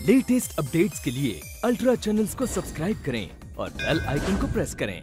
Latest updates के लिए ultra channels को सब्सक्राइब करें और बेल आइकन को प्रेस करें।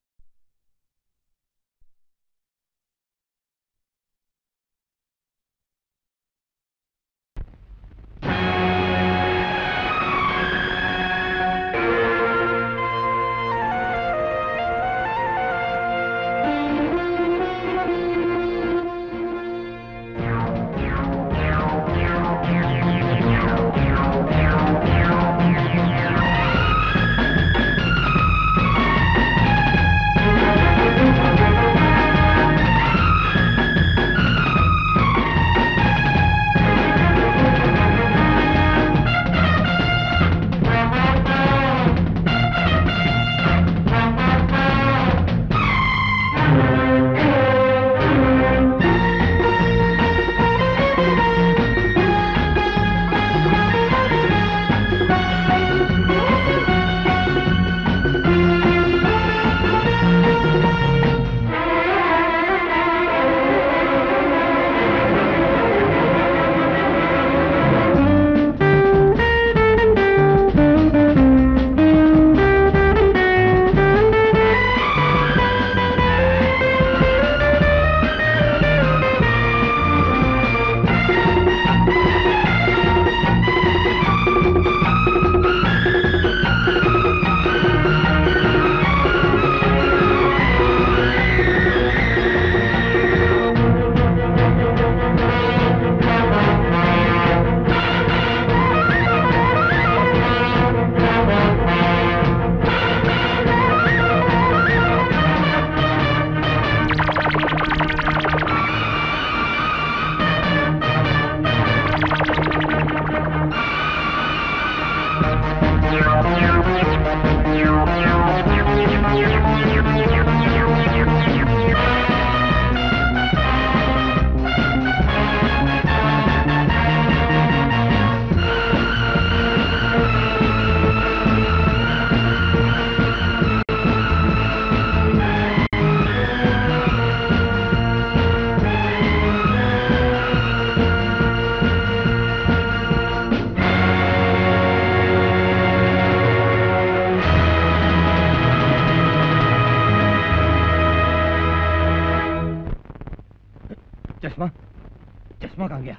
चश्मा कहाँ गया?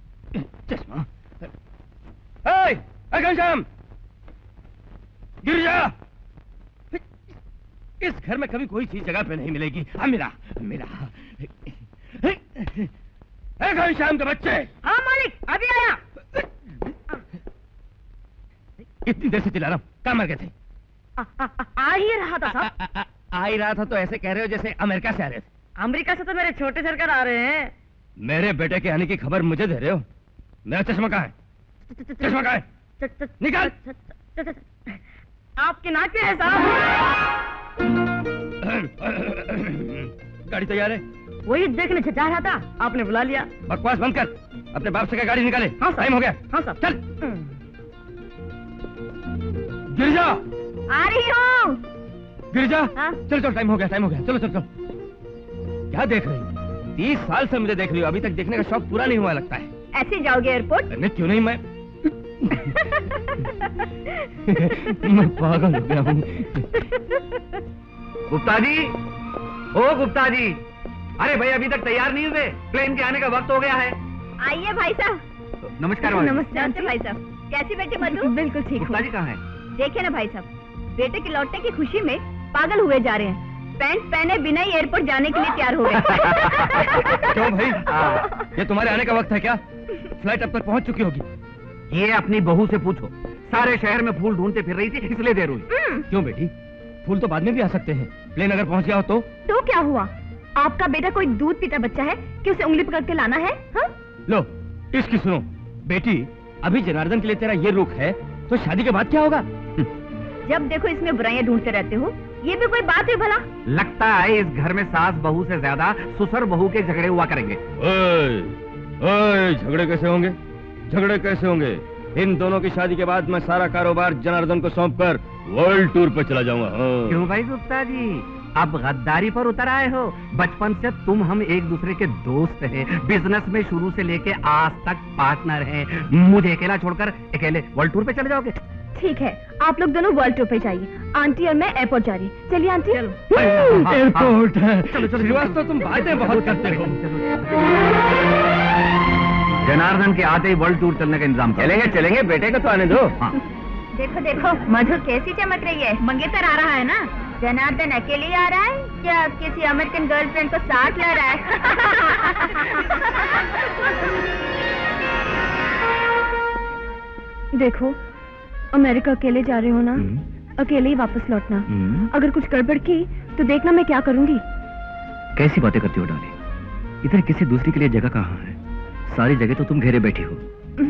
चश्मा। घनश्याम, गिरजा, इस घर में कभी कोई चीज जगह पे नहीं मिलेगी। मेरा मेरा घनश्याम के बच्चे। हाँ मालिक, अभी आया। इतनी देर से चिल्ला रहा हूँ, कहाँ मर गए थे? आ ही रहा था साहब। आ ही रहा था तो ऐसे कह रहे हो जैसे अमेरिका से आ रहे थे। अमेरिका से तो मेरे छोटे सरकार आ रहे हैं। मेरे बेटे के आने की खबर मुझे दे रहे हो? मेरा चश्मा कहाँ है? चश्मा कहाँ है? निकाल। आपके नाक पे है साहब। गाड़ी तैयार है? वही देखने जा रहा था, आपने बुला लिया। बकवास बंद कर, अपने बाप से क्या गाड़ी निकाले। हाँ टाइम हो गया। हाँ साहब। चल। गिरजा, आ रही हूँ। गिरजा, हाँ? चल चल, टाइम हो गया, टाइम हो गया। चलो चलो चलो। क्या देख रही हो? 30 साल से मुझे देख रही हो, अभी तक देखने का शौक पूरा नहीं हुआ लगता है। ऐसे जाओगे एयरपोर्ट? नहीं, क्यों नहीं। मैं पागल हो गया हूँ। गुप्ता जी, ओ गुप्ता जी, अरे भाई अभी तक तैयार नहीं हुए, प्लेन के आने का वक्त हो गया है। आइए भाई साहब। नमस्कार। नमस्ते भाई साहब। कैसी बेटी मधु? बिल्कुल ठीक। गुप्ता जी कहाँ है? देखिए ना भाई साहब, बेटे के लौटने की खुशी में पागल हुए जा रहे हैं। पैंट पहने बिना ही एयरपोर्ट जाने के लिए तैयार हो गए। क्यों भाई, ये तुम्हारे आने का वक्त है क्या? फ्लाइट अब तक पहुंच चुकी होगी। ये अपनी बहू से पूछो, सारे शहर में फूल ढूंढते फिर रही थी, इसलिए देर हुई। क्यों बेटी, फूल तो बाद में भी आ सकते हैं। प्लेन अगर पहुंच गया हो तो क्या हुआ? आपका बेटा कोई दूध पीता बच्चा है कि उसे उंगली पकड़ के लाना है? हा? लो इसकी सुनो बेटी, अभी जनार्दन के लिए तेरा ये रुख है तो शादी के बाद क्या होगा? जब देखो इसमें बुराइयां ढूंढते रहते हो, ये भी कोई बात है भला? लगता है इस घर में सास बहू से ज्यादा ससुर बहू के झगड़े हुआ करेंगे। झगड़े कैसे होंगे? झगड़े कैसे होंगे? इन दोनों की शादी के बाद मैं सारा कारोबार जनार्दन को सौंपकर वर्ल्ड टूर पर चला जाऊंगा। क्यों भाई गुप्ता जी, अब गद्दारी पर उतर आए हो? बचपन से तुम हम एक दूसरे के दोस्त हैं, बिजनेस में शुरू से लेके आज तक पार्टनर हैं। मुझे अकेला छोड़कर अकेले वर्ल्ड टूर पे चले जाओगे? ठीक है, आप लोग दोनों वर्ल्ड टूर पे जाइए, आंटी और मैं एयरपोर्ट जा रही। चलिए आंटी। एयरपोर्ट है। चलो चलो श्रीवास्तव, तुम बातें बहुत करते हो। जनार्दन के आते ही वर्ल्ड टूर चलने का इंतजाम करो। चलेंगे चलेंगे, बेटे को तो आने दो। हाँ। देखो देखो मधु कैसी चमक रही है। मंगेतर आ रहा है ना? जनार्दन अकेले आ रहा है या किसी अमेरिकन गर्लफ्रेंड को साथ ला रहा है? देखो, अमेरिका अकेले जा रहे हो ना, अकेले ही वापस लौटना। अगर कुछ गड़बड़ की तो देखना मैं क्या करूंगी। कैसी बातें करती हो डाली? इधर किसी दूसरी के लिए जगह कहाँ है? सारी जगह तो तुम घेरे बैठी हो।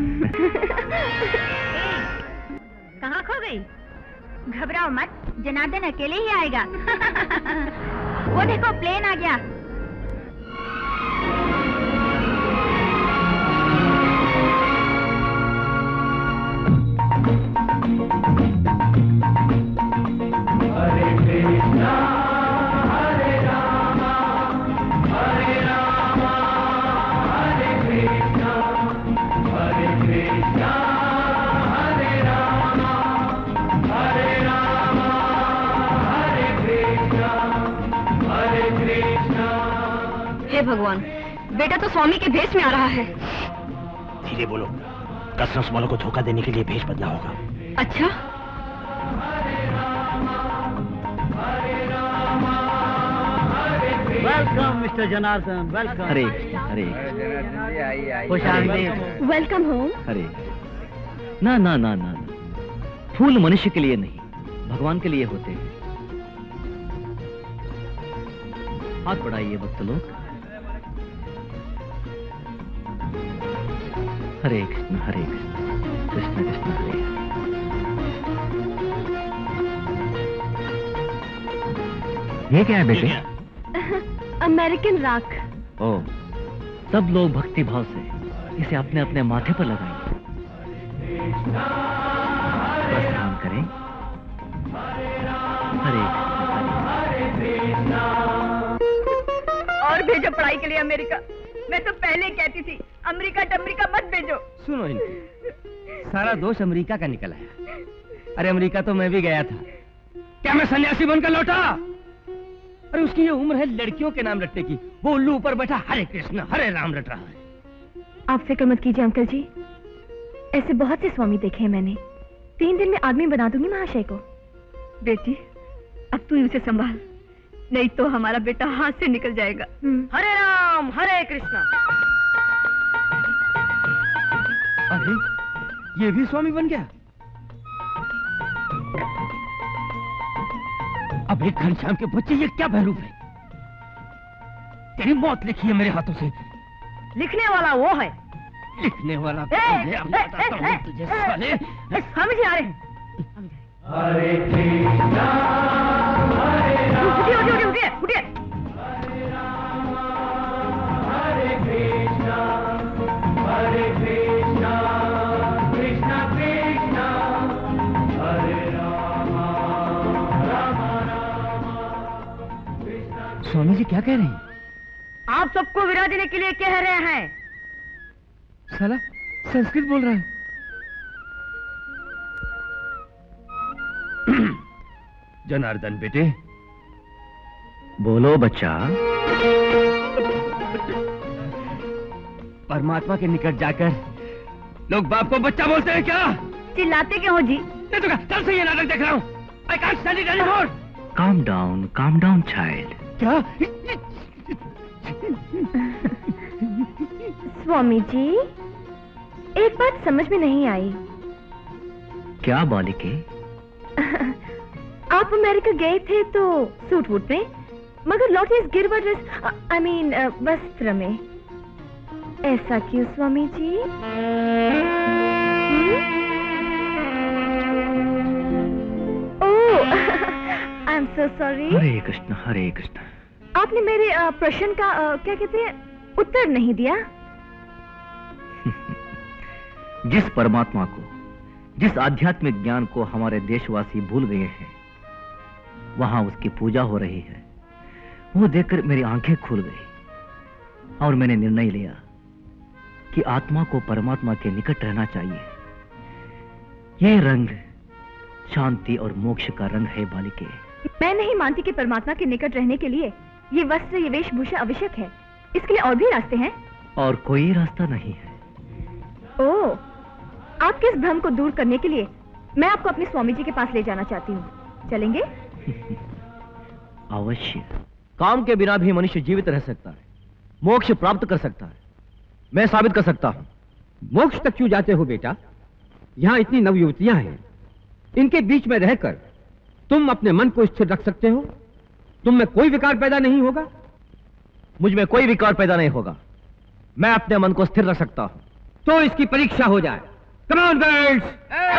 कहाँ खो गई? घबराओ मत, जनार्दन अकेले ही आएगा। वो देखो प्लेन आ गया। हरे कृष्णा हरे रामा हरे रामा हरे कृष्णा हरे कृष्णा हरे रामा हरे रामा हरे कृष्णा हरे कृष्णा। हे भगवान, बेटा तो स्वामी के भेष में आ रहा है। धीरे बोलो, कसरत वालों को धोखा देने के लिए भेष बदला होगा। अच्छा, वेलकम मिस्टर जनार्दन, वेलकम। हरे हरे खुश आमदीद। Welcome home. हरे। ना ना ना ना, फूल मनुष्य के लिए नहीं, भगवान के लिए होते हैं। हाथ बढ़ाइए भक्त लोग। हरे कृष्ण कृष्ण कृष्ण हरे। ये क्या है बेटे? अमेरिकन राख। ओ, सब लोग भक्ति भाव से इसे अपने अपने माथे पर लगाएंगे। प्रस्थान करें। हरे और भेजो पढ़ाई के लिए अमेरिका। मैं तो पहले ही कहती थी अमेरिका टमरिका मत भेजो। सुनो इनकी, सारा दोष अमेरिका का निकला है। अरे अमेरिका तो मैं भी गया था, क्या मैं सन्यासी बनकर लौटा? अरे उसकी ये उम्र है लड़कियों के नाम रटने की, वो उल्लू ऊपर बैठा हरे कृष्ण हरे राम रट रहा है। आप फिक्र मत कीजिए अंकल जी, ऐसे बहुत से स्वामी देखे हैं मैंने। 3 दिन में आदमी बना दूंगी महाशय को। बेटी, अब तू ही उसे संभाल, नहीं तो हमारा बेटा हाथ से निकल जाएगा। हरे राम हरे कृष्णा। अरे ये भी स्वामी बन गया। अब एक घनश्याम के बच्चे, ये क्या बहरूप है? तेरी मौत लिखी है मेरे हाथों से। लिखने वाला वो है। लिखने वाला कौन है? अब बताता हूँ तुझे साले। हम जी आ रहे हैं। हरे कृष्णा हरे उठिए उठिए उठिए उठिए। हरे कृष्णा कृष्णा कृष्णा हरे रामा रामा रामा। स्वामी जी क्या कह रहे हैं? आप सबको विराजने के लिए कह रहे हैं। साला संस्कृत बोल रहा है। जनार्दन बेटे, बोलो बच्चा। परमात्मा के निकट जाकर लोग बाप को बच्चा बोलते हैं क्या? चिल्लाते क्यों हो जी? नहीं तो क्या, कल से ये नाटक देख रहा हूँ। I can't stand it anymore. Calm down, child. क्या? स्वामी जी, एक बात समझ में नहीं आई। क्या बालिके? आप अमेरिका गए थे तो सूट वूट में, मगर लौटे इस गिरवा ड्रेस, I mean वस्त्र में। ऐसा क्यों Swami ji? Oh, I am so sorry. हरे कृष्ण हरे कृष्ण। आपने मेरे प्रश्न का क्या कहते हैं, उत्तर नहीं दिया। जिस परमात्मा को, जिस आध्यात्मिक ज्ञान को हमारे देशवासी भूल गए हैं, वहां उसकी पूजा हो रही है। वो देखकर मेरी आंखें खुल गई और मैंने निर्णय लिया कि आत्मा को परमात्मा के निकट रहना चाहिए। ये रंग शांति और मोक्ष का रंग है बालिके। मैं नहीं मानती कि परमात्मा के निकट रहने के लिए ये वस्त्र, ये वेशभूषा आवश्यक है। इसके लिए और भी रास्ते हैं। और कोई रास्ता नहीं है। ओह, आपके इस भ्रम को दूर करने के लिए मैं आपको अपने स्वामी जी के पास ले जाना चाहती हूँ। चलेंगे? अवश्य। काम के बिना भी मनुष्य जीवित रह सकता है, मोक्ष प्राप्त कर सकता है। मैं साबित कर सकता हूँ। मोक्ष तक क्यों जाते हो बेटा? यहाँ इतनी नवयुवतियां हैं, इनके बीच में रहकर तुम अपने मन को स्थिर रख सकते हो। तुम में कोई विकार पैदा नहीं होगा। मुझ में कोई विकार पैदा नहीं होगा। मैं अपने मन को स्थिर रख सकता हूँ। तो इसकी परीक्षा हो जाए। Come on girls.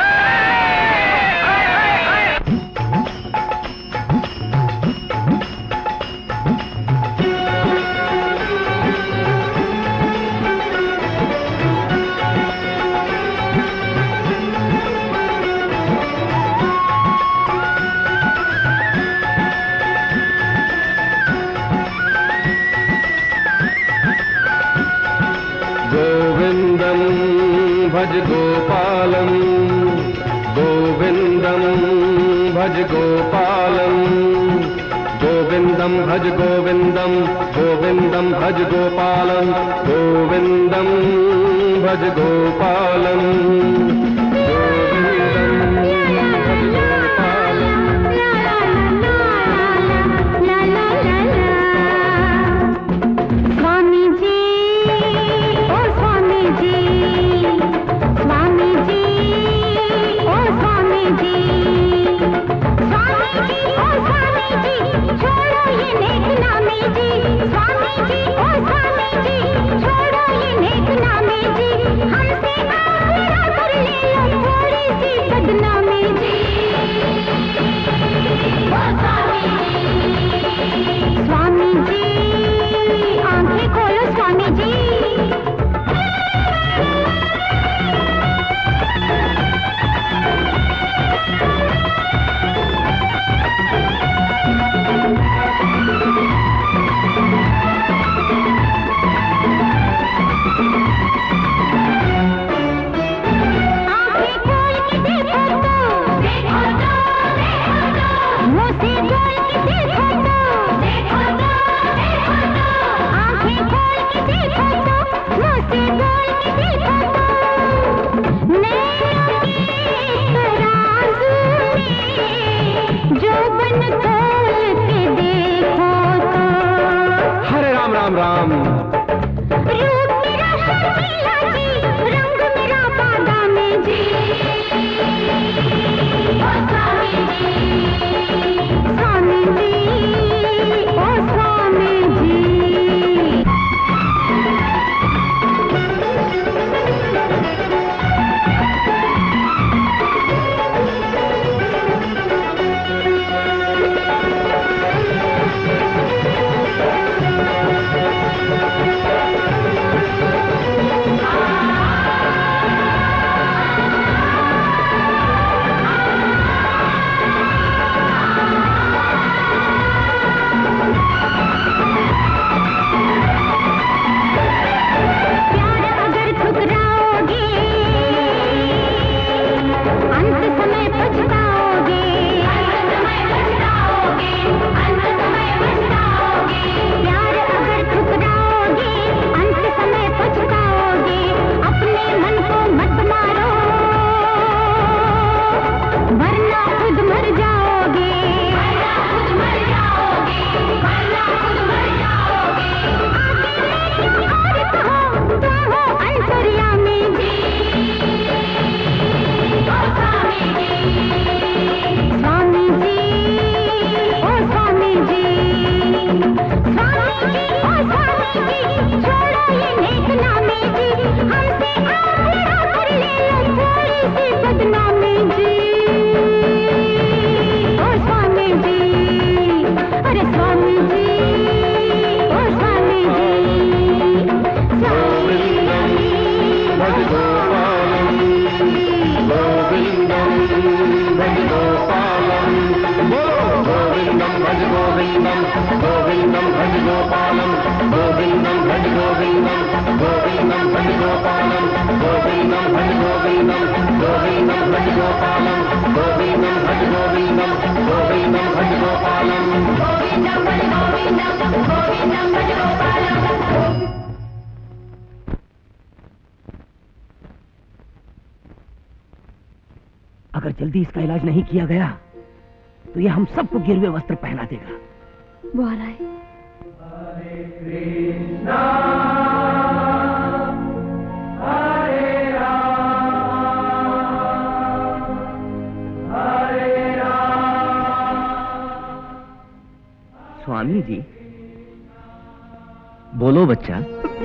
भज गोपालम गोविंदम भज गोपालम गोविंदम भज गोविंदम गोविंदम भज गोपालम गोविंदम भज गोपालम भज गोविंदम गोविंदम भज गोपालम गोविंदम भज गोविंदम गोविंदम भज गोपालम गोविंदम भज गोविंदम गोविंदम भज गोपालम गोविंदम भज गोविंदम गोविंदम भज गोपालम गोविंदम भज गोविंदम गोविंदम भज गोपालम। अगर जल्दी इसका इलाज नहीं किया गया तो ये हम सबको गिरवे वस्त्र पहना देगा। वो आ रहा है। स्वामी जी बोलो बच्चा।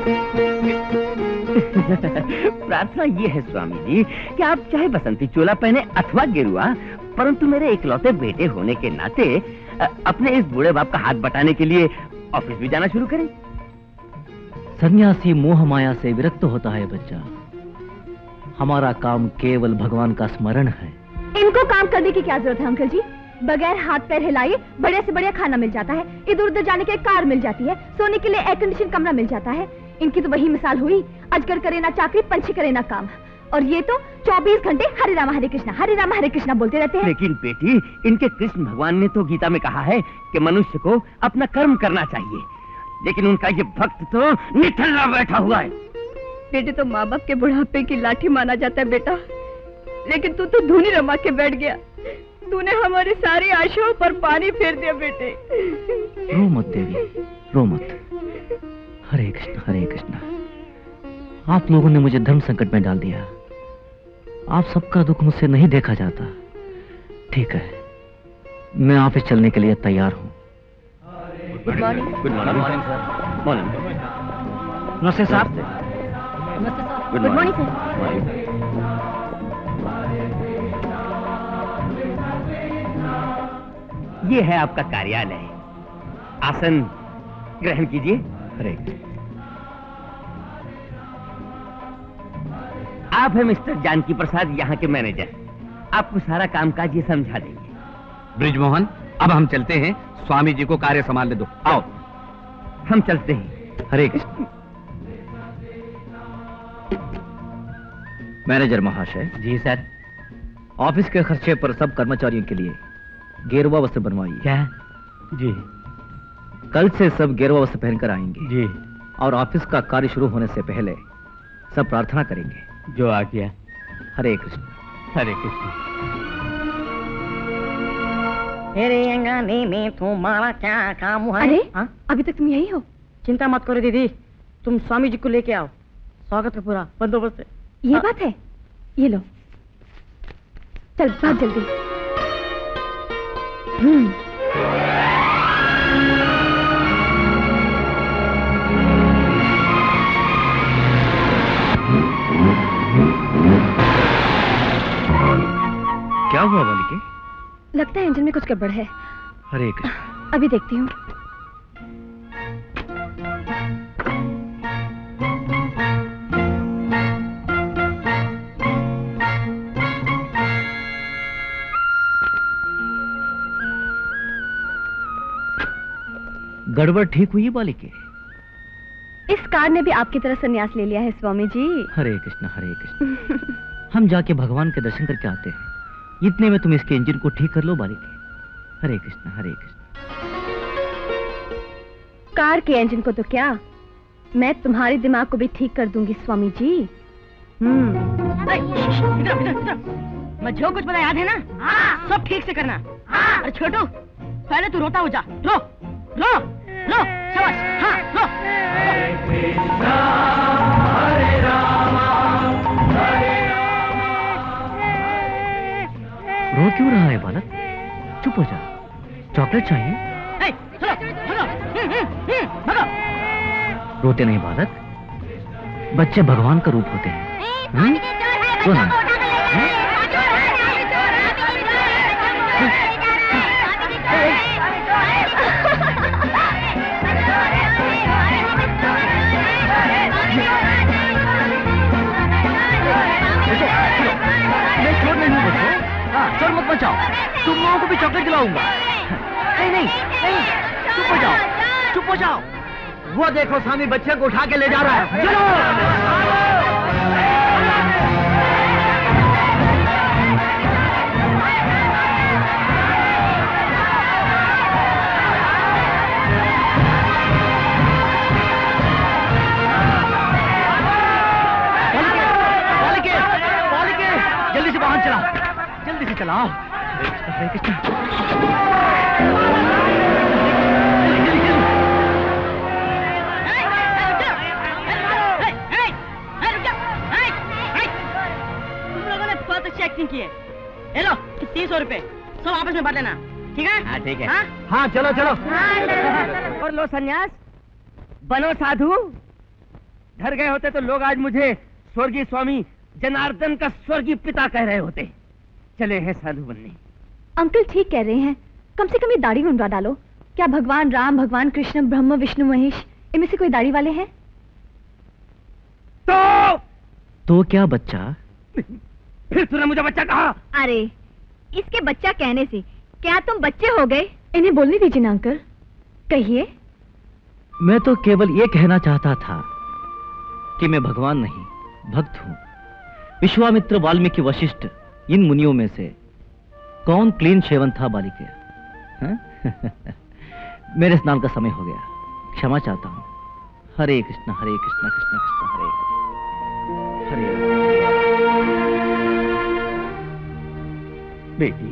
प्रार्थना ये है स्वामी जी कि आप चाहे बसंती चोला पहने अथवा गेरुआ, परंतु मेरे इकलौते बेटे होने के नाते अपने इस बूढ़े बाप का हाथ बटाने के लिए ऑफिस भी जाना शुरू करें। सन्यासी मोह माया से विरक्त होता है बच्चा। हमारा काम केवल भगवान का स्मरण है। इनको काम करने की क्या जरूरत है अंकल जी? बगैर हाथ पैर हिलाए बड़े से बढ़िया खाना मिल जाता है, इधर उधर जाने के लिए कार मिल जाती है, सोने के लिए एयर कंडीशन कमरा मिल जाता है। इनकी तो वही मिसाल हुई, अजगर करे ना चाकरी, पंछी करे ना काम। और ये तो 24 घंटे हरे राम हरे कृष्णा बोलते रहते हैं। लेकिन बेटी, इनके कृष्ण भगवान ने तो गीता में कहा है कि मनुष्य को अपना कर्म करना चाहिए, लेकिन उनका ये भक्त तो निठल्ला बैठा हुआ है। बेटे तो माँ बाप के बुढ़ापे की लाठी माना जाता है बेटा, लेकिन तू तो धूनी रमा के बैठ गया। तूने हमारी सारी आशाओं पर पानी फेर दिया बेटे। रो मत देवी, रो मत। हरे कृष्णा। आप लोगों ने मुझे धर्म संकट में डाल दिया। आप सबका दुख मुझसे नहीं देखा जाता। ठीक है, मैं ऑफिस चलने के लिए तैयार हूँ। Good morning sir. मॉर्निंग। नमस्ते साहब। Good morning sir. ये है आपका कार्यालय। आसन ग्रहण कीजिए। हरे। आप हैं मिस्टर जानकी प्रसाद, यहाँ के मैनेजर। आपको सारा कामकाज ये समझा देंगे। ब्रिजमोहन, अब हम चलते हैं। स्वामी जी को कार्य संभालने दो। आओ, हम चलते हैं। हरे कृष्ण। मैनेजर महाशय। जी सर। ऑफिस के खर्चे पर सब कर्मचारियों के लिए गेरुआ वस्त्र बनवाइए। क्या? जी। कल से सब गेरुआ वस्त्र पहनकर आएंगे। जी। और ऑफिस का कार्य शुरू होने से पहले सब प्रार्थना करेंगे। जो आ गया। हरे कृष्ण। हरे कृष्ण। मेरे अंगने में तुम्हारा क्या काम है? अरे अभी तक तुम यही हो? चिंता मत करो दीदी, तुम स्वामी जी को लेके आओ। स्वागत का पूरा बंदोबस्त है। ये बात है। ये लो, चल बहुत जल्दी। क्या हुआ बालिके? लगता है इंजन में कुछ गड़बड़ है। हरे कृष्ण। अभी देखती हूँ। गड़बड़ ठीक हुई बालिके? इस कार ने भी आपकी तरह संन्यास ले लिया है स्वामी जी। हरे कृष्ण हरे कृष्ण। हम जाके भगवान के दर्शन करके आते हैं। इतने में तुम इसके इंजन को ठीक कर लो बालिके। हरे कृष्ण हरे कृष्ण। कार के इंजन को तो क्या, मैं तुम्हारे दिमाग को भी ठीक कर दूंगी स्वामी जी। मैं जो कुछ बताया याद है ना? सब ठीक से करना। अरे छोटू, पहले तू रोता हो जा। रो रो रो, शाबाश। हाँ रो। रो क्यों रहा है बालक? चुप हो जा। चॉकलेट चाहिए? रोते नहीं बालक, बच्चे भगवान का रूप होते हैं। रो ना। चोर नहीं हूँ बच्चों। चोर मत बचाओ, तुम लोगों को भी चॉकलेट दिलाऊंगा। नहीं नहीं नहीं, चुप हो जाओ, चुप हो जाओ। वो देखो स्वामी बच्चे को उठा के ले जा रहा है। चलो। जल्दी से वाहन चलाओ, जल्दी से चलाओ। हरे कृष्ण। तुम लोगों ने बहुत अच्छी एक्टिंग की है। ले लो 300 रुपए, सब आपस में बांट लेना, ठीक है? हाँ ठीक है। हाँ? हाँ चलो चलो। और लो सन्यास, बनो साधु। डर गए होते तो लोग आज मुझे स्वर्गीय स्वामी जनार्दन का स्वर्गीय पिता कह रहे होते। चले हैं साधु बनने। अंकल ठीक कह रहे हैं, कम से कम ये दाढ़ी मुंडवा डालो। क्या भगवान राम, भगवान कृष्ण, ब्रह्मा विष्णु महेश, इनमें से कोई दाढ़ी वाले हैं? तो क्या बच्चा? फिर तूने मुझे बच्चा कहा? अरे इसके बच्चा कहने से क्या तुम बच्चे हो गए? इन्हें बोलने दीजिए ना अंकल, कहिए। मैं तो केवल ये कहना चाहता था कि मैं भगवान नहीं, भक्त हूं। विश्वामित्र, वाल्मीकि, वशिष्ठ, इन मुनियों में से कौन क्लीन शेवन था बालिके? मेरे स्नान का समय हो गया, क्षमा चाहता हूं। हरे कृष्ण कृष्ण कृष्ण हरे हरे। बेटी,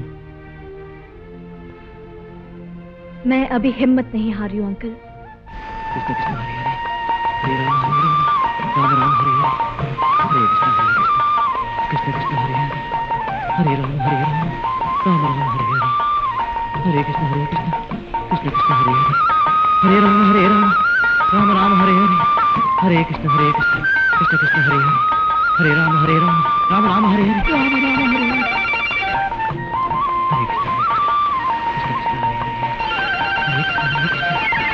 मैं अभी हिम्मत नहीं हारी हूं अंकल। कृष्ण कृष्ण हरे हरे, हरे राम राम राम हरे हरे, हरे कृष्ण कृष्ण हरे हरे, हरे राम राम हरे हरे, हरे कृष्ण कृष्ण कृष्ण हरे हरे, हरे राम राम राम हरे हरे, हरे कृष्ण कृष्ण कृष्ण हरे हरे, हरे राम राम राम हरे हरे, राम हरे हरे, हरे कृष्ण कृष्ण कृष्ण हरे हरे, हरे कृष्ण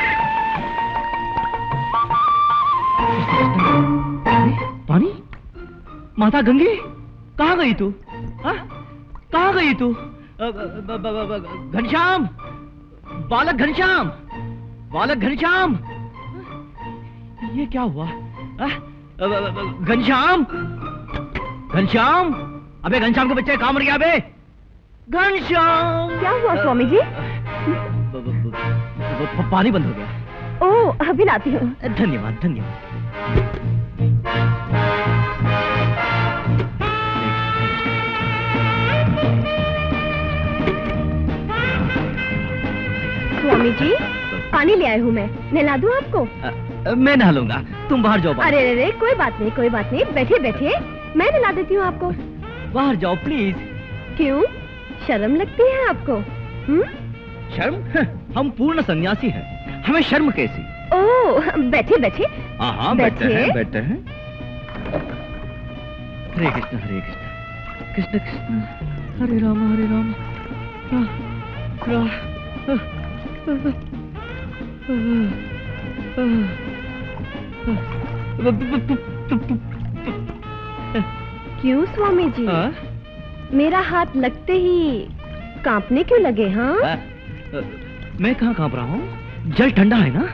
पानी। माता गंगे, कहाँ गई तू? कहाँ गई तू? घनश्याम, बालक घनश्याम, बालक घनश्याम, ये क्या हुआ? घनश्याम, घनश्याम, अबे घनश्याम के बच्चे कहाँ मर गया बे? घनश्याम, क्या हुआ स्वामी जी? पानी बंद हो गया। ओह अभी लाती हूँ। धन्यवाद धन्यवाद। स्वामी जी पानी ले आई हूँ मैं, नहला दूँ आपको? मैं नहा लूंगा, तुम बाहर जाओ। अरे अरे कोई बात नहीं, कोई बात नहीं, बैठिए बैठिए, मैं नहला देती हूँ आपको। बाहर जाओ प्लीज। क्यों, शर्म लगती है आपको? शर्म? हम पूर्ण सन्यासी हैं, हमें शर्म कैसी? ओह बैठिए बैठिए। हाँ बैठे हैं बैठे हैं। हरे कृष्ण कृष्ण कृष्ण हरे राम क्यों स्वामी जी? मेरा हाथ लगते ही कांपने क्यों लगे? हाँ मैं कहाँ कांप रहा हूँ, जल ठंडा है ना।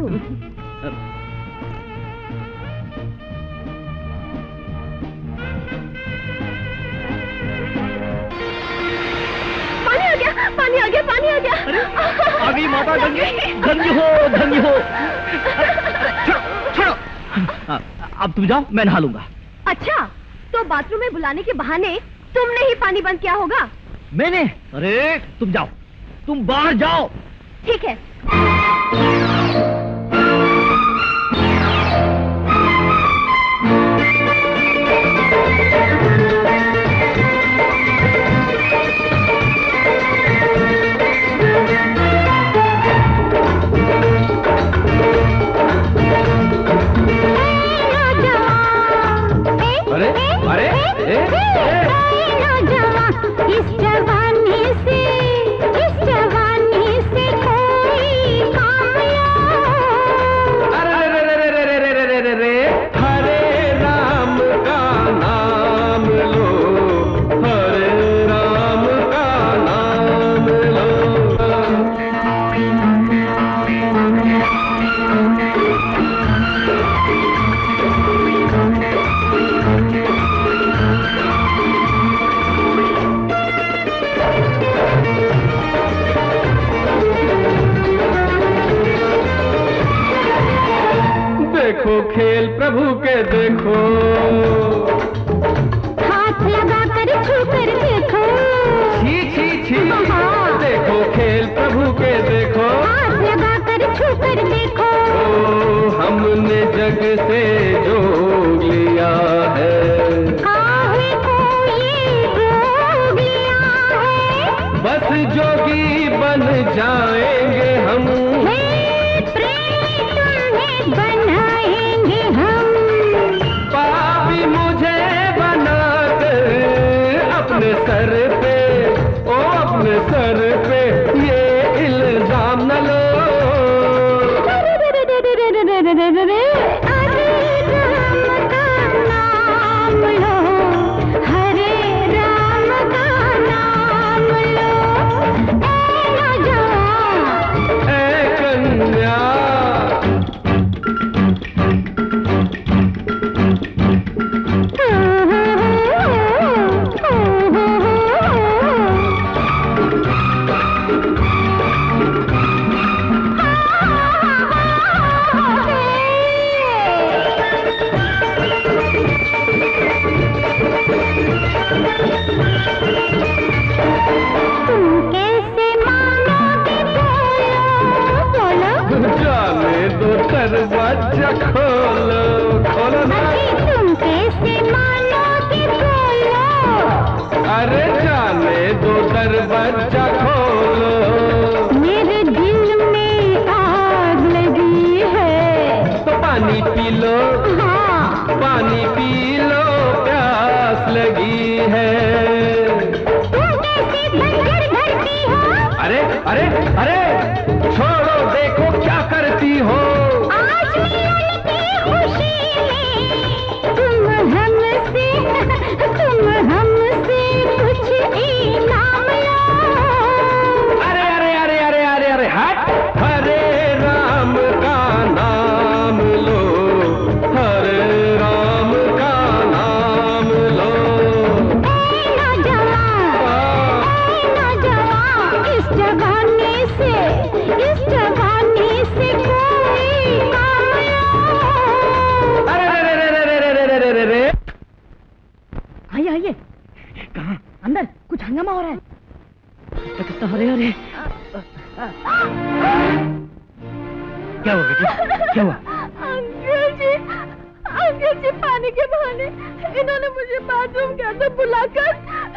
पानी आ गया, पानी आ गया। अरे अभी माता गंगे, धन्य हो। छोड़ो। अब तुम जाओ, मैं नहा लूंगा। अच्छा, तो बाथरूम में बुलाने के बहाने तुमने ही पानी बंद किया होगा? मैंने? अरे तुम जाओ, तुम बाहर जाओ। ठीक है। इस जवानी से कोई कामया। अरे हरे राम का नाम लो, हरे राम का नाम लो। प्रभु के देखो, हाथ लगा कर छू कर देखो, छी छी छी, देखो खेल प्रभु के देखो, हाथ लगा कर छू कर देखो। ओ हमने जग से जोग लिया है, काहे को ये रोग लिया है, बस जोगी बन जाएंगे हम, हे प्रेम तुम्हें बनाएंगे हम। पापी मुझे बनाकर अपने सर पे, ओ अपने सर पे ये इल्जाम न लो। हरे राम का नाम लो, हरे राम का नाम लो, ऐ नौजवान, ऐ कन्या, तुम कैसे मानोगे बोलो, बोलो, जाने दो दरवाजा खोलो, खोलो ना, अजी तुम कैसे मानोगे बोलो, अरे जाने दो दरवाजा खोलो, मेरे दिल में आग लगी है। तो पानी पी लो, हाँ, पानी पी लो, प्यास लगी है। तुम कैसे बंजर भरती हो, अरे अरे अरे छोड़ो, देखो क्या करती हो, आज मिलन की खुशी में तुम हमसे कुछ इनाम लो। अरे अरे अरे अरे अरे अरे हट, हरे राम का नाम लो, हरे राम का नाम लो। ऐ नौजवान, इस जवानी से कोई काम लो। अरे अरे अरे अरे अरे अरे अरे अरे, आइए आइए। कहाँ? अंदर कुछ हंगामा हो रहा है। कितना हरे हरे, क्या हुआ बेटी, क्या हुआ? अंकल जी पानी के बहाने इन्होंने मुझे बाथरूम के अंदर बुलाकर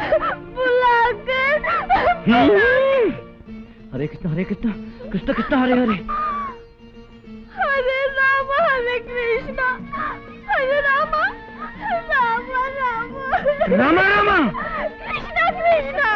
हरे कृष्णा हरे कृष्णा, कृष्णा कृष्णा हरे हरे, हरे राम हरे कृष्णा, हरे राम राम राम रामा रामा, कृष्णा कृष्णा,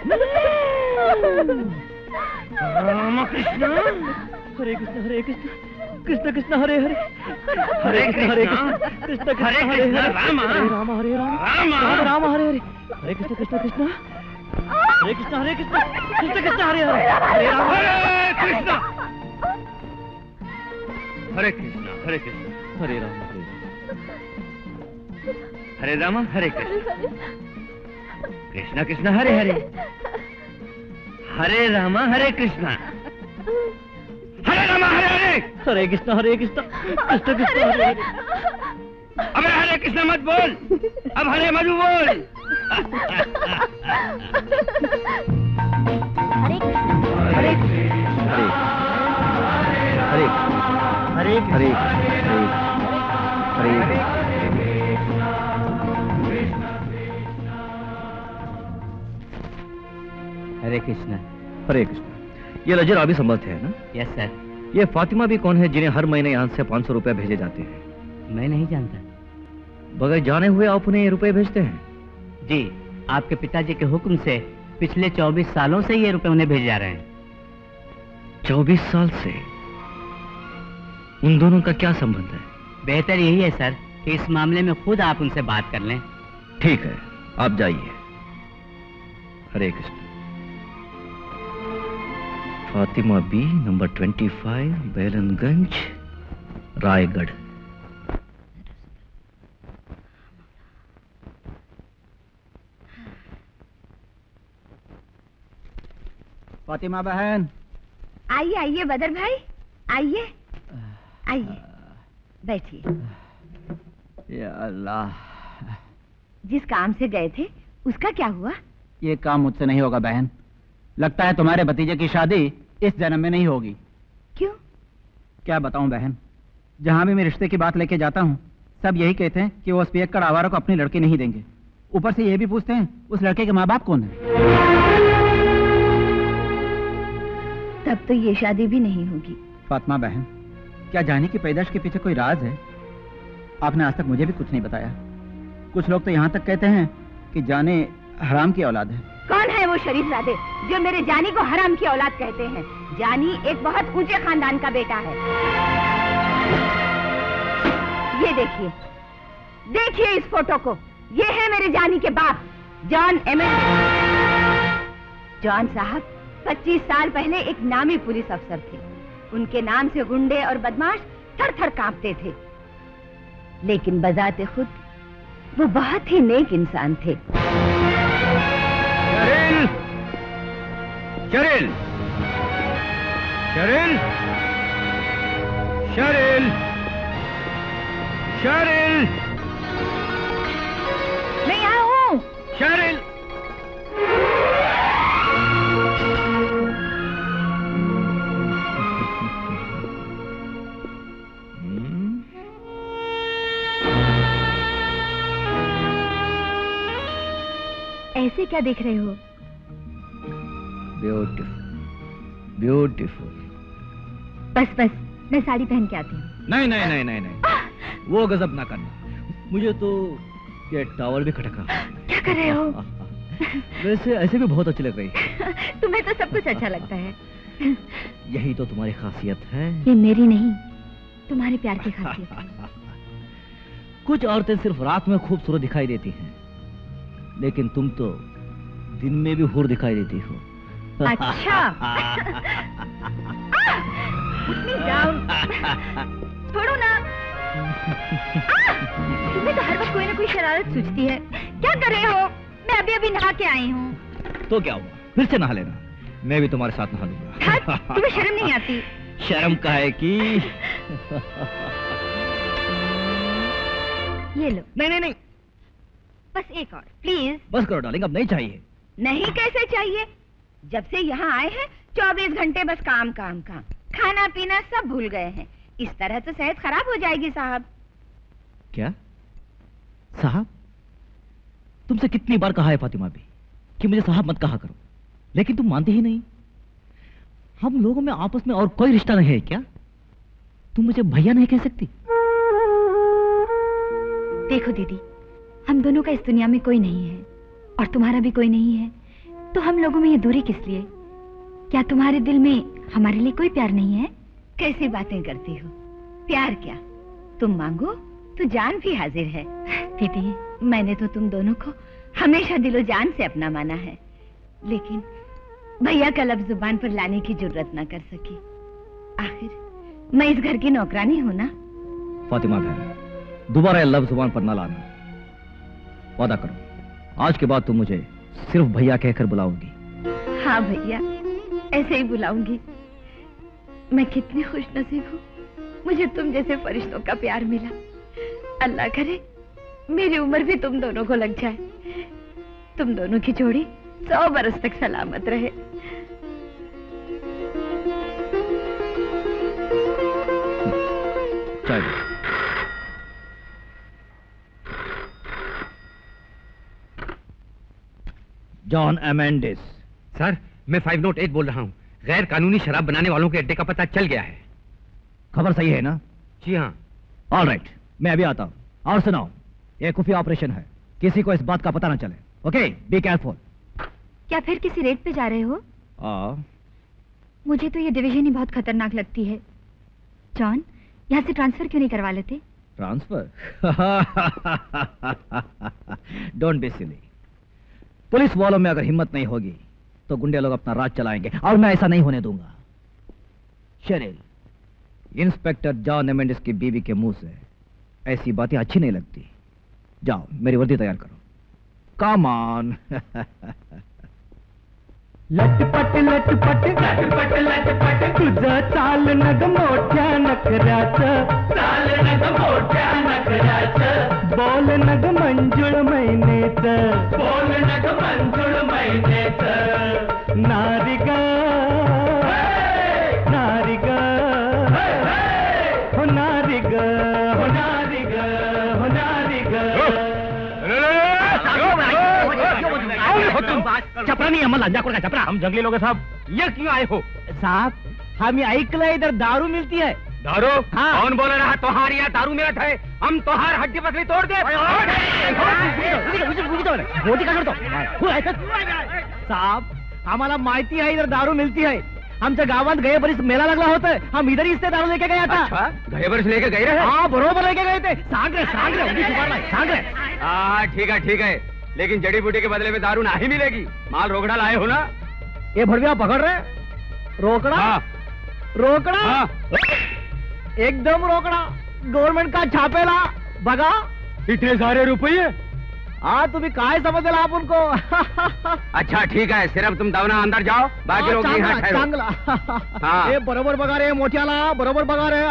रामा कृष्णा, हरे कृष्णा हरे कृष्णा, कृष्णा कृष्णा हरे हरे, हरे कृष्णा हरे कृष्णा, कृष्णा कृष्णा हरे हरे, रामा राम हरे राम, राम राम हरे हरे, हरे कृष्णा कृष्णा कृष्णा, हरे कृष्णा हरे कृष्णा, कृष्णा कृष्णा हरे हरे, हरे राम हरे कृष्णा, हरे कृष्णा हरे कृष्णा, हरे राम हरे हरे राम हरे कृष्णा, कृष्णा कृष्णा हरे हरे, हरे राम हरे कृष्णा, हरे राम हरे हरे, हरे कृष्णा कृष्णा कृष्णा हरे हरे। अबे हरे कृष्णा मत बोल, अब हरे मधु बोल। हरे हरे हरे हरे हरे हरे कृष्णा। हरे कृष्णा। ये नजर अभी संभव है ना? Yes sir. ये फातिमा भी कौन है जिन्हें हर महीने यहाँ से 500 रुपए भेजे जाते हैं? मैं नहीं जानता। बगैर जाने हुए आप उन्हें रुपए भेजते हैं? जी, आपके पिताजी के हुक्म से पिछले 24 सालों से ये रुपए उन्हें भेजे जा रहे हैं। 24 साल से? उन दोनों का क्या संबंध है? बेहतर यही है सर कि इस मामले में खुद आप उनसे बात कर लें। ठीक है, आप जाइए। हरे कृष्ण। फातिमाबी, नंबर 25, बैलनगंज, रायगढ़। फातिमा बहन। आइए आइए बदर भाई, आइए आइए, बैठिए। या अल्लाह। जिस काम से गए थे उसका क्या हुआ? ये काम मुझसे नहीं होगा बहन। लगता है तुम्हारे भतीजे की शादी इस जन्म में नहीं होगी। क्यों? क्या बताऊं बहन, जहां भी मैं रिश्ते की बात लेके जाता हूं सब यही कहते हैं कि वो उस पियक्कड़ आवारा को अपनी लड़की नहीं देंगे। ऊपर से ये भी पूछते हैं उस लड़के के माँ बाप कौन है। तब तो ये शादी भी नहीं होगी। फातिमा बहन, क्या जानी की पैदाइश के पीछे कोई राज है? आपने आज तक मुझे भी कुछ नहीं बताया। कुछ लोग तो यहाँ तक कहते हैं कि जानी हराम की औलाद है। कौन है वो शरीफ ज़ादे जो मेरे जानी को हराम की औलाद कहते हैं? जानी एक बहुत ऊंचे खानदान का बेटा है। ये देखिए, देखिए इस फोटो को। ये है मेरे जानी के बाप, जॉन मेंडेस। जॉन साहब 25 साल पहले एक नामी पुलिस अफसर थे। उनके नाम से गुंडे और बदमाश थर-थर कांपते थे, लेकिन बजाते खुद वो बहुत ही नेक इंसान थे। शेरिल! शेरिल! शेरिल! शेरिल! मैं यहाँ हूँ। शेरिल! ऐसे क्या देख रहे हो? Beautiful, beautiful. बस बस, मैं साड़ी पहन के आती हूँ। नहीं नहीं नहीं नहीं नहीं, वो गजब ना करना। मुझे तो ये टॉवल भी खटका। क्या कर रहे हो? वैसे ऐसे भी बहुत अच्छी लग रही है। तुम्हें तो सब कुछ अच्छा लगता है। यही तो तुम्हारी खासियत है। ये मेरी नहीं, तुम्हारे प्यार की खासियत है। कुछ औरतें सिर्फ रात में खूबसूरत दिखाई देती हैं, लेकिन तुम तो दिन में भी हूर दिखाई देती हो। अच्छा। छोड़ो ना। तुम्हें तो हर वक्त कोई ना कोई शरारत सूझती है। क्या कर रहे हो? मैं अभी अभी नहा के आई हूँ। तो क्या हुआ, फिर से नहा लेना। मैं भी तुम्हारे साथ नहा लूंगा। तुम्हें शर्म नहीं आती? शर्म का है कि ये लो। नहीं नहीं नहीं, बस एक और प्लीज। बस करो डार्लिंग, अब नहीं चाहिए। नहीं कैसे चाहिए? जब से यहाँ आए हैं 24 घंटे बस काम काम काम, खाना पीना सब भूल गए हैं। इस तरह तो सेहत खराब हो जाएगी साहब। क्या साहब? तुमसे कितनी बार कहा है फातिमाबी कि मुझे साहब मत कहा करो, लेकिन तुम मानते ही नहीं। हम लोगों में आपस में और कोई रिश्ता नहीं है क्या? तुम मुझे भैया नहीं कह सकती? देखो दीदी, हम दोनों का इस दुनिया में कोई नहीं है और तुम्हारा भी कोई नहीं है, तो हम लोगों में ये दूरी किस लिए? क्या तुम्हारे दिल में हमारे लिए कोई प्यार नहीं है? कैसी बातें करती हो? प्यार क्या, तुम मांगो तो जान भी हाजिर है। दीदी, मैंने तो तुम दोनों को हमेशा दिलो जान से अपना माना है, लेकिन भैया का लफ्ज जुबान पर लाने की जुर्रत ना कर सकी। आखिर मैं इस घर की नौकरानी हूं ना। फातिमा बहन, दोबारा ये लफ्ज जुबान पर ना लाना। वादा करो, आज के बाद तुम मुझे सिर्फ भैया कहकर बुलाओगी। हाँ भैया, ऐसे ही बुलाऊंगी। मैं कितनी खुश नसीब हूँ, मुझे तुम जैसे फरिश्तों का प्यार मिला। अल्लाह करे मेरी उम्र भी तुम दोनों को लग जाए, तुम दोनों की जोड़ी 100 बरस तक सलामत रहे। John Mendes. सर, मैं 508 बोल रहा हूँ। गैर कानूनी शराब बनाने वालों के अड्डे का पता चल गया है। खबर सही है ना? जी हाँ। ऑल राइट, मैं अभी आता हूँ। और सुनाओ, ये खुफिया ऑपरेशन है, किसी को इस बात का पता ना चले। Okay, be careful. क्या फिर किसी रेड पे जा रहे हो? मुझे तो ये डिवीजन ही बहुत खतरनाक लगती है। जॉन, यहाँ से ट्रांसफर क्यों नहीं करवा लेते? Transfer? Don't be silly. Police वालों में अगर हिम्मत नहीं होगी तो गुंडे लोग अपना राज चलाएंगे, और मैं ऐसा नहीं होने दूंगा। शेरिल, इंस्पेक्टर जॉन मेंडेस की बीवी के मुंह से ऐसी बातें अच्छी नहीं लगती। जाओ, मेरी वर्दी तैयार करो। Come on. लटपट लटपट लटपट लटपट तुझं चाल नग मोठ्या नखऱ्याचं, चाल नग मोठ्या नखऱ्याचं, बोल नग मंजुळ मैनेचं, बोल नग मंजुळ मैनेचं, नारी ग नारी ग हो नारी ग हो नारी ग हो नारी ग. चपरा नहीं अमल अंजा का चपरा. हम जंगली लोग हैं साहब. ये क्यों आए हो साहब? हम ऐकलं इधर दारू मिलती है. दारू? हाँ. कौन बोल रहा तोहार या दारू मिलत है? हम तोहार हड्डी पसली तोड़ दे. मोदी का छोड़ दो साहब. आम्हाला माहिती आहे इधर दारू मिलती है. आमच्या गावात गए बरीच मेला लागला होता है. हम इधर ही से दारू लेके गया था. अच्छा, गए बरस लेके गए रहे? हाँ बरोबर लेके गए थे. सांग रहे सांग रहे. हाँ ठीक है, लेकिन जड़ी बूटी के बदले में दारू नहीं मिलेगी. माल रोकड़ा लाए हो ना? ये भड़विया पकड़ रहे. रोकड़ा? हाँ. रोकड़ा? हाँ. एकदम रोकड़ा. गवर्नमेंट का छापेला बघा. इतने सारे रुपये? हाँ तुम्ही काय समजला आपण को. अच्छा ठीक है, सिर्फ तुम दवना अंदर जाओ, बाकी लोग यहाँ ठहरो. चांगला. हाँ. ये बरोबर बघा रे मोठ्याला, बरोबर बघा रे.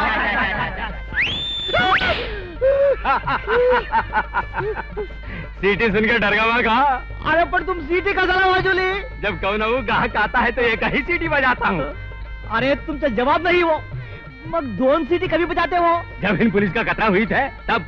सीटी सुनकर डर गया का? अरे पर तुम सीटी कशाला वाजवली? जब कौन ग्राहक आता है तो एक ही सीटी बजाता हूँ. अरे तुमचा जवाब नहीं वो. मग 2 सीटी कभी बजाते हो? जब इन पुलिस का कथा हुई थे तब.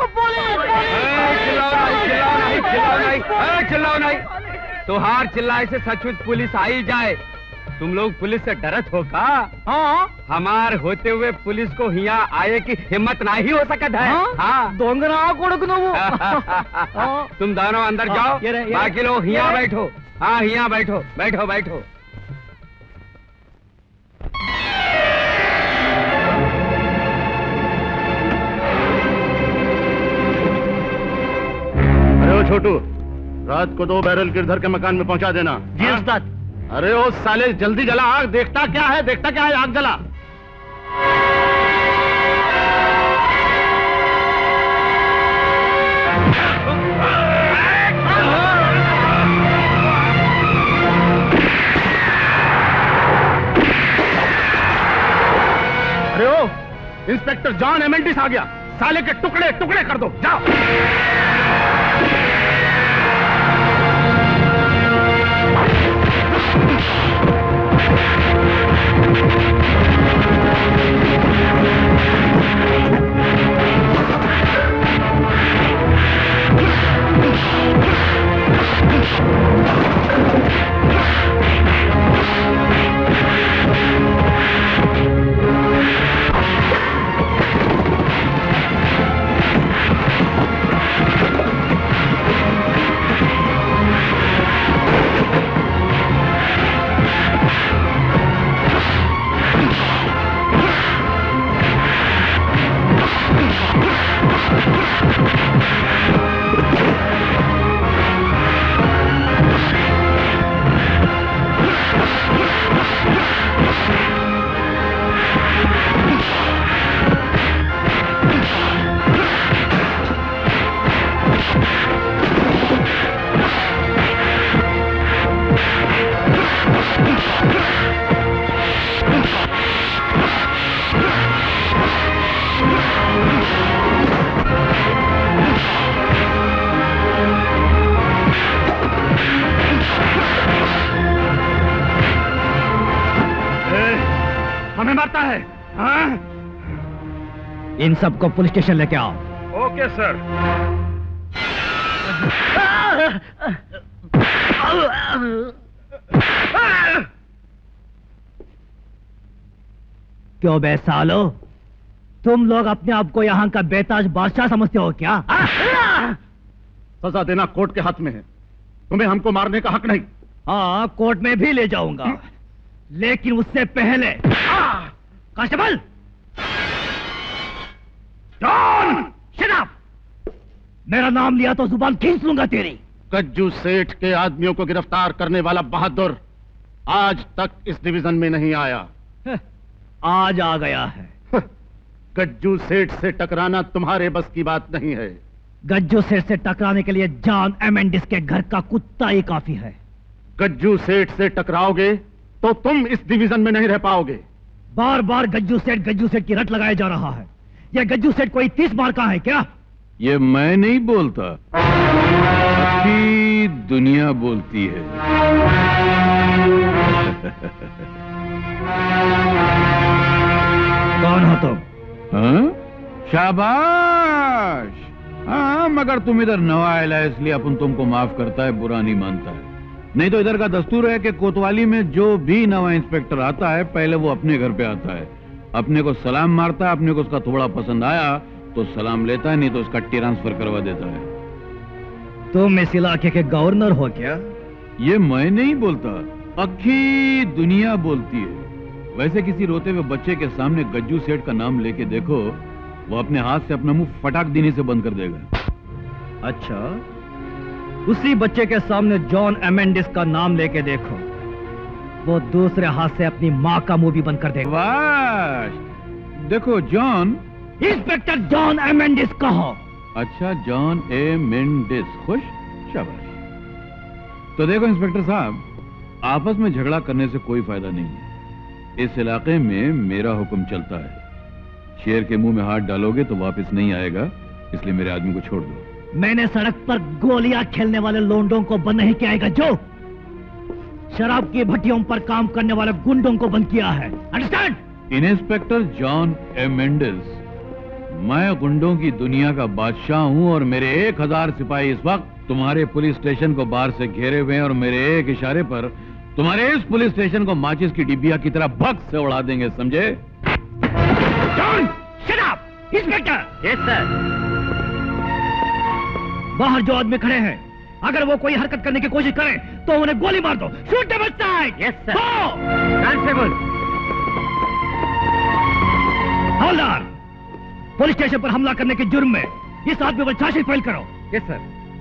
चिल्लाओ नहीं. तुहार चिल्लाए से सचमुच पुलिस आई जाए. तुम लोग पुलिस से डरत हो का? हाँ. हमार होते हुए पुलिस को यहाँ आए की हिम्मत नहीं हो सकत है. हाँ. डोंगरा कोड़कनो वो. तुम दोनों अंदर जाओ, बाकी लोग यहाँ बैठो. हाँ यहाँ बैठो. अरे ओ छोटू, रात को 2 बैरल गिरधर के मकान में पहुंचा देना. जी उस्ताद. अरे ओ साले जल्दी जला आग. देखता क्या है आग जला. अरे ओ इंस्पेक्टर जॉन मेंडिस आ गया. साले के टुकड़े टुकड़े कर दो. जाओ. मारता है. हाँ? इन सबको पुलिस स्टेशन लेके आओ. Okay sir. क्यों बे सालो, तुम लोग अपने आप को यहाँ का बेताज बादशाह समझते हो क्या? सजा देना कोर्ट के हाथ में है. तुम्हें हमको मारने का हक नहीं. हाँ कोर्ट में भी ले जाऊंगा, लेकिन उससे पहले कांस्टेबल जॉन शट अप. मेरा नाम लिया तो जुबान खींच लूंगा तेरी. गज्जू सेठ के आदमियों को गिरफ्तार करने वाला बहादुर आज तक इस डिवीजन में नहीं आया. आज आ गया है. गज्जू सेठ से टकराना तुम्हारे बस की बात नहीं है. गज्जू सेठ से टकराने के लिए जॉन मेंडिस के घर का कुत्ता ही काफी है. गज्जू सेठ से टकराओगे तो तुम इस डिवीजन में नहीं रह पाओगे। बार बार गज्जू सेठ की रट लगाया जा रहा है। यह गज्जू सेठ कोई 30 बार का है क्या? ये मैं नहीं बोलता, पूरी दुनिया बोलती है। कौन हो तुम? हाँ? शाबाश। हाँ, मगर तुम इधर नवा आया है इसलिए अपन तुमको माफ करता है, बुरा नहीं मानता है। नहीं तो इधर का दस्तूर है कि कोतवाली में जो भी नवा इंस्पेक्टर आता है पहले वो अपने घर पे आता है, अपने को सलाम मारता है, अपने को उसका थोड़ा पसंद आया तो सलाम लेता है, नहीं तो उसका ट्रांसफर करवा देता है। तुम इस इलाके के गवर्नर हो क्या? ये मैं नहीं बोलता, अक्खी दुनिया बोलती है। वैसे किसी रोते हुए बच्चे के सामने गज्जू सेठ का नाम लेके देखो, वो अपने हाथ से अपना मुंह फटाक देने से बंद कर देगा। अच्छा, उसी बच्चे के सामने जॉन एमेंडिस का नाम लेके देखो, वो दूसरे हाथ से अपनी माँ का मुंह भी बंद कर देगा। वाह, देखो जॉन, इंस्पेक्टर जॉन एमेंडिस कहो। अच्छा, जॉन ए मेंडिस, खुश, शाबाश। तो देखो इंस्पेक्टर साहब, आपस में झगड़ा करने से कोई फायदा नहीं है। इस इलाके में मेरा हुक्म चलता है, शेर के मुंह में हाथ डालोगे तो वापस नहीं आएगा, इसलिए मेरे आदमी को छोड़ दो। मैंने सड़क पर गोलियां खेलने वाले लोंडों को बंद नहीं किया है, जो शराब की भट्टियों पर काम करने वाले गुंडों को बंद किया है। Understand? Inspector John A Mendis, मैं गुंडों की दुनिया का बादशाह हूं और मेरे 1000 सिपाही इस वक्त तुम्हारे पुलिस स्टेशन को बाहर से घेरे हुए हैं और मेरे एक इशारे पर तुम्हारे इस पुलिस स्टेशन को माचिस की डिबिया की तरह भग से उड़ा देंगे, समझे? John, shut up! Inspector! Yes sir. बाहर जो आदमी खड़े हैं, अगर वो कोई हरकत करने की कोशिश करें तो उन्हें गोली मार दो। Shoot them side. Yes sir. Constable. हवलदार, पुलिस स्टेशन पर हमला करने के जुर्म में इस आदमी पर चार्जशीट फाइल करो। Yes sir.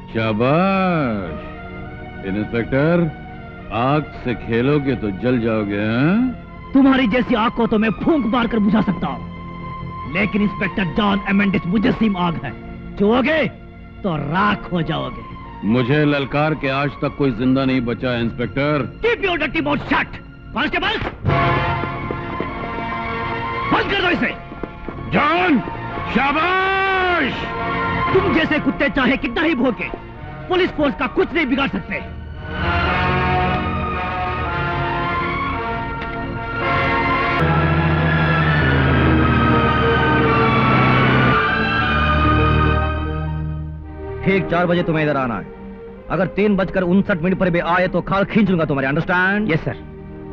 शाबाश इंस्पेक्टर, आग से खेलोगे तो जल जाओगे। हाँ? तुम्हारी जैसी आग को तो मैं फूंक मार कर बुझा सकता हूँ, लेकिन इंस्पेक्टर जॉन एमेंडिस मुजस्सिम आग है, छुओगे तो राख हो जाओगे। मुझे ललकार के आज तक कोई जिंदा नहीं बचा है inspector. Keep your dirty mouth shut. Constable, बंद कर दो इसे। जॉन, शाबाश। तुम जैसे कुत्ते चाहे कितना ही भौंके, पुलिस फोर्स का कुछ नहीं बिगाड़ सकते। ठीक 4 बजे तुम्हें इधर आना है। अगर 3:59 पर भी आए तो खाल खींच लूंगा तुम्हारे। अंडरस्टैंड? Yes sir.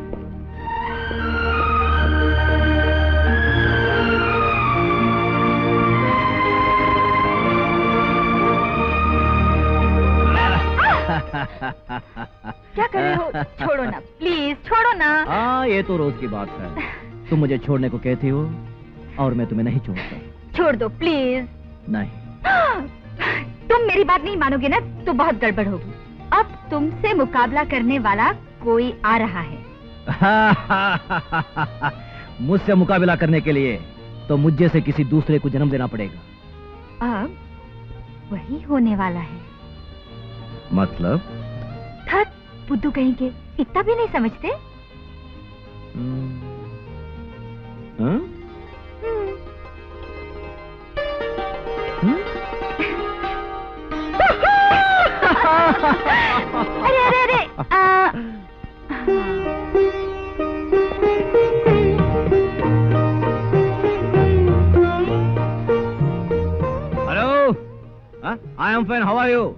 क्या कर रहे हो? छोड़ो ना प्लीज, छोड़ो ना। हाँ, ये तो रोज की बात है। तुम मुझे छोड़ने को कहती हो और मैं तुम्हें नहीं छोड़ता। छोड़ दो प्लीज। नहीं। तुम मेरी बात नहीं मानोगे ना तो बहुत गड़बड़ होगी। अब तुमसे मुकाबला करने वाला कोई आ रहा है। मुझसे मुकाबला करने के लिए तो मुझे से किसी दूसरे को जन्म देना पड़ेगा। अब वही होने वाला है। मतलब? थक बुद्धू कहीं के, इतना भी नहीं समझते? अरे अरे अरे hello, I am fine, how are you?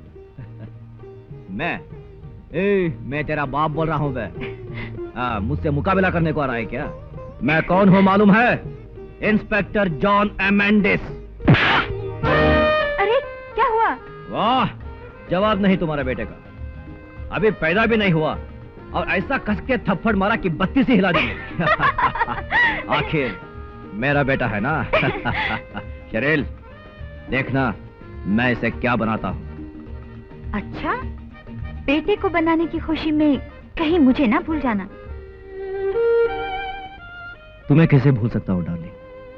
मैं तेरा बाप बोल रहा हूँ। मुझसे मुकाबला करने को आ रहा है क्या? मैं कौन हूँ मालूम है? Inspector John Amendis. अरे क्या हुआ? वाह, जवाब नहीं तुम्हारे बेटे का। अभी पैदा भी नहीं हुआ और ऐसा कस के थप्पड़ मारा कि बत्ती से हिला देंगे। आखिर मेरा बेटा है ना। शेरिल, देखना मैं इसे क्या बनाता हूँ। अच्छा, बेटे को बनाने की खुशी में कहीं मुझे ना भूल जाना। तुम्हें कैसे भूल सकता हूँ डार्लिंग?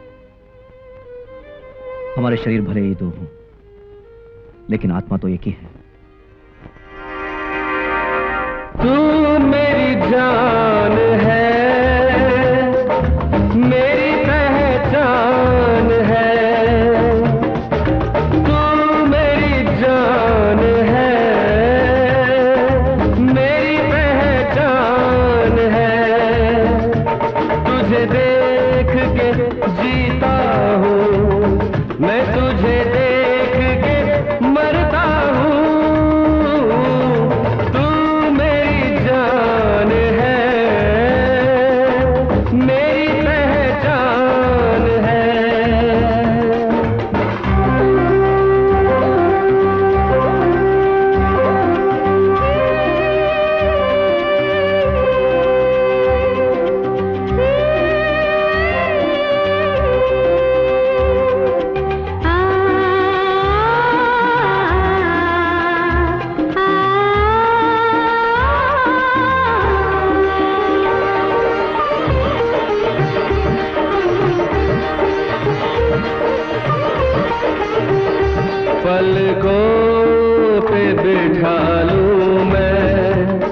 हमारे शरीर भले ही दो हों, लेकिन आत्मा तो एक ही है। तू मेरी जान है, मेरी पहचान है, तू मेरी जान है, मेरी पहचान है। तुझे देख के जीता हूँ मैं, तुझे देख के मरता हूँ। तू मेरी जान है, मेरी पहचान है। पलकों पे बिठा लूं मैं,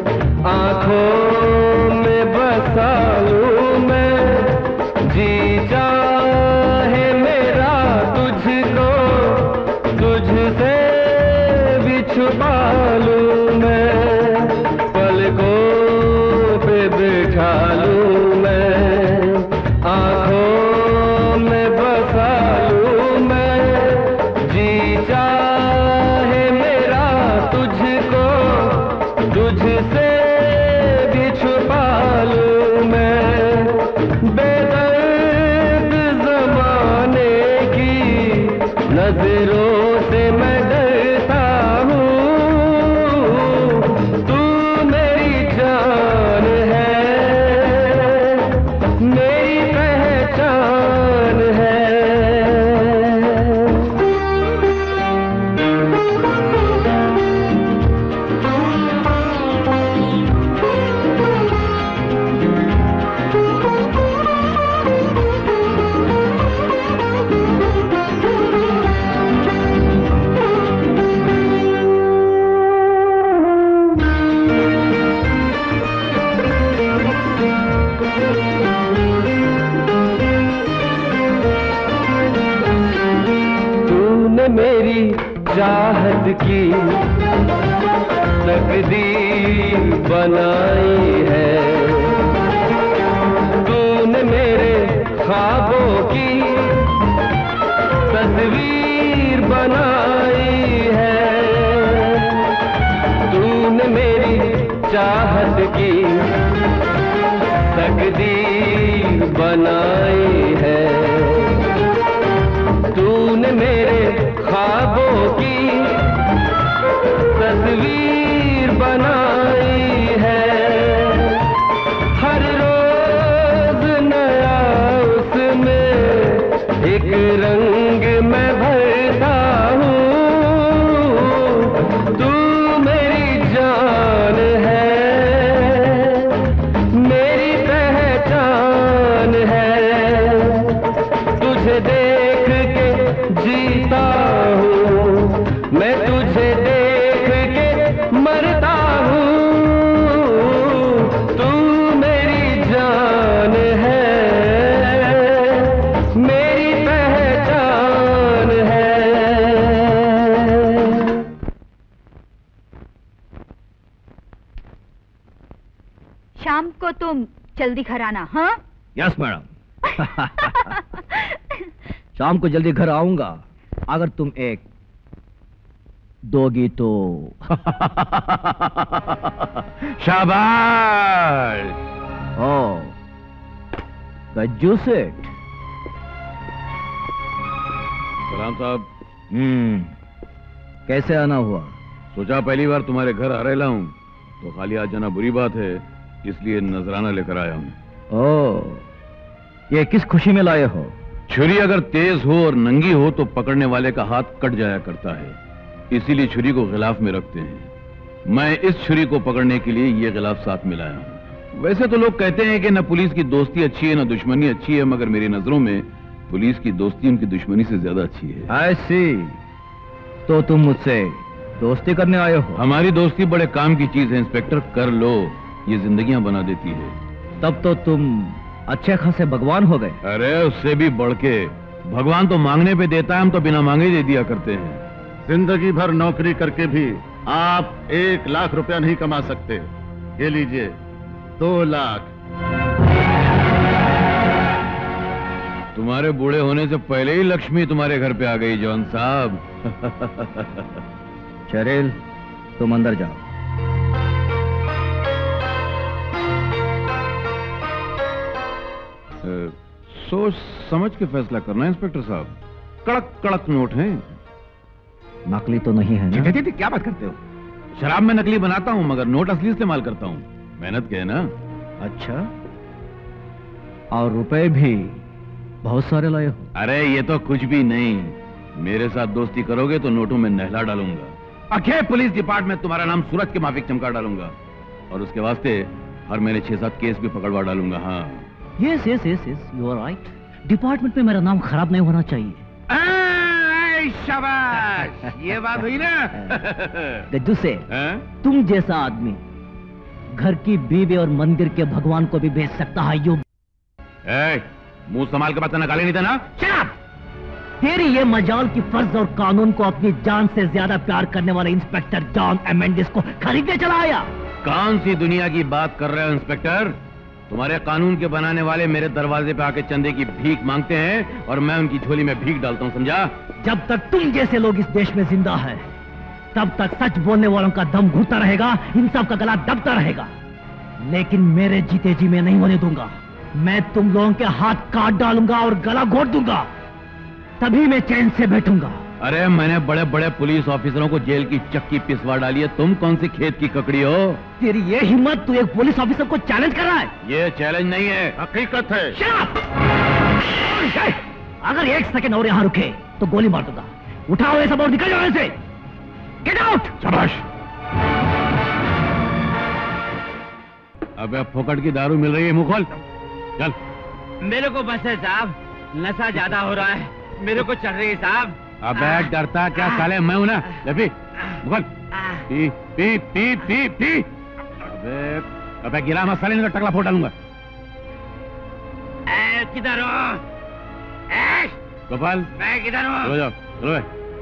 आंखों में बसा लूं मैं, जी चाहे मेरा तुझको, तुझसे भी छुपा लूं मैं। पलकों पे बिठा लूं मैं, आंखों में बसा लूं मैं, जी चाहे मेरा तुझको, तुझसे भी छुपा लूं मैं। बेदर्द ज़माने की नजरों से मैं डरता हूँ। तू मेरी जान है, मेरी पहचान है। तूने मेरी चाहत की तकदीर बनाई है, तूने मेरे ख्वाबों की तस्वीर बनाई है। तूने मेरी चाहत की तकदीर बनाई है, तूने मेरे ख्वाबों की तस्वीर बनाई है। हर रोज नया उसमें एक रंग मैं भरता हूँ। तू मेरी जान है, मेरी पहचान है। तुझे देख के जीता हूँ मैं, तुझे देख के मरता हूँ। तू मेरी जान है, मेरी पहचान है। शाम को तुम जल्दी घर आना, हाँ? Yes madam. शाम को जल्दी घर आऊंगा अगर तुम एक दोगी तो। शाबाश। ओह, गज्जू सेठ। सलाम साहब। कैसे आना हुआ? सोचा पहली बार तुम्हारे घर आ रहा हूँ तो खाली आ जाना बुरी बात है, इसलिए नजराना लेकर आया हूँ। ओह, ये किस खुशी में लाए हो? छुरी अगर तेज हो और नंगी हो तो पकड़ने वाले का हाथ कट जाया करता है, इसीलिए छुरी को गिलाफ में रखते हैं। मैं इस छुरी को पकड़ने के लिए ये गिलाफ साथ में लाया हूँ। वैसे तो लोग कहते हैं कि न पुलिस की दोस्ती अच्छी है न दुश्मनी अच्छी है, मगर मेरी नजरों में पुलिस की दोस्ती उनकी दुश्मनी से ज्यादा अच्छी है। I see। तो तुम मुझसे दोस्ती करने आए हो? हमारी दोस्ती बड़े काम की चीज है इंस्पेक्टर, कर लो, ये जिंदगियां बना देती है। तब तो तुम अच्छे खासे भगवान हो गए। अरे उससे भी बढ़ के, भगवान तो मांगने पे देता है, हम तो बिना मांगे दे दिया करते हैं। जिंदगी भर नौकरी करके भी आप 1 लाख रुपया नहीं कमा सकते। ये लीजिए 2 लाख। तुम्हारे बूढ़े होने से पहले ही लक्ष्मी तुम्हारे घर पे आ गई जॉन साहब। चेरिल, तुम अंदर जाओ। सोच समझ के फैसला करना इंस्पेक्टर साहब, कड़क कड़क नोट हैं। नकली तो नहीं है ना? क्या बात करते हो? शराब में नकली बनाता हूँ मगर नोट असली इस्तेमाल करता हूँ, मेहनत के है ना। अच्छा, और रुपए भी बहुत सारे लाए हो? अरे ये तो कुछ भी नहीं, मेरे साथ दोस्ती करोगे तो नोटों में नहला डालूंगा। अखे पुलिस डिपार्टमेंट तुम्हारा नाम सूरज के माफिक चमका डालूंगा, और उसके वास्ते हर महीने 6-7 केस भी पकड़वा डालूंगा। हाँ yes yes yes yes, you are right. Department में मेरा नाम खराब नहीं होना चाहिए। शाबाश, ये बात हुई ना। गज्जू से तुम जैसा आदमी घर की बीवी और मंदिर के भगवान को भी बेच सकता है। यू मुंह संभाल के बात करना, गाली नहीं देना। तेरी ये मजाल की फर्ज और कानून को अपनी जान से ज्यादा प्यार करने वाले इंस्पेक्टर जॉन मेंडिस को खरीदने चला आया। कौन सी दुनिया की बात कर रहे हो इंस्पेक्टर? तुम्हारे कानून के बनाने वाले मेरे दरवाजे पे आके चंदे की भीख मांगते हैं और मैं उनकी झोली में भीख डालता हूँ, समझा? जब तक तुम जैसे लोग इस देश में जिंदा है तब तक सच बोलने वालों का दम घुटता रहेगा, इंसाफ का गला दबता रहेगा। लेकिन मेरे जीते जी मैं नहीं होने दूंगा। मैं तुम लोगों के हाथ काट डालूंगा और गला घोट दूंगा, तभी मैं चैन से बैठूंगा। अरे मैंने बड़े बड़े पुलिस ऑफिसरों को जेल की चक्की पिसवा डाली है, तुम कौन सी खेत की ककड़ी हो? तेरी ये हिम्मत, तू एक पुलिस ऑफिसर को चैलेंज कर रहा है? ये चैलेंज नहीं है, हकीकत है। अगर 1 सेकंड और यहाँ रुके तो गोली मार दूंगा। उठाओ ये सब और निकल जाओ से। Get out. शाबाश। अबे फोकट की दारू मिल रही है, मुंह खोल। चल। मेरे को बस है साहब, नशा ज्यादा हो रहा है, मेरे को चढ़ रही है साहब। अबे डरता क्या साले, मैं हूं ना। ले मुगल, पी पी पी पी पी। अबे गिरा मत साले, नहीं तो टकला फोड़ डालूंगा। किधर हो? गोपाल, मैं किधर हूँ? चलो जाओ, चलो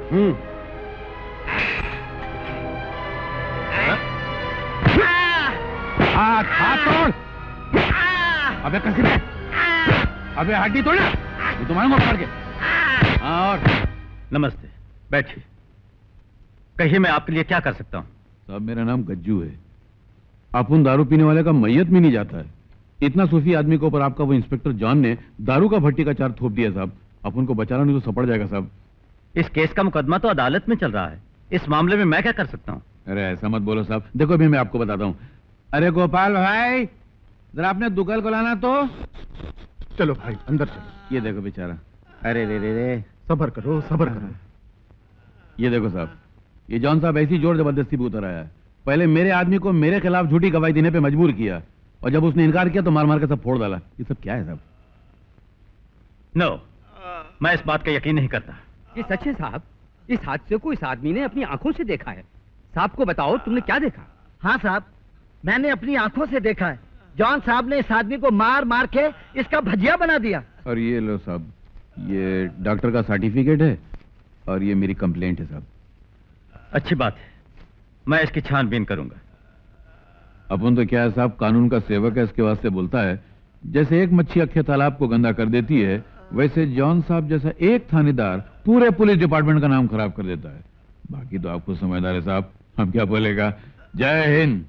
हाथ तोड़। अबे कैसे दे? अबे हड्डी तोड़, ये तुम्हारे मुंह फाड़ के। और नमस्ते, बैठिए। कहिए मैं आपके लिए क्या कर सकता हूँ? साहब मेरा नाम गज्जू है। अपन दारू पीने वाले का मैयत में नहीं जाता है। इतना सूफी आदमी के ऊपर आपका वो इंस्पेक्टर जॉन ने दारू का भट्टी का चार थोप दिया साहब। अपन को बचाना नहीं तो सपड़ जाएगा साहब। इस केस का मुकदमा तो अदालत में चल रहा है, इस मामले में मैं क्या कर सकता हूँ? अरे ऐसा मत बोलो साहब, देखो अभी मैं आपको बताता हूँ। अरे गोपाल भाई, जरा आपने दुकान को लाना तो। चलो भाई अंदर चलो। ये देखो बेचारा। अरे रे रे रे, सब्र करो सब्र करो। ये देखो साहब, ये जॉन साहब ऐसी जोर जबरदस्ती पे उतर आया है। पहले मेरे आदमी को मेरे खिलाफ झूठी गवाही देने पे मजबूर किया, और जब उसने इनकार किया तो मार मार के सब फोड़ डाला। ये सब क्या है साहब? नो, मैं इस बात का यकीन नहीं करता। ये सच है साहब, इस हादसे को इस आदमी ने अपनी आंखों से देखा है। साहब को बताओ, तुमने क्या देखा? हाँ साहब, मैंने अपनी आंखों से देखा है। जॉन साहब ने इस आदमी को मार मार के इसका भजिया बना दिया। और ये लो साहब, ये डॉक्टर का सर्टिफिकेट है और ये मेरी कंप्लेंट है साहब। अच्छी बात है, मैं इसकी छानबीन करूंगा। अपन तो क्या है साहब, कानून का सेवक है, इसके वास्ते बोलता है। जैसे एक मच्छी अख्खे तालाब को गंदा कर देती है, वैसे जॉन साहब जैसा एक थानेदार पूरे पुलिस डिपार्टमेंट का नाम खराब कर देता है। बाकी तो आपको समझदार है साहब, हम क्या बोलेगा। जय हिंद।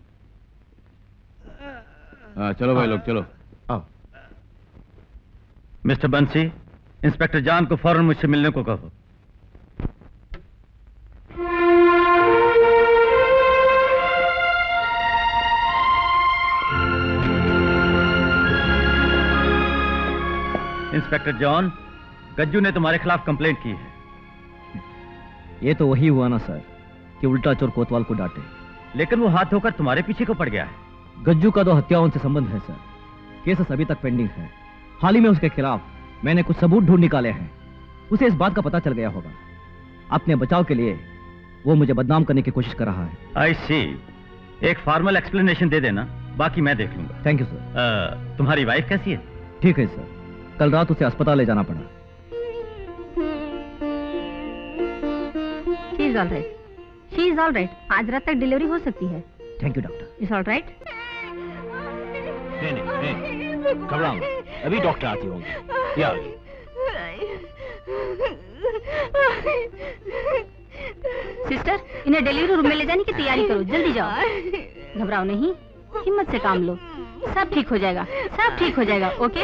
हाँ चलो भाई लोग चलो। आओ। मिस्टर बंसी, इंस्पेक्टर जॉन को फौरन मुझसे मिलने को कहो। इंस्पेक्टर जॉन, गज्जू ने तुम्हारे खिलाफ कंप्लेंट की है। ये तो वही हुआ ना सर कि उल्टा चोर कोतवाल को डांटे। लेकिन वो हाथ धोकर तुम्हारे पीछे को पड़ गया है। गज्जू का 2 हत्याओं से संबंध है सर। केस अभी तक पेंडिंग है। हाल ही में उसके खिलाफ मैंने कुछ सबूत ढूंढ निकाले हैं। उसे इस बात का पता चल गया होगा। अपने बचाव के लिए वो मुझे बदनाम करने की कोशिश कर रहा है। आई सी। एक फॉर्मल एक्सप्लेनेशन दे देना, बाकी मैं देख लूंगा। Thank you sir. तुम्हारी वाइफ कैसी है? ठीक है सर, कल रात उसे अस्पताल ले जाना पड़ा। She is all right, she is all right. आज रात तक डिलीवरी हो सकती है। Thank you doctor. Is all right. नहीं, घबराओ, अभी डॉक्टर आती होंगी। या सिस्टर, इन्हें डिलीवरी रूम में ले जाने की तैयारी करो, जल्दी जाओ। घबराओ नहीं, हिम्मत से काम लो, सब ठीक हो जाएगा, सब ठीक हो जाएगा। Okay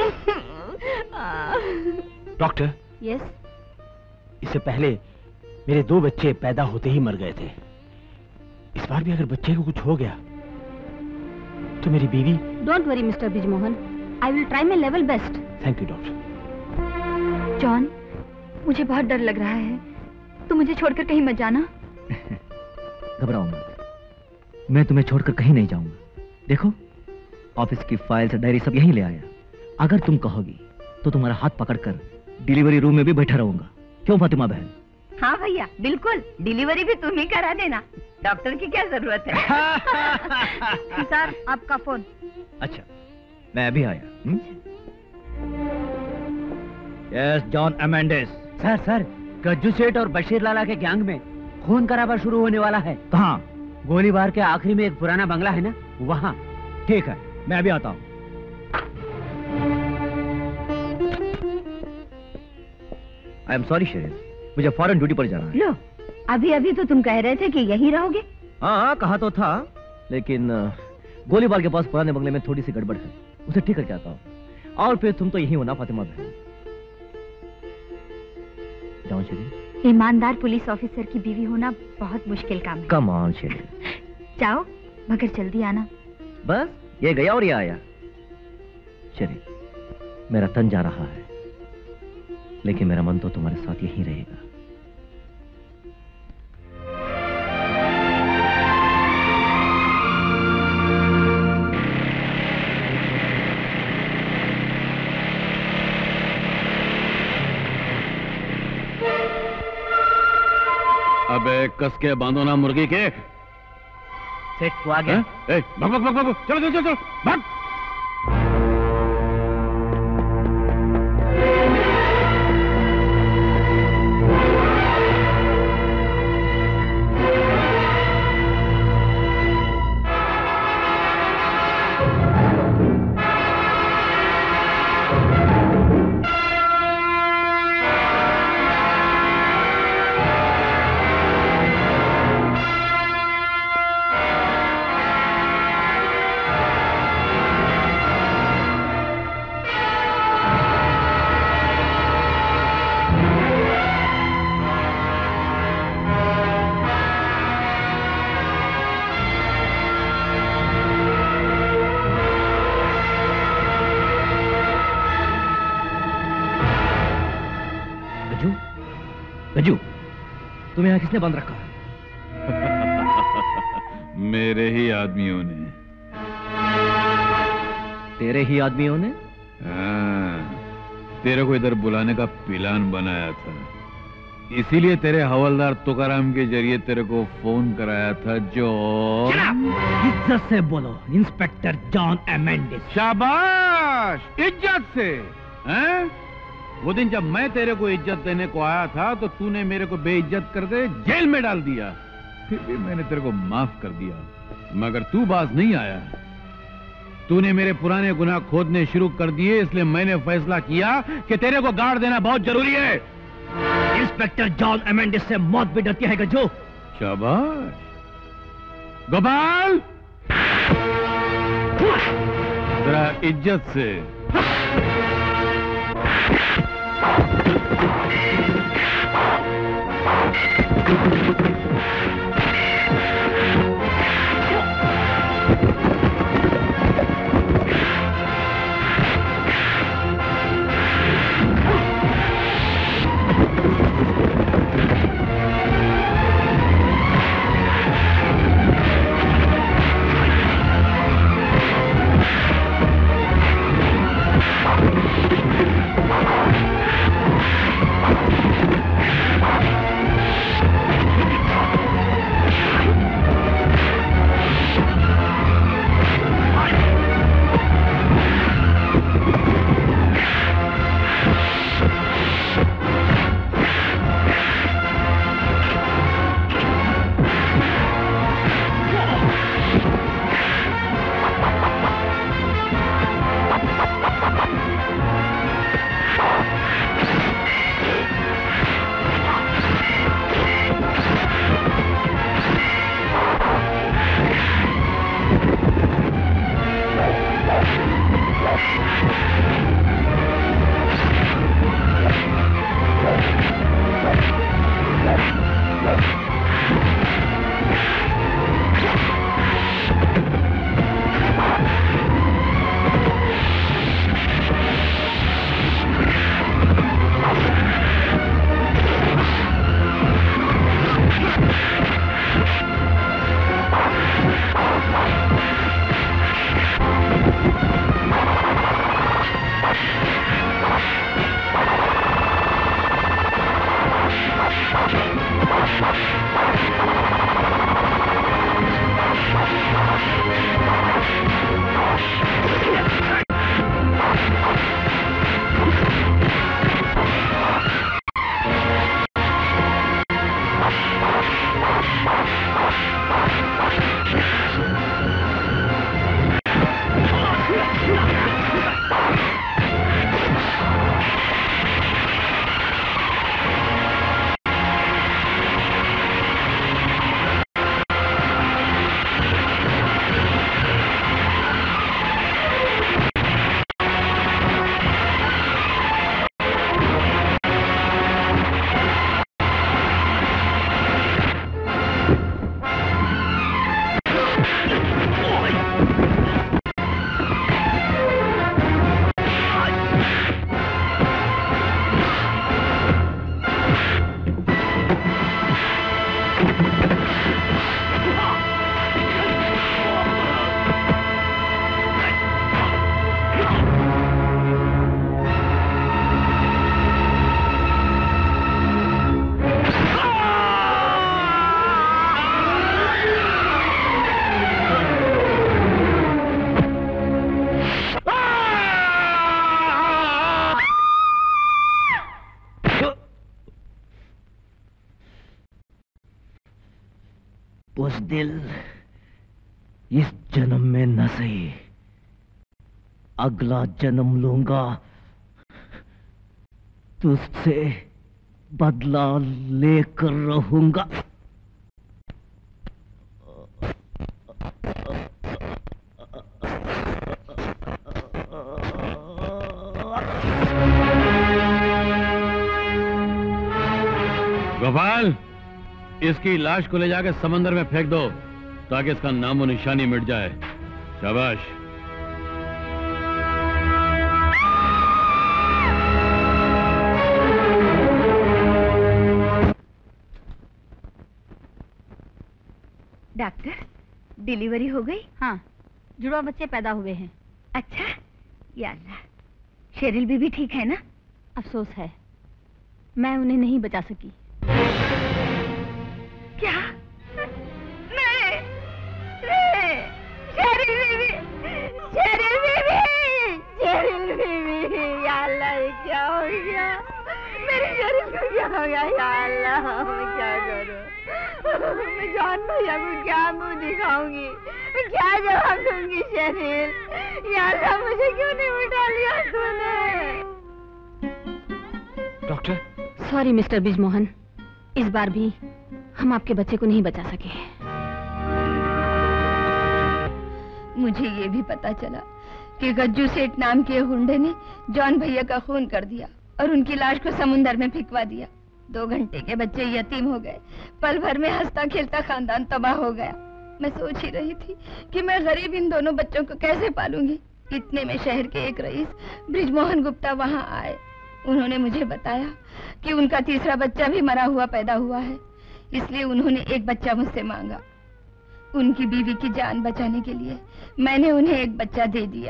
doctor. यस। इससे पहले मेरे 2 बच्चे पैदा होते ही मर गए थे। इस बार भी अगर बच्चे को कुछ हो गया तो मेरी बीवी। Don't worry mister Brijmohan, I will try my level best. Thank you doctor. John, मुझे बहुत डर लग रहा है, तो मुझे छोड़कर कहीं मत जाना। घबराओ मत, मैं तुम्हें छोड़कर कहीं नहीं जाऊंगा। देखो, ऑफिस की फाइल्स डायरी सब यहीं ले आया। अगर तुम कहोगी तो तुम्हारा हाथ पकड़कर डिलीवरी रूम में भी बैठा रहूंगा। क्यों फातिमा बहन? हाँ भैया, बिल्कुल। डिलीवरी भी तुम ही करा देना, डॉक्टर की क्या जरूरत है। सर, आपका फोन। अच्छा, मैं अभी आया। Yes, John Mendes. Sir, Gajju Seth और बशीर लाला के गैंग में खून खराबा शुरू होने वाला है। कहाँ? गोलीबार के आखिरी में एक पुराना बंगला है ना, वहाँ। ठीक है, मैं अभी आता हूँ। आई एम सॉरी शेरिल, मुझे फॉरेन ड्यूटी पर जाना है। लो, अभी तो तुम कह रहे थे कि यहीं रहोगे। हाँ, कहा तो था, लेकिन गोलीबार के पास पुराने बंगले में थोड़ी सी गड़बड़ है, उसे ठीक करके आता हूँ। और फिर तुम तो यही हो ना फातिमा बहन? जाओ शेरिल। ईमानदार पुलिस ऑफिसर की बीवी होना बहुत मुश्किल काम है। Come on Sheryl. जाओ, मगर जल्दी आना। बस ये गया और ये आया। शेरिल, मेरा तन जा रहा है, लेकिन मेरा मन तो तुम्हारे साथ यहीं रहेगा। अबे कस के बांधो ना मुर्गी के। सेठ तो आ गया। भाग भाग भाग भाग, चलो चलो चलो भाग। गज्जू, तुम्हें यहाँ किसने बंद रखा? मेरे ही आदमियों ने। तेरे ही आदमियों ने? हाँ, तेरे को इधर बुलाने का प्लान बनाया था, इसीलिए तेरे हवलदार तुकाराम के जरिए तेरे को फोन कराया था। जो इज्जत से बोलो, इंस्पेक्टर जॉन मेंडेस। शाबाश, इज्जत से। हैं? वो दिन जब मैं तेरे को इज्जत देने को आया था तो तूने मेरे को बेइज्जत कर दे जेल में डाल दिया। फिर भी मैंने तेरे को माफ कर दिया, मगर तू बाज नहीं आया। तूने मेरे पुराने गुनाह खोदने शुरू कर दिए, इसलिए मैंने फैसला किया कि तेरे को गाड़ देना बहुत जरूरी है। इंस्पेक्टर जॉन मेंडेस से मौत भी डरती है गज्जू। शाबाश। गोपाल, जरा इज्जत से। दिल इस जन्म में न सही, अगला जन्म लूंगा, तुझसे बदला लेकर रहूंगा। गोपाल, इसकी लाश को ले जाकर समंदर में फेंक दो ताकि इसका नामो निशानी मिट जाए। शाबाश। डॉक्टर, डिलीवरी हो गई? हाँ, जुड़वा बच्चे पैदा हुए हैं। अच्छा, या अल्लाह, शेरिल भी ठीक है ना? अफसोस है, मैं उन्हें नहीं बचा सकी। क्या? नहीं, शेरिल बीबी, या अल्लाह, ये क्या हो गया? मेरी शेरिल को क्या हो गया? या अल्लाह, मैं क्या करूं? मैं जॉन भैया को क्या मुंह दिखाऊंगी? मैं क्या जवाब दूंगी शेरिल? या अल्लाह, मुझे क्यों नहीं उठा लिया तूने? डॉक्टर, सॉरी मिस्टर ब्रिजमोहन, इस बार भी हम आपके बच्चे को नहीं बचा सके। मुझे ये भी पता चला कि गज्जू सेठ नाम के गुंडे ने जॉन भैया का खून कर दिया और उनकी लाश को समुंदर में फेंकवा दिया। 2 घंटे के बच्चे यतीम हो गए, पल भर में हंसता खेलता खानदान तबाह हो गया। मैं सोच ही रही थी कि मैं गरीब इन दोनों बच्चों को कैसे पालूंगी। इतने में शहर के एक रईस ब्रिजमोहन गुप्ता वहां आए। उन्होंने मुझे बताया कि उनका तीसरा बच्चा भी मरा हुआ पैदा हुआ है, इसलिए उन्होंने एक बच्चा मुझसे मांगा। उनकी बीवी की जान बचाने के लिए मैंने उन्हें एक बच्चा दे दिया।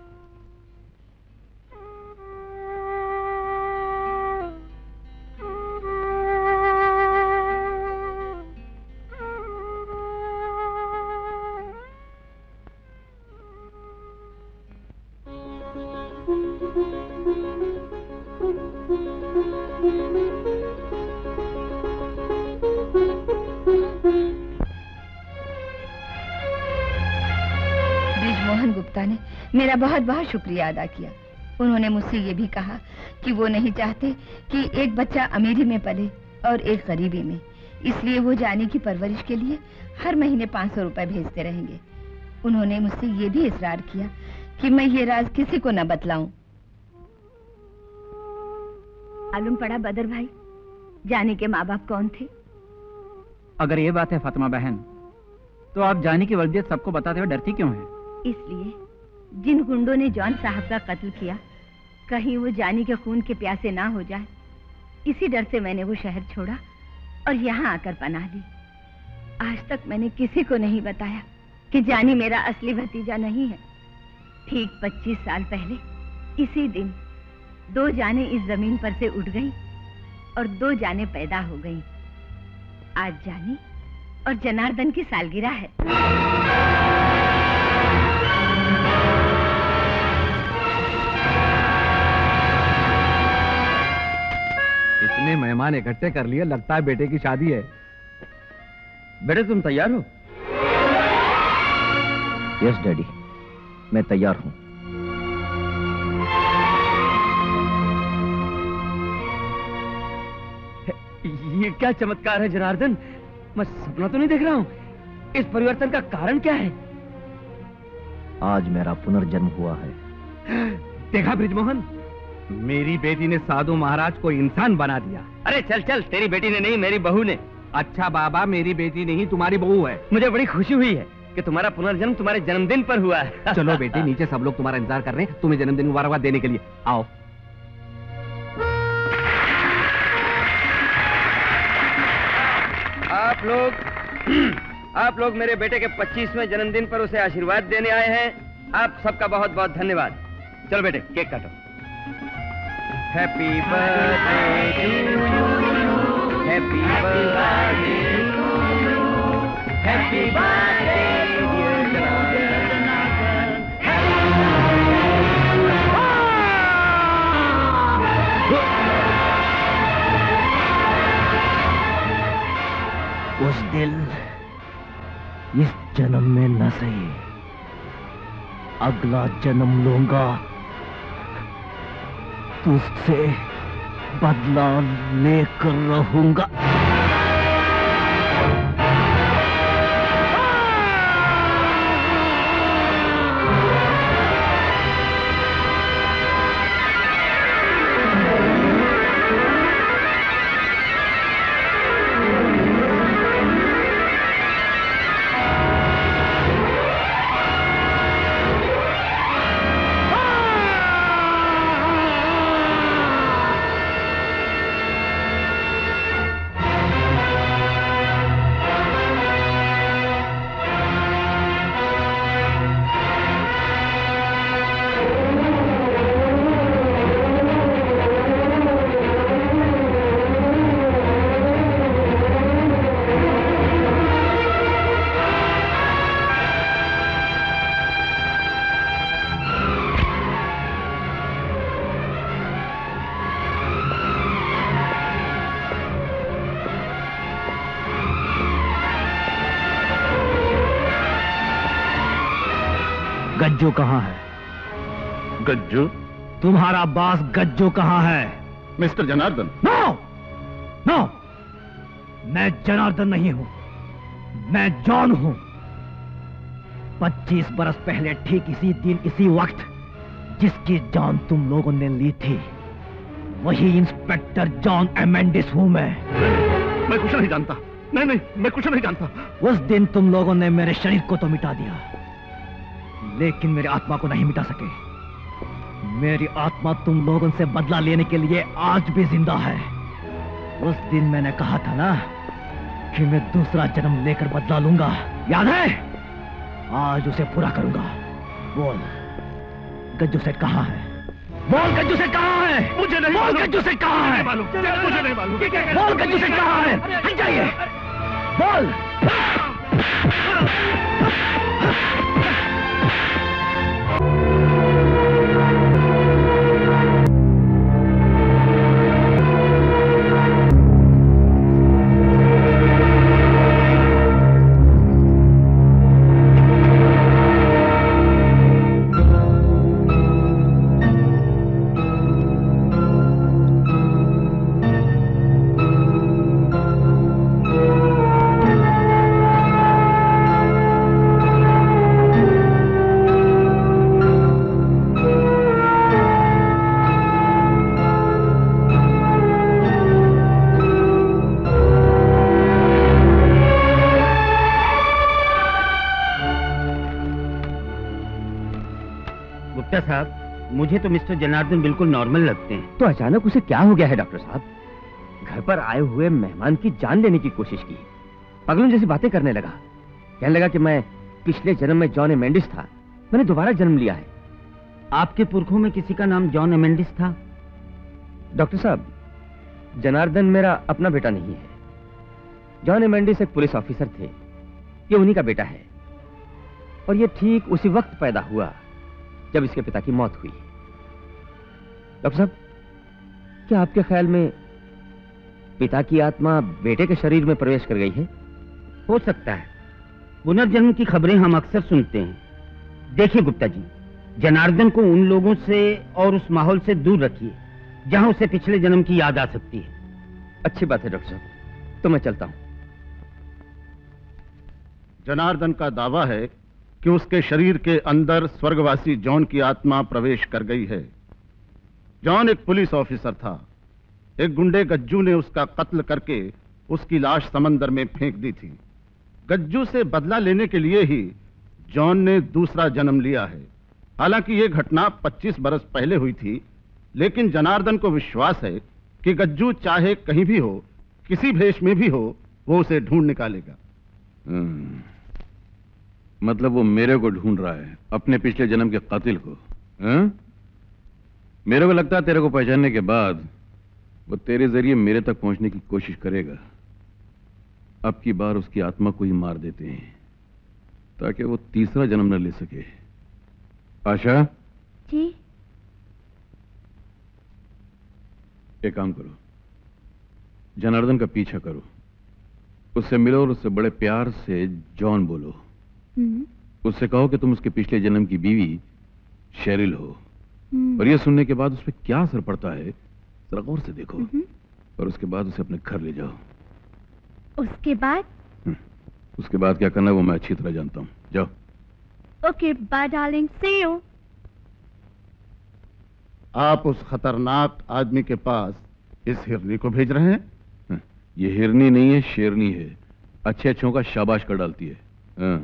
बृजमोहन गुप्ता ने मेरा बहुत बहुत शुक्रिया अदा किया। उन्होंने मुझसे ये भी कहा कि वो नहीं चाहते कि एक बच्चा अमीरी में पले और एक गरीबी में, इसलिए वो जानी की परवरिश के लिए हर महीने 500 रुपए भेजते रहेंगे। उन्होंने मुझसे ये भी इसरार किया कि मैं ये राज किसी को न बतलाऊं। मालूम पड़ा बदर भाई, जानी के माँ बाप कौन थे? अगर ये बात है फातिमा बहन, तो आप जानी की वल्दियत सबको बताते हुए डरती क्यों हैं? इसलिए जिन गुंडों ने जॉन साहब का कत्ल किया, कहीं वो जानी के खून के प्यासे ना हो जाए, इसी डर से मैंने वो शहर छोड़ा और यहाँ आकर पनाह ली। आज तक मैंने किसी को नहीं बताया कि जानी मेरा असली भतीजा नहीं है। ठीक 25 साल पहले इसी दिन 2 जाने इस जमीन पर से उठ गई और 2 जाने पैदा हो गई। आज जानी और जनार्दन की सालगिरह है। इतने मेहमान इकट्ठे कर लिए, लगता है बेटे की शादी है। बेटे तुम तैयार हो? यस डैडी, मैं तैयार हूं। ये क्या चमत्कार है जनार्दन, मैं सपना तो नहीं देख रहा हूं। इस परिवर्तन का कारण क्या है? आज मेरा पुनर्जन्म हुआ है। देखा ब्रिजमोहन, मेरी बेटी ने साधु महाराज को इंसान बना दिया। अरे चल चल, तेरी बेटी ने नहीं, मेरी बहू ने। अच्छा बाबा, मेरी बेटी नहीं, तुम्हारी बहू है। मुझे बड़ी खुशी हुई है कि तुम्हारा पुनर्जन्म तुम्हारे जन्मदिन पर हुआ है। चलो बेटी, नीचे सब लोग तुम्हारा इंतजार कर रहे हैं तुम्हें जन्मदिन मुबारकबाद देने के लिए। आओ। आप लोग मेरे बेटे के 25वें जन्मदिन पर उसे आशीर्वाद देने आए हैं। आप सबका बहुत बहुत धन्यवाद। चलो बेटे, केक काटो। Happy birthday to you, happy birthday to you, happy birthday dear Janardan. उस दिल इस जन्म में न सही, अगला जन्म लूंगा, तुझसे बदला लेकर रहूंगा। गज्जू कहाँ है? गज्जू? तुम्हारा बॉस गज्जू कहाँ है? मिस्टर जनार्दन। नो नो, मैं जनार्दन नहीं हूं, मैं जॉन हूं। 25 बरस पहले ठीक इसी दिन इसी वक्त जिसकी जान तुम लोगों ने ली थी, वही इंस्पेक्टर जॉन मेंडिस हूं मैं कुछ नहीं जानता। नहीं, मैं कुछ नहीं जानता। उस दिन तुम लोगों ने मेरे शरीर को तो मिटा दिया, लेकिन मेरी आत्मा को नहीं मिटा सके। मेरी आत्मा तुम लोगों से बदला लेने के लिए आज भी जिंदा है। उस दिन मैंने कहा था ना कि मैं दूसरा जन्म लेकर बदला लूंगा, याद है? आज उसे पूरा करूंगा। बोल, गज्जू सेठ कहाँ है? बोल, गज्जू सेठ कहाँ है? मुझे नहीं बोल, गज्जू सेठ कहाँ है? मुझे नहीं मालूम। बोल, गज्जू सेठ कहाँ है? हट जाइए, बोल। साहब, मुझे तो मिस्टर जनार्दन बिल्कुल नॉर्मल लगते हैं। तो अचानक उसे क्या हो गया है डॉक्टर साहब? घर पर आए हुए मेहमान की जान लेने की कोशिश की, पगलों जैसी बातें करने लगा, कहने लगा कि मैं पिछले जन्म में जॉन मेंडिस था, मैंने दोबारा जन्म लिया है। आपके पुरखों में किसी का नाम जॉन मेंडिस था? डॉक्टर साहब, जनार्दन मेरा अपना बेटा नहीं है। जॉन मेंडिस एक पुलिस ऑफिसर थे, ये उन्हीं का बेटा है, और ये ठीक उसी वक्त पैदा हुआ जब इसके पिता की मौत हुई। डॉक्टर साहब, क्या आपके ख्याल में पिता की आत्मा बेटे के शरीर में प्रवेश कर गई है? हो सकता है। पुनर्जन्म की खबरें हम अक्सर सुनते हैं, देखिए गुप्ता जी, जनार्दन को उन लोगों से और उस माहौल से दूर रखिए जहां उसे पिछले जन्म की याद आ सकती है। अच्छी बात है डॉक्टर साहब, तो मैं चलता हूं। जनार्दन का दावा है कि उसके शरीर के अंदर स्वर्गवासी जॉन की आत्मा प्रवेश कर गई है। जॉन एक पुलिस ऑफिसर था। एक गुंडे गज्जू ने उसका कत्ल करके उसकी लाश समंदर में फेंक दी थी। गज्जू से बदला लेने के लिए ही जॉन ने दूसरा जन्म लिया है। हालांकि यह घटना 25 बरस पहले हुई थी, लेकिन जनार्दन को विश्वास है कि गज्जू चाहे कहीं भी हो, किसी भेष में भी हो, वो उसे ढूंढ निकालेगा। मतलब वो मेरे को ढूंढ रहा है, अपने पिछले जन्म के कातिल को। मेरे को लगता है तेरे को पहचानने के बाद वो तेरे जरिए मेरे तक पहुंचने की कोशिश करेगा। अब की बार उसकी आत्मा को ही मार देते हैं ताकि वो तीसरा जन्म न ले सके। आशा जी। एक काम करो, जनार्दन का पीछा करो, उससे मिलो और उससे बड़े प्यार से जॉन बोलो। उससे कहो कि तुम उसके पिछले जन्म की बीवी शेरिल हो। और यह सुनने के बाद उस पर क्या असर पड़ता है जरा गौर से देखो। और उसके बाद उसे अपने घर ले जाओ। उसके बाद? उसके बाद क्या करना है वो मैं अच्छी तरह जानता हूं। जाओ। Okay, bye darling, see you. आप उस खतरनाक आदमी के पास इस हिरनी को भेज रहे हैं? ये हिरनी नहीं है, शेरनी है। अच्छे अच्छों का शाबाश कर डालती है।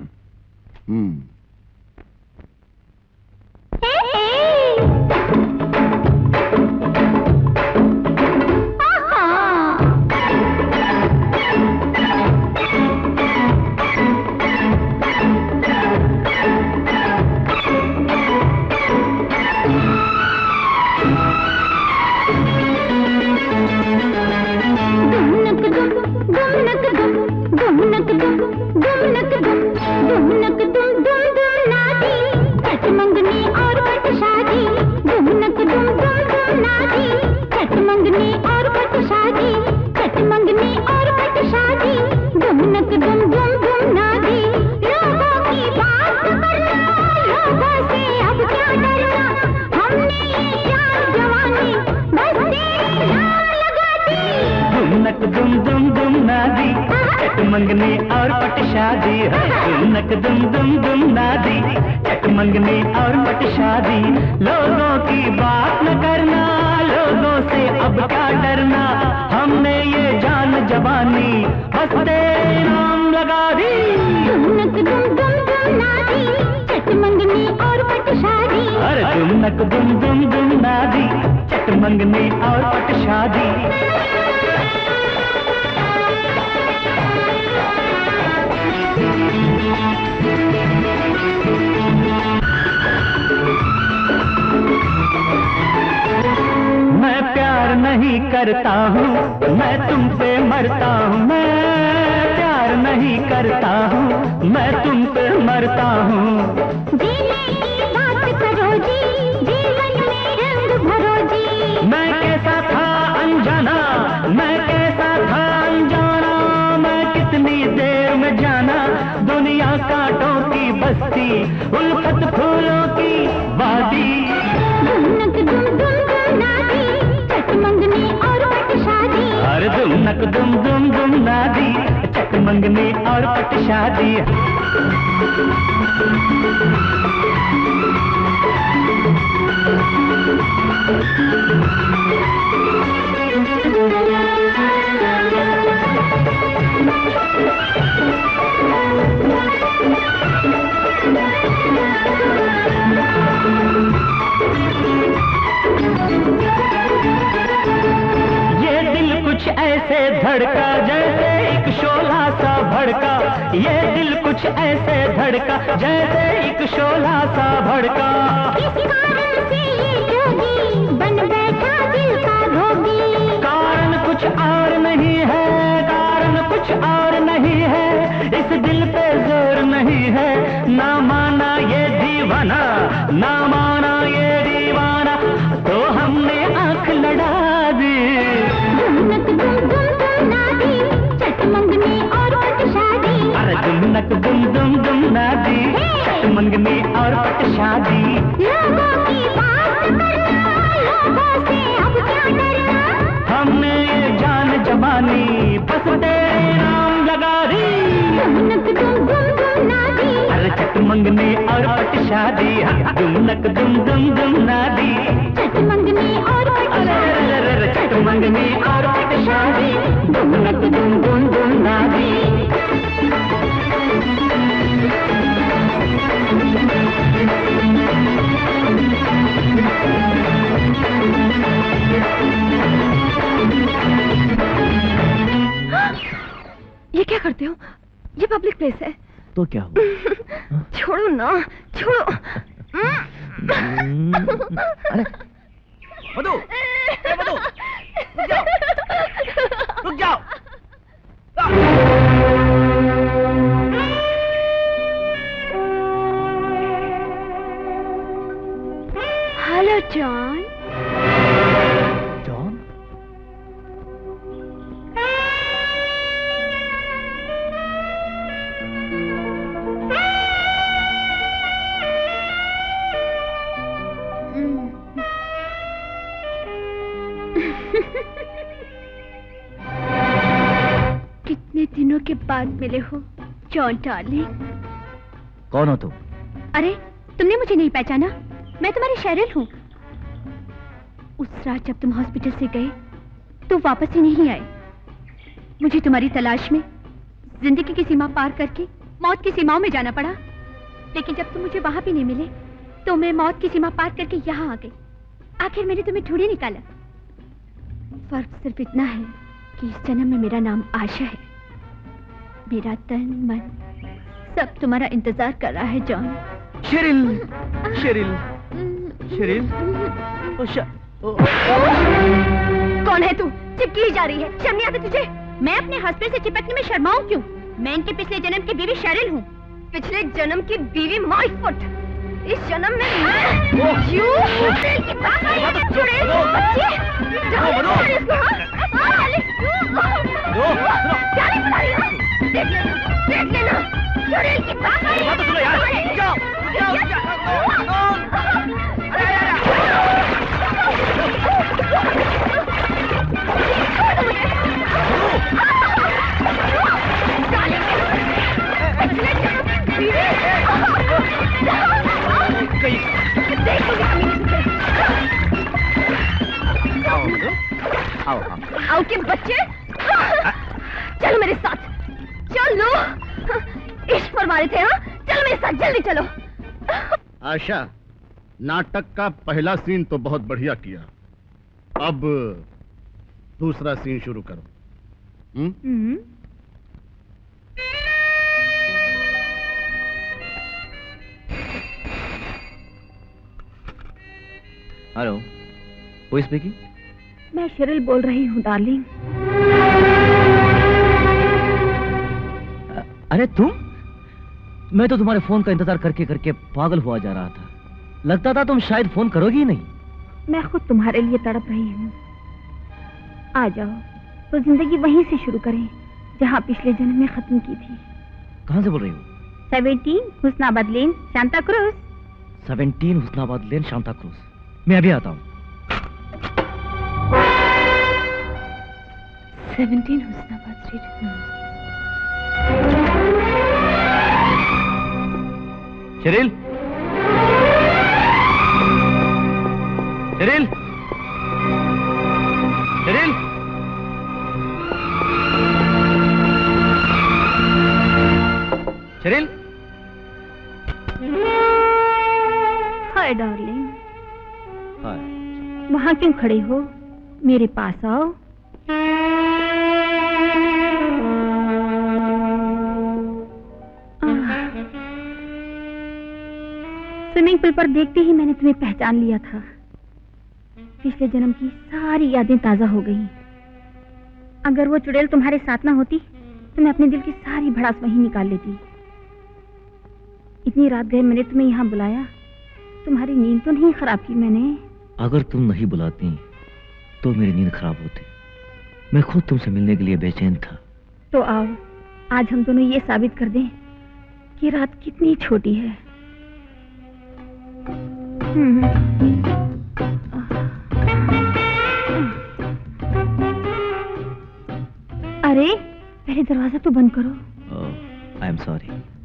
मंगनी और पट शादी है, नक दुम दुम दुम नादी, चट मंगनी और पट शादी। लोगों की बात न करना, लोगों से अब क्या डरना, हमने ये जान जवानी बस तेरे नाम लगा दी। नक दुम दुम दुम नादी, चट मंगनी और पट शादी। अरे तुम नक दुम दुम दुम नादी, चट मंगनी और पट शादी। मैं प्यार नहीं करता हूँ, मैं तुम पे मरता हूँ। मैं प्यार नहीं करता हूँ, मैं तुम पे मरता हूँ। जीने की बात करो जी, जीवन में रंग भरो जी। मैं कैसा था अनजाना, मैं कैसा था अनजाना, मैं कितनी देर में जाना दुनिया कांटों की बस्ती, उल्फत फूलों की वादी। नक दुम दुम दुम नादी, चट मंगनी और पट शादी। अरे दुम नक दुम दुम दुम नादी, चट मंगनी और पट शादी। ये दिल कुछ ऐसे धड़का जैसे एक शोला सा भड़का, ये दिल कुछ ऐसे धड़का जैसे एक शोला सा भड़का। इस कारण से ये जोगी बन बैठा दिल का भोगी। कारण कुछ और नहीं है, कारण कुछ और नहीं है, इस दिल पे जोर नहीं है। ना माना ये दीवाना, ना माना ये दीवाना, तो हमने आंख लड़ा दी। नक दुम दुम दुम नादी, चट मंगनी और पट शादी। अरे दुम नक दुम दुम दुम नादी, चट मंगनी और पट शादी। लोगों की बात करना, लोगों से अब क्या डरना। हमने ये जान जवानी बस तेरे नाम लगा दी। दुमनक दुम दुम दुम नादी। अरे चट मंगनी और पट शादी। दुमनक दुम दुम दुम नादी। चट मंगनी और पट शादी। चट मंगनी और पट शादी। दुमनक दुम दुम दुम नादी। ये क्या करते हो? ये पब्लिक प्लेस है। तो क्या हुआ? छोड़ो ना, छोड़ो। अरे मधु, मधु, रुक जाओ, रुक जाओ। Hello John. जॉन? कितने दिनों के बाद मिले हो जॉन डार्लिंग। कौन हो तुम? अरे तुमने मुझे नहीं पहचाना? मैं तुम्हारी शेरिल हूँ। उस रात जब तुम हॉस्पिटल से गए तो वापस ही नहीं आए। मुझे तुम्हारी तलाश में जिंदगी की सीमा पार करके मौत की सीमाओं में जाना पड़ा। लेकिन जब तुम मुझे वहां भी नहीं मिले तो मैं मौत की सीमा पार करके यहाँ आ गई। आखिर मैंने तुम्हें ढूंढ निकाला। फर्क सिर्फ इतना है कि इस जन्म में मेरा नाम आशा है। मेरा तन मन सब तुम्हारा इंतजार कर रहा है जॉन। Sherrill, Sheryl, Sherrill. कौन है तू? चिपकी ही जा रही है। शर्म नहीं आती तुझे? मैं अपने हस्बैंड से चिपकने में शर्माऊं क्यों? मैं इनके पिछले जन्म की बीवी शेरिल हूँ। पिछले जन्म की बीवी माय फुट। इस जन्म में मैं की बात आई है। चुड़ैल बच्ची। क्या नहीं बता रही हो? देख लेना, देख लेना। चुड़ैल की बात आई है। सुनो यार। जाओ, जाओ, आओ के बच्चे, चलो मेरे साथ। चलो, इश्क फरमा रहे थे। हाँ, चलो मेरे साथ, जल्दी चलो। आशा, नाटक का पहला सीन तो बहुत बढ़िया किया। अब दूसरा सीन शुरू करो। Hello, who is speaking? मैं शेरिल बोल रही हूँ डार्लिंग। अरे तुम? मैं तो तुम्हारे फोन का इंतजार करके करके पागल हुआ जा रहा था। लगता था तुम शायद फोन करोगी ही नहीं। मैं खुद तुम्हारे लिए तड़प रही हूँ। आ जाओ तो जिंदगी वहीं से शुरू करें जहाँ पिछले जन्म में खत्म की थी। कहाँ से बोल रही हो? 17 हुस्नाबाद लेन, शांता क्रूज। 17 हुस्नाबाद लेन, शांता क्रूज। मैं अभी आता हूँ। 17 Husnabad street. Sheryl, Sheryl, Sheryl. Sheryl. Hi darling. Hi. वहाँ क्यों खड़े हो? मेरे पास आओ। स्विमिंग पूल पर देखते ही मैंने तुम्हें पहचान लिया था। पिछले जन्म की सारी यादें ताजा हो गई। अगर वो चुड़ैल तुम्हारे साथ ना होती तो मैं अपने दिल की सारी भड़ास वहीं निकाल लेती। इतनी रात गए मैंने तुम्हें यहाँ बुलाया। तुम्हारी नींद तो नहीं खराब की मैंने? अगर तुम नहीं बुलाती तो मेरी नींद खराब होती। मैं खुद तुमसे मिलने के लिए बेचैन था। तो आओ, आज हम दोनों ये साबित कर दें कि रात कितनी छोटी है। अरे पहले दरवाजा तो बंद करो। I am sorry.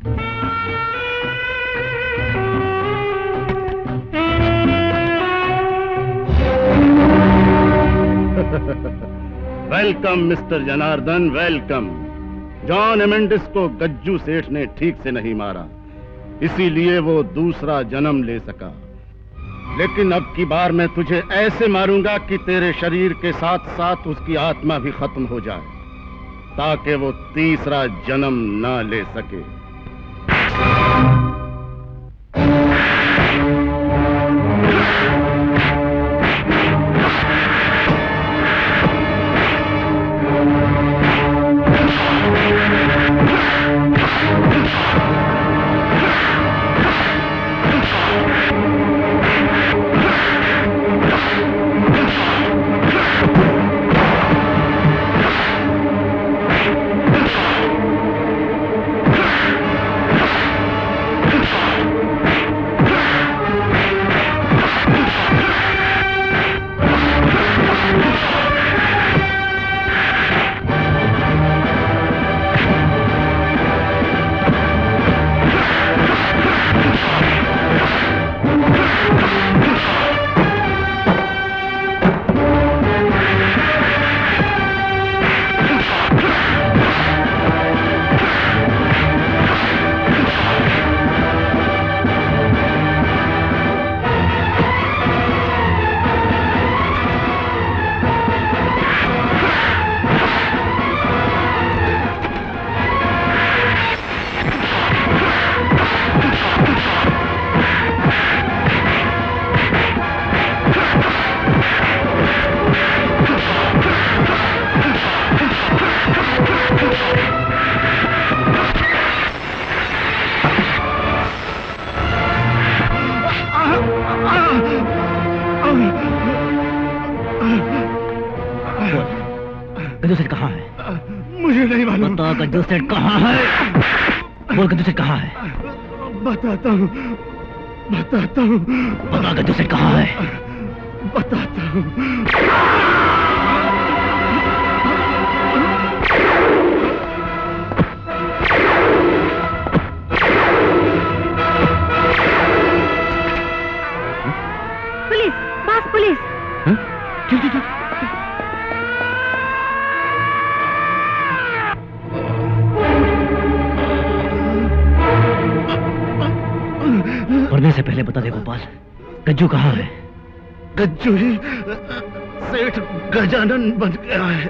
Welcome mister Janardan, welcome. John Mendis को गज्जू सेठ ने ठीक से नहीं मारा, इसीलिए वो दूसरा जन्म ले सका। लेकिन अब की बार मैं तुझे ऐसे मारूंगा कि तेरे शरीर के साथ साथ उसकी आत्मा भी खत्म हो जाए, ताकि वो तीसरा जन्म ना ले सके। गज्जू सेठ कहाँ है? मुझे नहीं मालूम। बता गज्जू सेठ कहाँ है? बोल गज्जू सेठ कहाँ है? बताता हूँ, बताता हूँ। बता गज्जू सेठ कहाँ है? बताता हूँ। पुलिस, बस पुलिस। चल चल चल। मरने से पहले बता दे गोपाल, गज्जू कहाँ है? गज्जू ही सेठ गजानन बन गया है।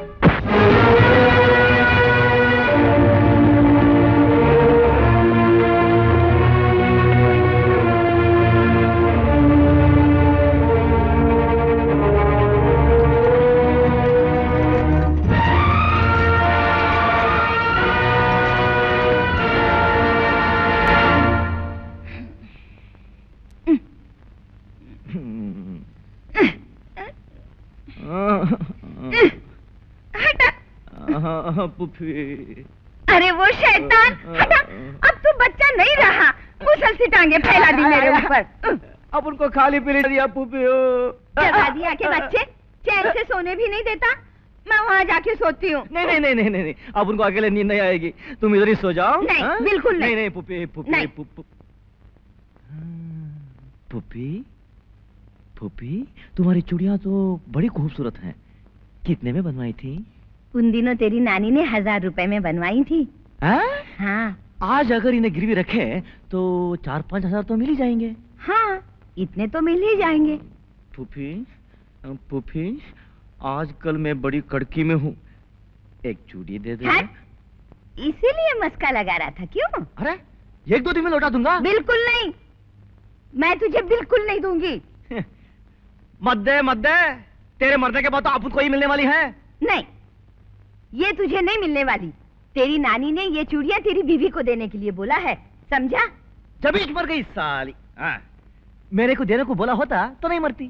अरे वो शैतान, हटा, अब तू बच्चा नहीं रहा। मुसल सी टांगे फैला दी मेरे ऊपर। अब उनको खाली पीने दिया पुपी। जगा दिया के बच्चे चैन से सोने भी नहीं देता। मैं वहाँ जाके सोती हूँ। नहीं नहीं नहीं नहीं नहीं, अब उनको अकेले नींद नहीं आएगी, तुम इधर ही सो जाओ। नहीं, बिल्कुल नहीं। नहीं पुपी पुपी पुपी पुपी, तुम्हारी चूड़ियाँ तो बड़ी खूबसूरत हैं। कितने में बनवाई थी? उन दिनों तेरी नानी ने 1000 रुपए में बनवाई थी। हाँ। आज अगर इन्हें गिरवी रखे तो 4-5 हजार तो मिल ही जाएंगे। हाँ, इतने तो मिल ही जाएंगे। पुपी पुपी, आजकल मैं बड़ी कड़की में हूँ, एक चूड़ी दे दे। इसीलिए मस्का लगा रहा था, क्यों? अरे 1-2 दिन में लौटा दूंगा। बिल्कुल नहीं, मैं तुझे बिल्कुल नहीं दूंगी। मत दे, तेरे मरने के बाद तो अपन को ही मिलने वाली है। नहीं, ये तुझे नहीं मिलने वाली। तेरी नानी ने ये चूड़ियां तेरी बीवी को देने के लिए बोला है, समझा? जब इश्क मर गई साली। मेरे को देने को बोला होता तो नहीं मरती।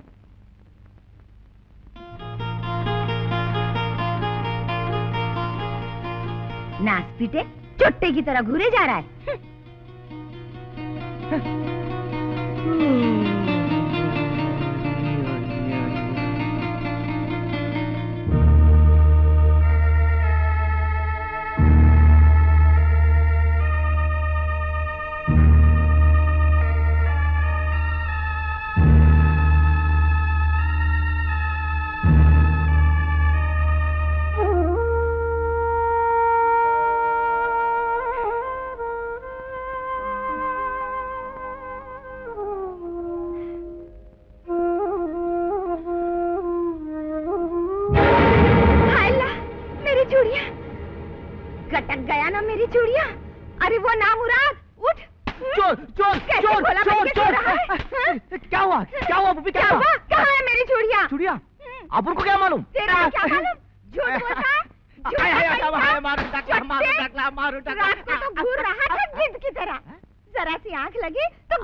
नाच पीटे चुट्टे की तरह घूरे जा रहा है। मेरी चूड़िया। अरे वो नामुराद, उठ। चोर चोर चोर चोर चोर। क्या हुआ बुब्बी, क्या हुआ? कहाँ है मेरी चूड़िया? चूड़िया? आप उनको क्या मालूम? तेरा क्या मालूम? झूठ बोलता है। रात को तो घूर रहा था गिद्ध की तरह। जरा सी आंख लगी तो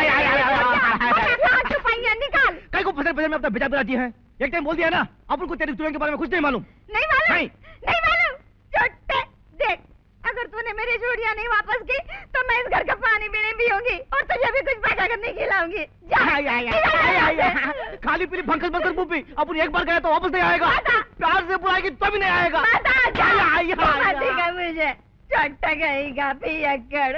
निकाल। कहीं को पसंद में अपना बेटा बिराजी है। एक टाइम बोल दिया ना, आप उनको तेरी चूड़ियों के बारे में कुछ नहीं मालूम। नहीं मालूम, नहीं मालूम। चुट्टे देख, अगर तूने मेरी चूड़ियां नहीं वापस की तो मैं इस घर का पानी भी नहीं पीऊंगी और तुझे भी कुछ पैसा करने खिलाऊंगी। खाली पीली भंकस बनकर बुब्बी, अपन एक बार गया तो वापस नहीं आएगा। प्यार से बुलाएगी तो भी नहीं आएगा। मुझे चट्टा गईगा पियक्कड़।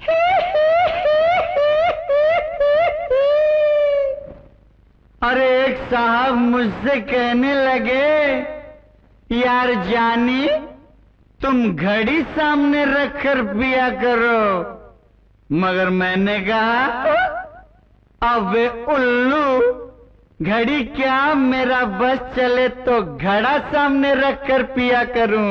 अरे एक साहब मुझसे कहने लगे, यार जानी तुम घड़ी सामने रखकर पिया करो, मगर मैंने कहा अबे उल्लू, घड़ी क्या मेरा बस चले तो घड़ा सामने रखकर पिया करूं।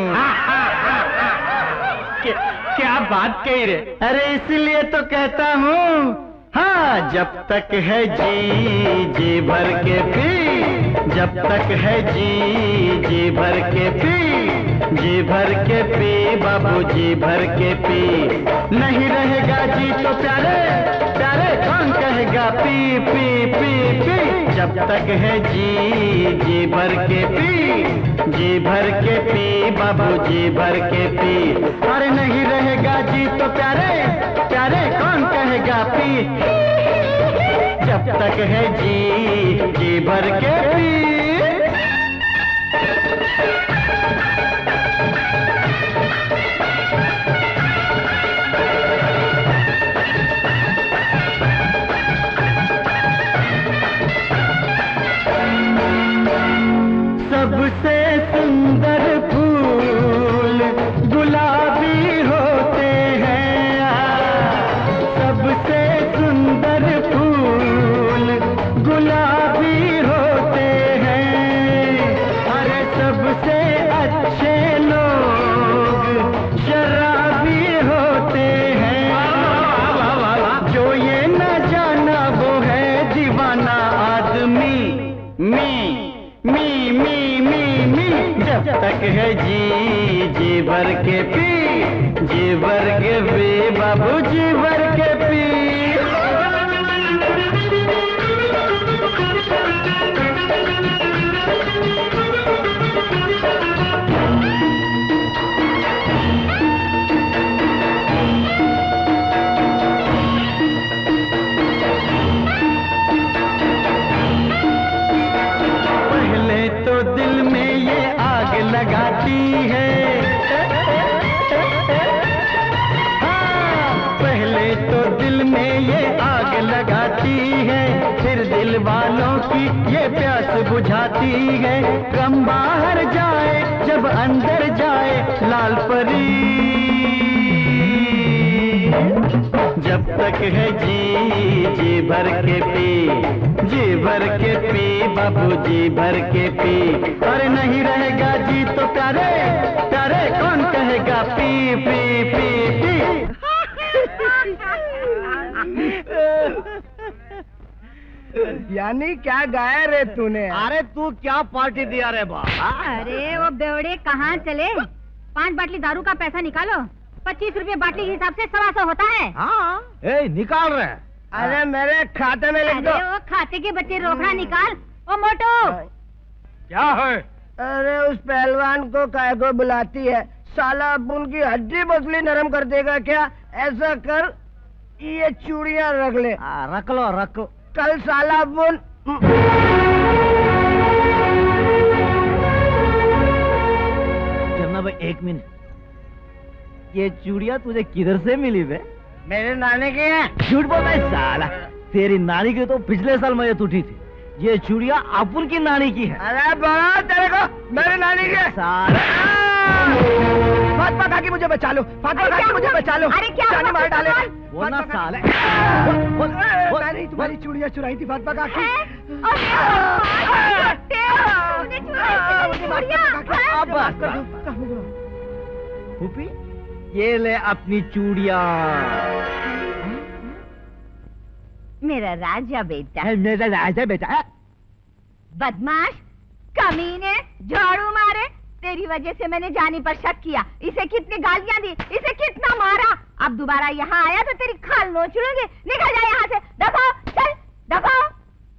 क्या बात कही रे? अरे इसलिए तो कहता हूँ, हाँ जब तक है जी भर के पी, जब तक है जी भर के पी, जी भर के पी बाबू, जी भर के पी। नहीं रहेगा जी तो प्यारे प्यारे कौन कहेगा पी पी पी पी। जब तक है जी भर के पी, जी भर के पी बाबू, जी भर के पी। अरे नहीं रहेगा जी तो प्यारे प्यारे कौन कहेगा पी। जब तक है जी भर के पी। सबसे सुंदर फूल गुलाबी होते हैं, सबसे सुंदर फूल गुलाबी होते हैं। अरे सबसे अच्छे लोग शराबी होते हैं। जो ये न जाना वो है दीवाना आदमी। मी जब तक है जी भर के पी, जी भर के पी बाबू, जी भर के पी। पहले तो दिल में ये आग लगाती है, हाँ पहले तो दिल में ये आग लगाती है, फिर दिल वालों की ये प्यास बुझाती है। गम बाहर जाए जब अंदर जाए लाल परी। जब तक है जी भर के पी, जी भर के पी बाबू, जी भर के पी। अरे नहीं रहेगा जी तो प्यारे प्यारे कौन कहेगा पी पी पी पी। यानी क्या गाया रे तूने? अरे तू क्या पार्टी दिया रे बाबा? अरे वो बेवड़े कहाँ चले? 5 बाटली दारू का पैसा निकालो। 25 रुपए बाटली के हिसाब से 125 होता है। हाँ निकाल रहे। अरे मेरे खाते में लिख दो। अरे वो खाते के बच्चे रोकड़ा निकाल। ओ मोटू क्या है? अरे उस पहलवान को काय को बुलाती है, साला उनकी हड्डी बसली नरम कर देगा क्या? ऐसा कर ये चूड़ियां रख ले। रख लो रख लो। कल साला बुन जन्ना भाई एक मिनट, ये चूड़ियां तुझे किधर से मिली बे? मेरे नानी की है। झूठ बोलता है साला, तेरी नानी की तो पिछले साल मैयत उठी थी, ये चूड़ियां अपुन की नानी की है। अरे बड़ा तेरे को मेरे नानी की है। फातिमा काकी मुझे बचा लो, फातिमा काकी मुझे बचा लो। अरे क्या जानी मार डाले। बोलना साले। मैंने तुम्हारी चूड़ियां चुराई थी फातिमा काकी। अब फूफी ये ले अपनी चूड़ियां। मेरा राजा बेटा। मेरा राजा बेटा। बदमाश, कमीने, झाड़ू मारे, तेरी वजह से मैंने जानी पर शक किया। इसे कितनी गालियां दी, इसे कितना मारा। अब दोबारा यहाँ आया तो तेरी खाल नोच लूंगी। निकल जा यहाँ से, दफाओ, चल दफाओ।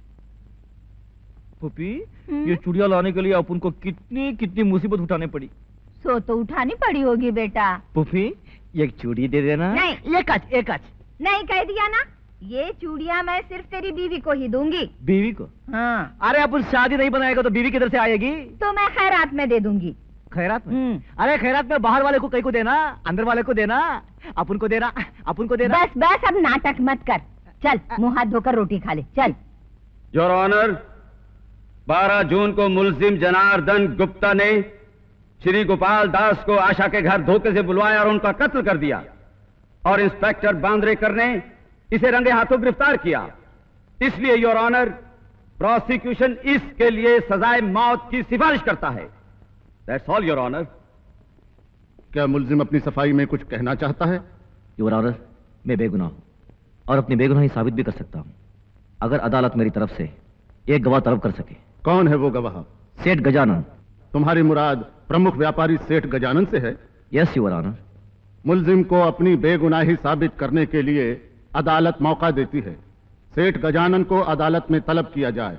पुपी, ये चूड़ियां लाने के लिए अपन को कितनी कितनी मुसीबत उठाने पड़ी। सो तो उठानी पड़ी होगी बेटा। पुपी, एक चूड़ी दे देना। नहीं, एक आज। नहीं कह दिया ना, ये चूड़ियां मैं सिर्फ तेरी बीवी को ही दूंगी। बीवी को? हाँ। अरे अपन शादी नहीं बनाएगा तो बीवी किधर से आएगी? तो मैं खैरात में दे दूंगी। खैरात में? अरे खैरात में बाहर वाले को कहीं को देना, अंदर वाले को देना, अपन को देना। बस बस, अब नाटक मत कर। चल मुंह हाथ धोकर रोटी खा ले, चल। योर ऑनर, 12 जून को मुलजिम जनार्दन गुप्ता ने श्री गोपाल दास को आशा के घर धोखे से बुलवाया और उनका कत्ल कर दिया, और इंस्पेक्टर बांद्रेकर ने इसे रंगे हाथों गिरफ्तार किया। इसलिए योर ऑनर, प्रोसिक्यूशन इसके लिए सजाए मौत की सिफारिश करता है। That's all your honour. क्या मुलजिम अपनी सफाई में कुछ कहना चाहता है? योर ऑनर, मैं बेगुनाह हूं और अपनी बेगुनाही साबित भी कर सकता हूं, अगर अदालत मेरी तरफ से एक गवाह तलब कर सके। कौन है वो गवाह? सेठ गजानंद। तुम्हारी मुराद प्रमुख व्यापारी सेठ गजानंद से है? Yes your honour. मुलजिम को अपनी बेगुनाही साबित करने के लिए अदालत मौका देती है। सेठ गजानंद को अदालत में तलब किया जाए।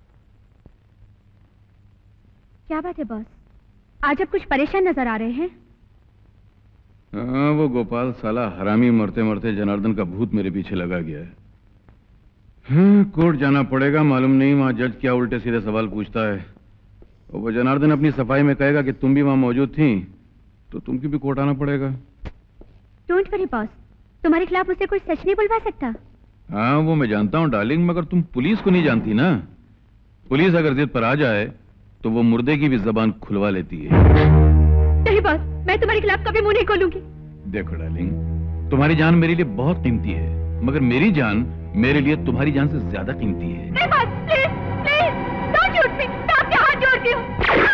क्या बात है बॉस, आज आप कुछ परेशान नजर आ रहे हैं। हाँ, वो गोपाल साला हरामी मरते मरते जनार्दन का भूत मेरे पीछे लगा गया है। हाँ, कोर्ट जाना पड़ेगा। मालूम नहीं वहां जज क्या उल्टे सीधे सवाल पूछता है। और वो जनार्दन अपनी सफाई में कहेगा कि तुम भी वहां मौजूद थी, तो तुमकी भी कोर्ट आना पड़ेगा। डोंट वरी बॉस, तुम्हारे खिलाफ उसे कोई सच नहीं बुलवा सकता। हाँ, वो मैं जानता हूँ डार्लिंग, मगर तुम पुलिस को नहीं जानती ना। पुलिस अगर जिद पर आ जाए तो वो मुर्दे की भी जबान खुलवा लेती है। नहीं बॉस, मैं तुम्हारे खिलाफ कभी मुंह नहीं खोलूंगी। देखो डार्लिंग, तुम्हारी जान मेरे लिए बहुत कीमती है, मगर मेरी जान मेरे लिए तुम्हारी जान से ज्यादा कीमती है। नहीं boss, please please don't shoot me, मैं आपके हाथ जोड़ती हूँ।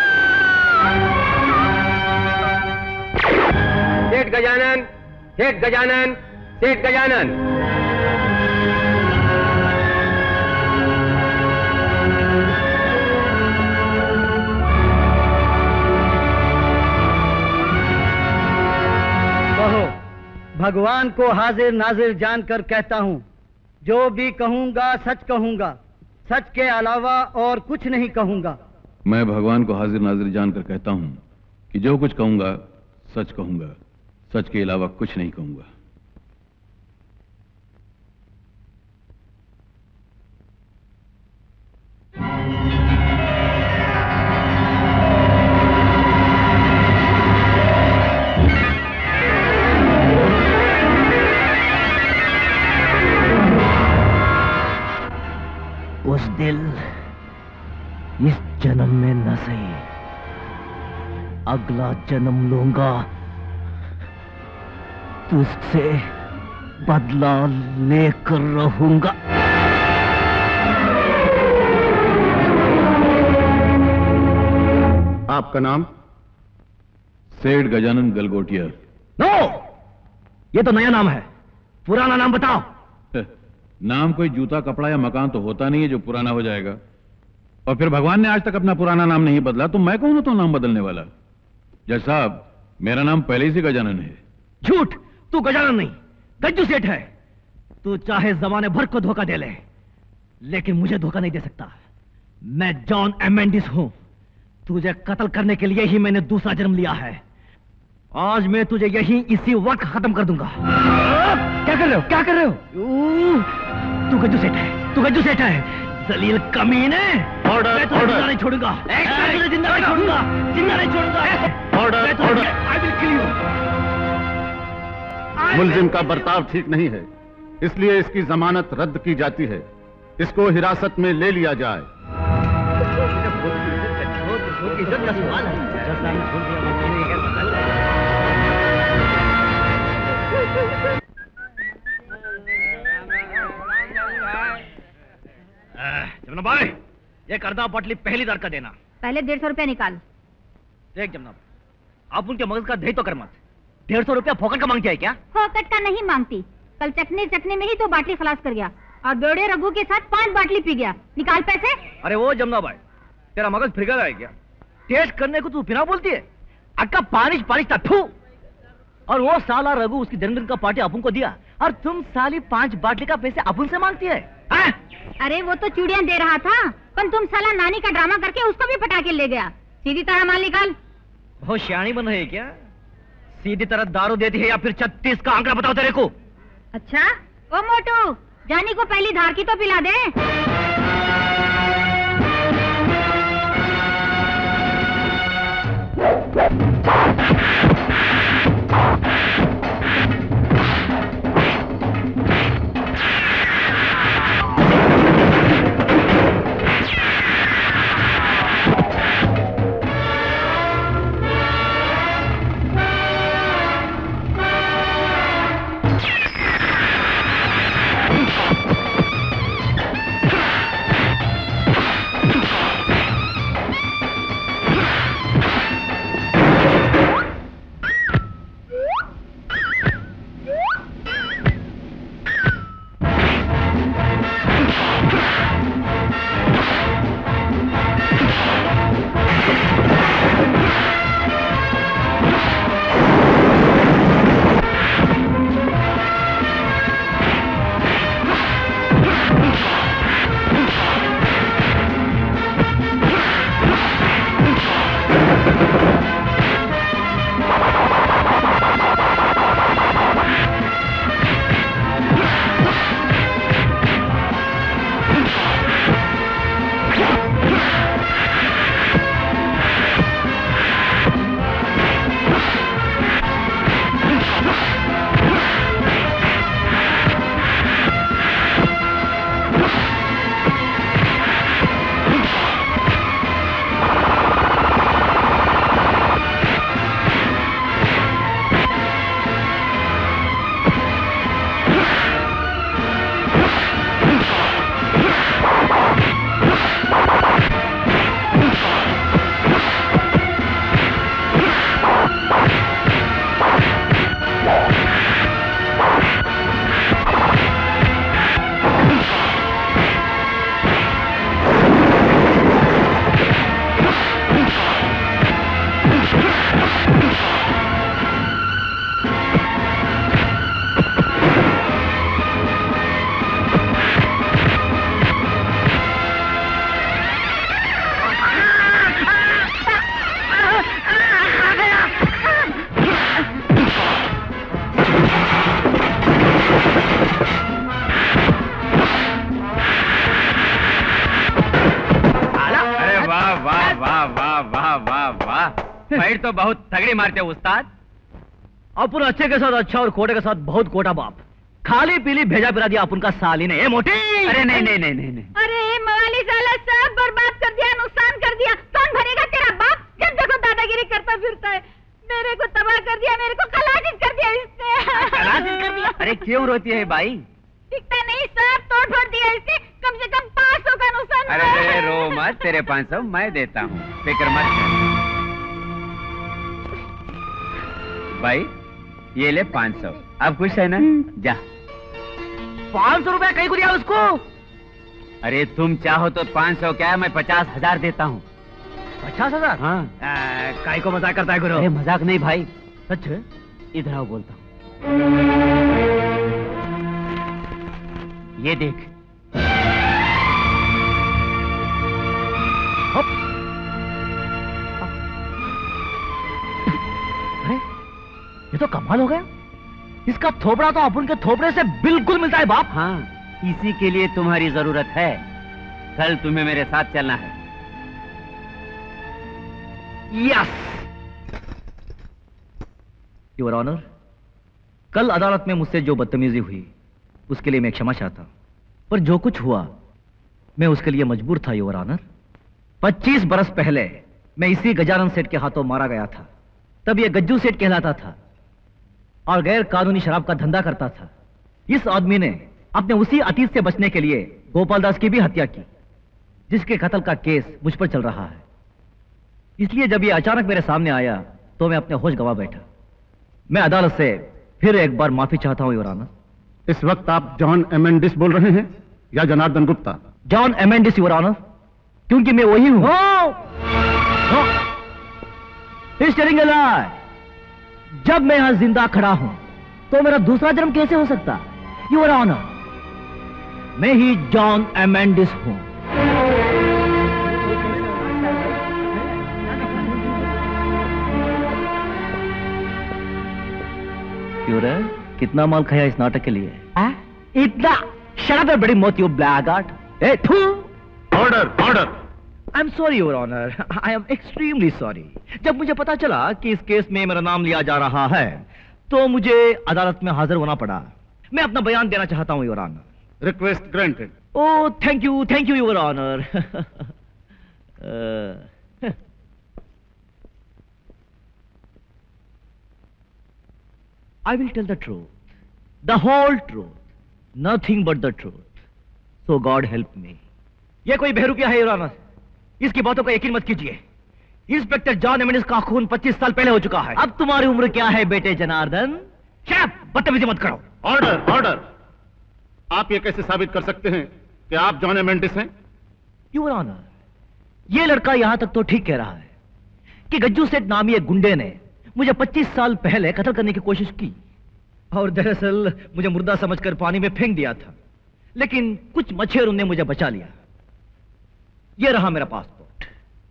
सेठ गजानन, सेठ गजानन, सेठ गजानन। भगवान को हाजिर नाजिर जानकर कहता हूँ, जो भी कहूँगा सच कहूँगा, सच के अलावा और कुछ नहीं कहूँगा। मैं भगवान को हाजिर नाजिर जानकर कहता हूँ कि जो कुछ कहूँगा सच कहूँगा, सच के अलावा कुछ नहीं कहूँगा। उस दिल इस जन्म में न सही, अगला जन्म लूंगा, तुझसे बदला लेकर रहूंगा। आपका नाम? सेठ गजानंद गलगोटिया। नो, ये तो नया नाम है, पुराना नाम बताओ। नाम कोई जूता कपड़ा या मकान तो होता नहीं है जो पुराना हो जाएगा। और फिर भगवान ने आज तक अपना पुराना नाम नहीं बदला, तो मैं कौन हूं तो नाम बदलने वाला? जज साहब, मेरा नाम पहले ही से गजानन है। झूठ, तू गजानन नहीं, गज्जू सेठ है। तू चाहे जमाने भर को धोखा दे ले, लेकिन मुझे धोखा नहीं दे सकता। मैं जॉन मेंडिस हूं। तुझे कत्ल करने के लिए ही मैंने दूसरा जन्म लिया है। आज मैं तुझे यही इसी वक्त खत्म कर दूंगा। क्या कर रहे हो, क्या कर रहे हो? तू गज्जू सेठ है, तू गज्जू सेठ है, जलील कमीने। ऑर्डर, मैं तुझे जिंदा नहीं छोड़ूंगा, मैं तुझे जिंदा नहीं छोड़ूंगा, जिंदा नहीं छोड़ूंगा। Order, order. I will kill you. मुलजिम का बर्ताव ठीक नहीं है, इसलिए इसकी जमानत रद्द की जाती है। इसको हिरासत में ले लिया जाए। इज्जत का सवाल है। जमनाब भाई, ये कर्दा पटली पहली दर का देना। पहले 150 रुपया निकाल। देख जमनाब, आप उनके मगज का दही तो कर मत। 150 रुपया फोकट का मांगती है क्या? फोकट का नहीं मांगती, कल चखने चखने में ही तो बाटली खलास कर गया और बेवड़े रघु के साथ 5 बाटली पी गया। निकाल पैसे। अरे वो जमुना भाई, तेरा मगज फिर है क्या? टेस्ट करने को तू बिना बोलती है? अक्का पानिश था थू। और वो साला रघु उसकी जन्मदिन का पार्टी अपन को दिया और तुम साली 5 बाटली का पैसे अपन से मांगती है? अरे वो तो चूड़ियां दे रहा था, पर तुम साला नानी का ड्रामा करके उसको भी पटा के ले गया। सीधी तरह माल निकाल। बहुत सियानी बन रही है क्या? सीधी तरह दारू देती है या फिर 36 का आंकड़ा बताओ तेरे को। अच्छा ओ मोटू, जानी को पहली धार की तो पिला दे। फाइट तो बहुत तगड़ी मारते हो उस्ताद। अपन अच्छे के साथ अच्छा और कोटे के साथ बहुत कोटा बाप। खाली पीली भेजा पिला दिया अपन का साली ने। ए मोटी, अरे नहीं नहीं नहीं नहीं। अरे मवाली साला सब बर्बाद कर दिया, नुकसान कर दिया। कौन भरेगा तेरा बाप? जब देखो दादागिरी करता फिरता है। मेरे को तबाह कर दिया, मेरे को खलासिस कर दिया इसने। खलासिस कर दिया? अरे क्यों रोती है भाई? दिखता नहीं, सब तोड़ फोड़ दिया इसने। कम से कम 500 का नुकसान। अरे रो मत, तेरे 500 मैं देता हूँ, फिक्र मत कर। भाई ये ले 500। अब खुश है ना? जा। 500 रुपया कहीं को दिया उसको? अरे तुम चाहो तो 500 क्या, मैं 50,000 देता हूँ। 50,000? हाँ। काहे को मजाक करता है गुरु? अरे मजाक नहीं भाई, सच है? इधर आओ बोलता हूँ। ये देख। अरे ये तो कमाल हो गया। इसका थोपड़ा तो अपन के थोपड़े से बिल्कुल मिलता है बाप। हाँ, इसी के लिए तुम्हारी जरूरत है। कल तुम्हें मेरे साथ चलना है। यस योर ऑनर, कल अदालत में मुझसे जो बदतमीजी हुई उसके लिए मैं क्षमा चाहता हूं, पर जो कुछ हुआ मैं उसके लिए मजबूर था योर ऑनर। 25 बरस पहले मैं इसी गजानंद सेठ के हाथों मारा गया था। तब यह गज्जू सेठ कहलाता था और गैर कानूनी शराब का धंधा करता था। इस आदमी ने अपने उसी अतीत से बचने के लिए गोपालदास की भी हत्या की, जिसके कत्ल का केस मुझ पर चल रहा है। इसलिए जब यह अचानक मेरे सामने आया तो मैं अपने होश गंवा बैठा। मैं अदालत से फिर एक बार माफी चाहता हूं योर ऑनर। इस वक्त आप जॉन एमेंडिस बोल रहे हैं या Janardan Gupta? John Amendis your honour, क्योंकि मैं वही हूं। जब मैं यहां जिंदा खड़ा हूं तो मेरा दूसरा जन्म कैसे हो सकता? योर ऑनर, मैं ही जॉन एमेंडिस हूं। क्यों रे, कितना माल खाया इस नाटक के लिए? इतना? शराब है बड़ी मोती blackguard. Order order. I am sorry your honour, I am extremely sorry. जब मुझे पता चला कि इस केस में मेरा नाम लिया जा रहा है तो मुझे अदालत में हाजिर होना पड़ा। मैं अपना बयान देना चाहता हूं your honour. Request granted. Oh thank you your honour. I will tell the truth, the whole truth, nothing but the truth. So God help me. ये कोई बहरूपिया है योर ऑनर, इसकी बातों का यकीन मत कीजिए। इंस्पेक्टर जॉन एमेंडिस का खून 25 साल पहले हो चुका है। अब तुम्हारी उम्र क्या है बेटे जनार्दन? बदतमीजी मत करो। Order order. आप ये कैसे साबित कर सकते हैं कि आप जॉन एमेंडिस हैं? योर ऑनर, ये लड़का यहां तक तो ठीक कह रहा है कि गज्जू सेठ नामी एक गुंडे ने मुझे 25 साल पहले कत्ल करने की कोशिश की और दरअसल मुझे मुर्दा समझकर पानी में फेंक दिया था, लेकिन कुछ मच्छरों ने मुझे बचा लिया। यह रहा मेरा पासपोर्ट।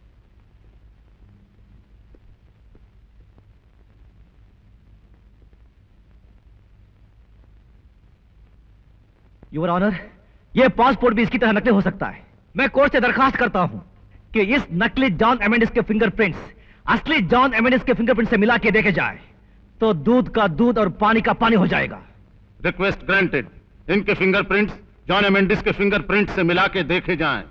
योर ऑनर, यह पासपोर्ट भी इसकी तरह नकली हो सकता है। मैं कोर्ट से दरखास्त करता हूं कि इस नकली जॉन एमेंडिस के फिंगरप्रिंट्स असली जॉन एमेंडिस के फिंगरप्रिंट से मिला के देखे जाए तो दूध का दूध और पानी का पानी हो जाएगा। Request granted. इनके फिंगरप्रिंट्स जॉन एमेंडिस के फिंगरप्रिंट से मिला के देखे जाएं।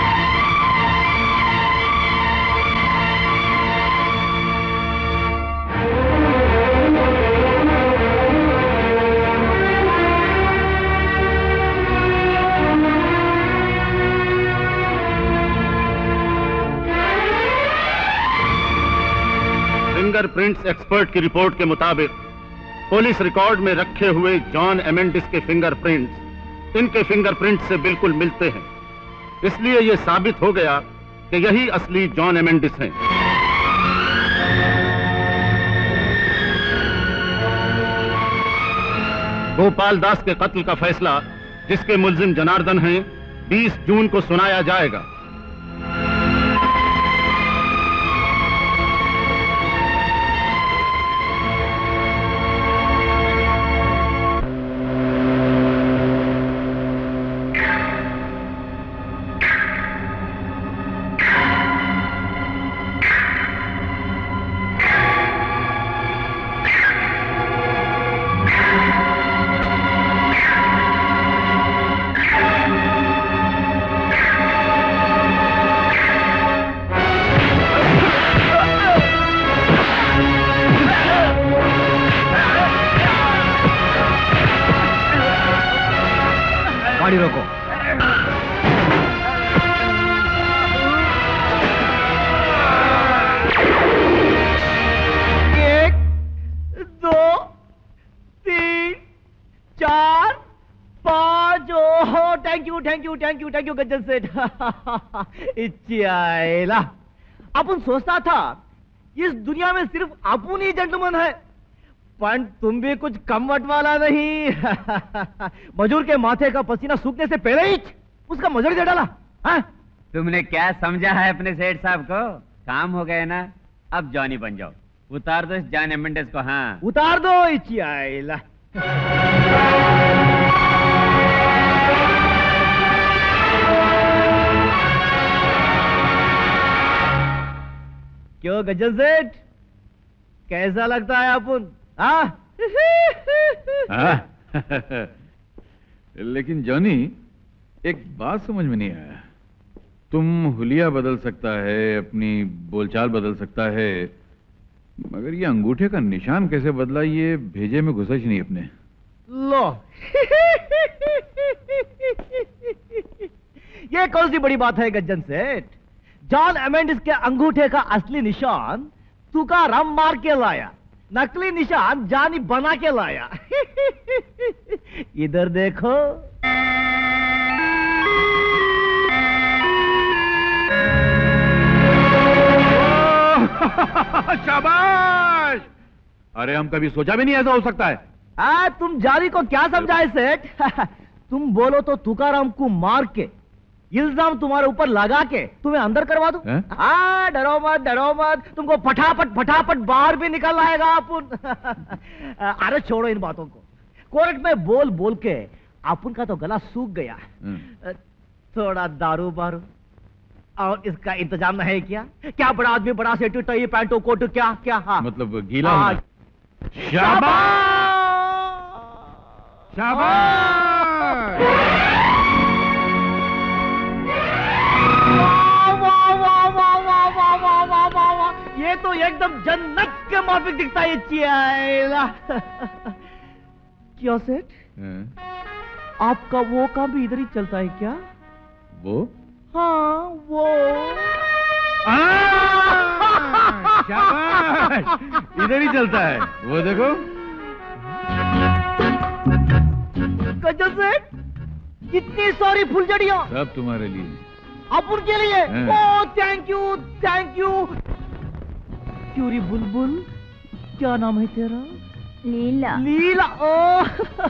फिंगरप्रिंट्स एक्सपर्ट की रिपोर्ट के मुताबिक पुलिस रिकॉर्ड में रखे हुए जॉन एमेंडिस के फिंगरप्रिंट्स इनके फिंगरप्रिंट्स से बिल्कुल मिलते हैं। इसलिए यह साबित हो गया कि यही असली जॉन एमेंडिस हैं। गोपालदास के कत्ल का फैसला, जिसके मुल्जिम जनार्दन हैं, 20 जून को सुनाया जाएगा। गाड़ी रोको। एक, दो, तीन, चार, पांच। ओहो थैंक यू गज्जन सेठ। इच्छा अपन सोचता था इस दुनिया में सिर्फ अपन ही जेंटलमैन है, पण तुम भी कुछ कम वट वाला नहीं। मजूर के माथे का पसीना सूखने से पहले ही उसका मजूरी दे डाला। तुमने क्या समझा है अपने सेठ साहब को? काम हो गए ना, अब जॉनी बन जाओ। उतार दो इस जॉन एमेंडिस को। हाँ उतार दो। इच्छा क्यों गज्जन सेठ, कैसा लगता है अपन? लेकिन जॉनी, एक बात समझ में नहीं आया। तुम हुलिया बदल सकता है, अपनी बोलचाल बदल सकता है, मगर ये अंगूठे का निशान कैसे बदला, ये भेजे में घुसा ही नहीं अपने। लो ये कौन सी बड़ी बात है गज्जन सेठ? जॉन एमेंडिस के अंगूठे का असली निशान तुकाराम मार के लाया, नकली निशान जानी बना के लाया। इधर देखो। शाबाश! अरे हम कभी सोचा भी नहीं ऐसा हो सकता है। तुम जानी को क्या समझाए सेठ? तुम बोलो तो तुकाराम को मार के इल्जाम तुम्हारे ऊपर लगा के तुम्हें अंदर करवा दूं? डरो मत, डरो मत, तुमको फटाफट बाहर भी निकल आएगा अपन। अरे छोड़ो इन बातों को। कोर्ट में बोल बोल के अपन का तो गला सूख गया। थोड़ा दारू बारू और इसका इंतजाम है क्या? क्या बड़ा आदमी बड़ा सेठ टाई पैंटो कोट क्या क्या? हाँ मतलब गीला होना। शाबाश! शाबाश! ये तो एकदम जन्नत के माफिक दिखता है चियाला। क्या सेठ? आपका वो काम भी इधर ही चलता है क्या? वो? हाँ वो। शाबाश! इधर ही चलता है वो। देखो गजब सेठ, कितनी सारी फुलझड़ियां। सब तुम्हारे लिए। आप उनके लिए? Oh thank you, thank you. क्यूरी बुलबुल, क्या नाम है तेरा? लीला। लीला, ओ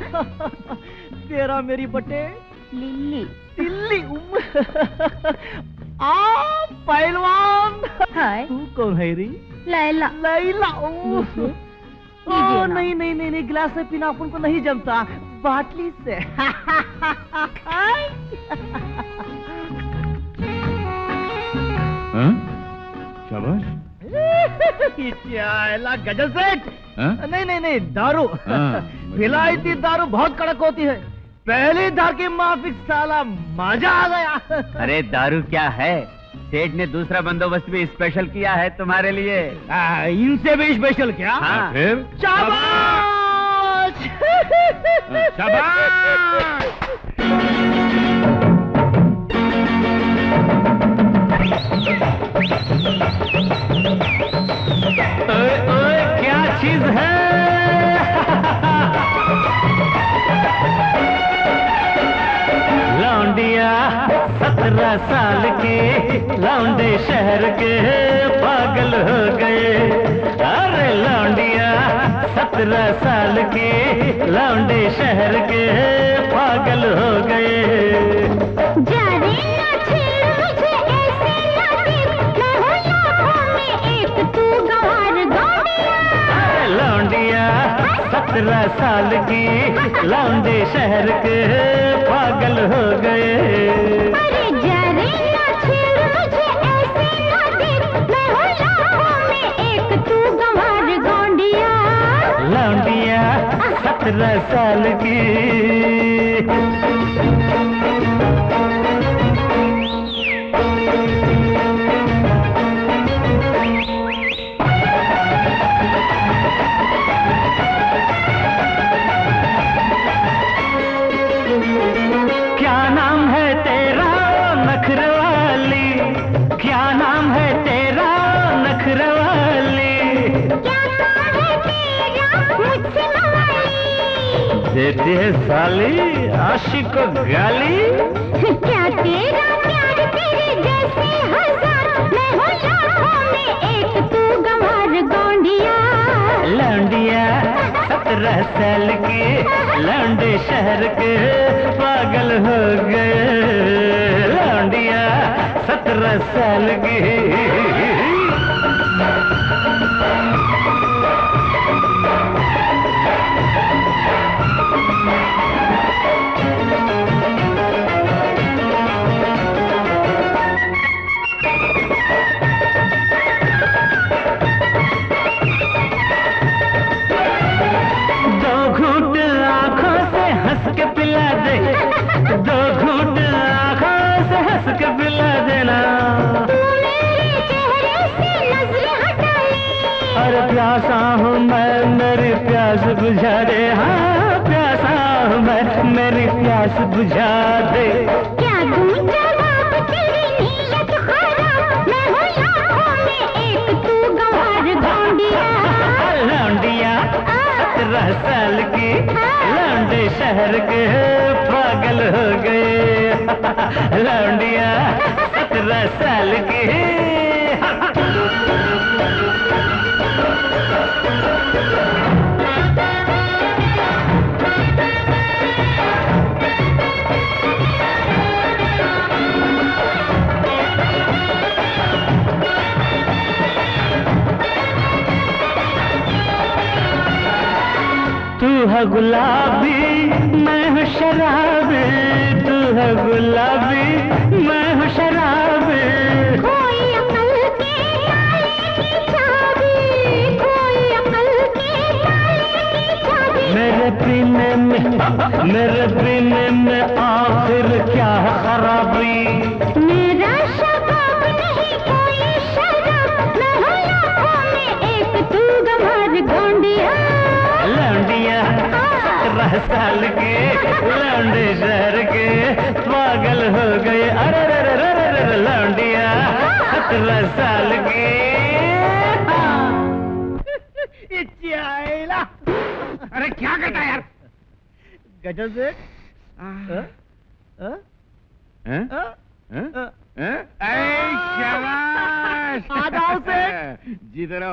तेरा मेरी बटे लिल्ली। लिल्ली। पहलवान। हाय। तू कौन है री? लैला। लैला। ओ नहीं नहीं नहीं नहीं, गिलास से पीना अपन को नहीं जमता, बाटली से। शाबाश! गजब सेठ। नहीं नहीं नहीं, दारू। विलायती दारू बहुत कड़क होती है। पहली धार की माफिक साला मजा आ गया। अरे दारू क्या है, सेठ ने दूसरा बंदोबस्त भी स्पेशल किया है तुम्हारे लिए। इनसे भी स्पेशल क्या? हाँ। फिर? शाबाश! शाबाश! ओए ओए क्या चीज है? लौंडिया 17 साल के लौंडे शहर के पागल हो गए। अरे लौंडिया 17 साल के लौंडे शहर के पागल हो गए। जाने ना छेड़ मुझे ऐसे ना देख, मैं हूँ लाखों में एक, तू गंवार गौंडिया। अरे लौंडिया 17 साल की लौंडे शहर के पागल हो गए। अरे जाने ना छेड़ मुझे ऐसे ना देख, मैं हूँ लाखों में एक, तू गंवार गौंडिया। लौंडिया 17 साल की। क्या नाम है तेरा नखरवाली? क्या नाम है तेरा नखरवाली? क्या नाम है तेरा मुझसे मवाली? देती है साली आशिक को गाली। क्या तेरा प्यार तेरे जैसे हजार, मैं हूँ लाखों में एक, तू गंवार गौंडिया। लौंडिया 17 साल के लौंडे शहर के पागल हो गए। लौंडिया 17 साल की। दो घूंट आंखों से हंस के पिला दे, दो घूंट आंखों से हंस के पिला देना। तू मेरे चेहरे से नजर हटा ले। और प्यासा हूँ मैं, मेरी प्यास बुझा दे। हाँ प्यासा हूँ मैं, मेरी प्यास बुझा दे। क्या दूं जवाब तेरी नीयत खराब, मैं हूँ लाखों में एक, तू गंवार गौंडिया। लौंडिया 17 साल की लौंडे शहर के पागल हो गए। लौंडिया 17 साल की। तू है गुलाबी मैं हूँ शराबी, तू है गुलाबी मैं हूँ शराबी। कोई अकल के ताले की चाबी, कोई अकल के ताले की चाबी। मेरे पीने में आखिर क्या खराबी। मेरा शबाब नहीं कोई शराब, मैं हूँ लाखों में एक तू गंवार गोंडिया। लौंडिया 17 साल के लौंडे शहर के पागल हो गए। अरे रे रे रे रे लौंडिया 17 साल के। अरे क्या करता है यार? गजब से आ जाओ सेठ। जीते रहो।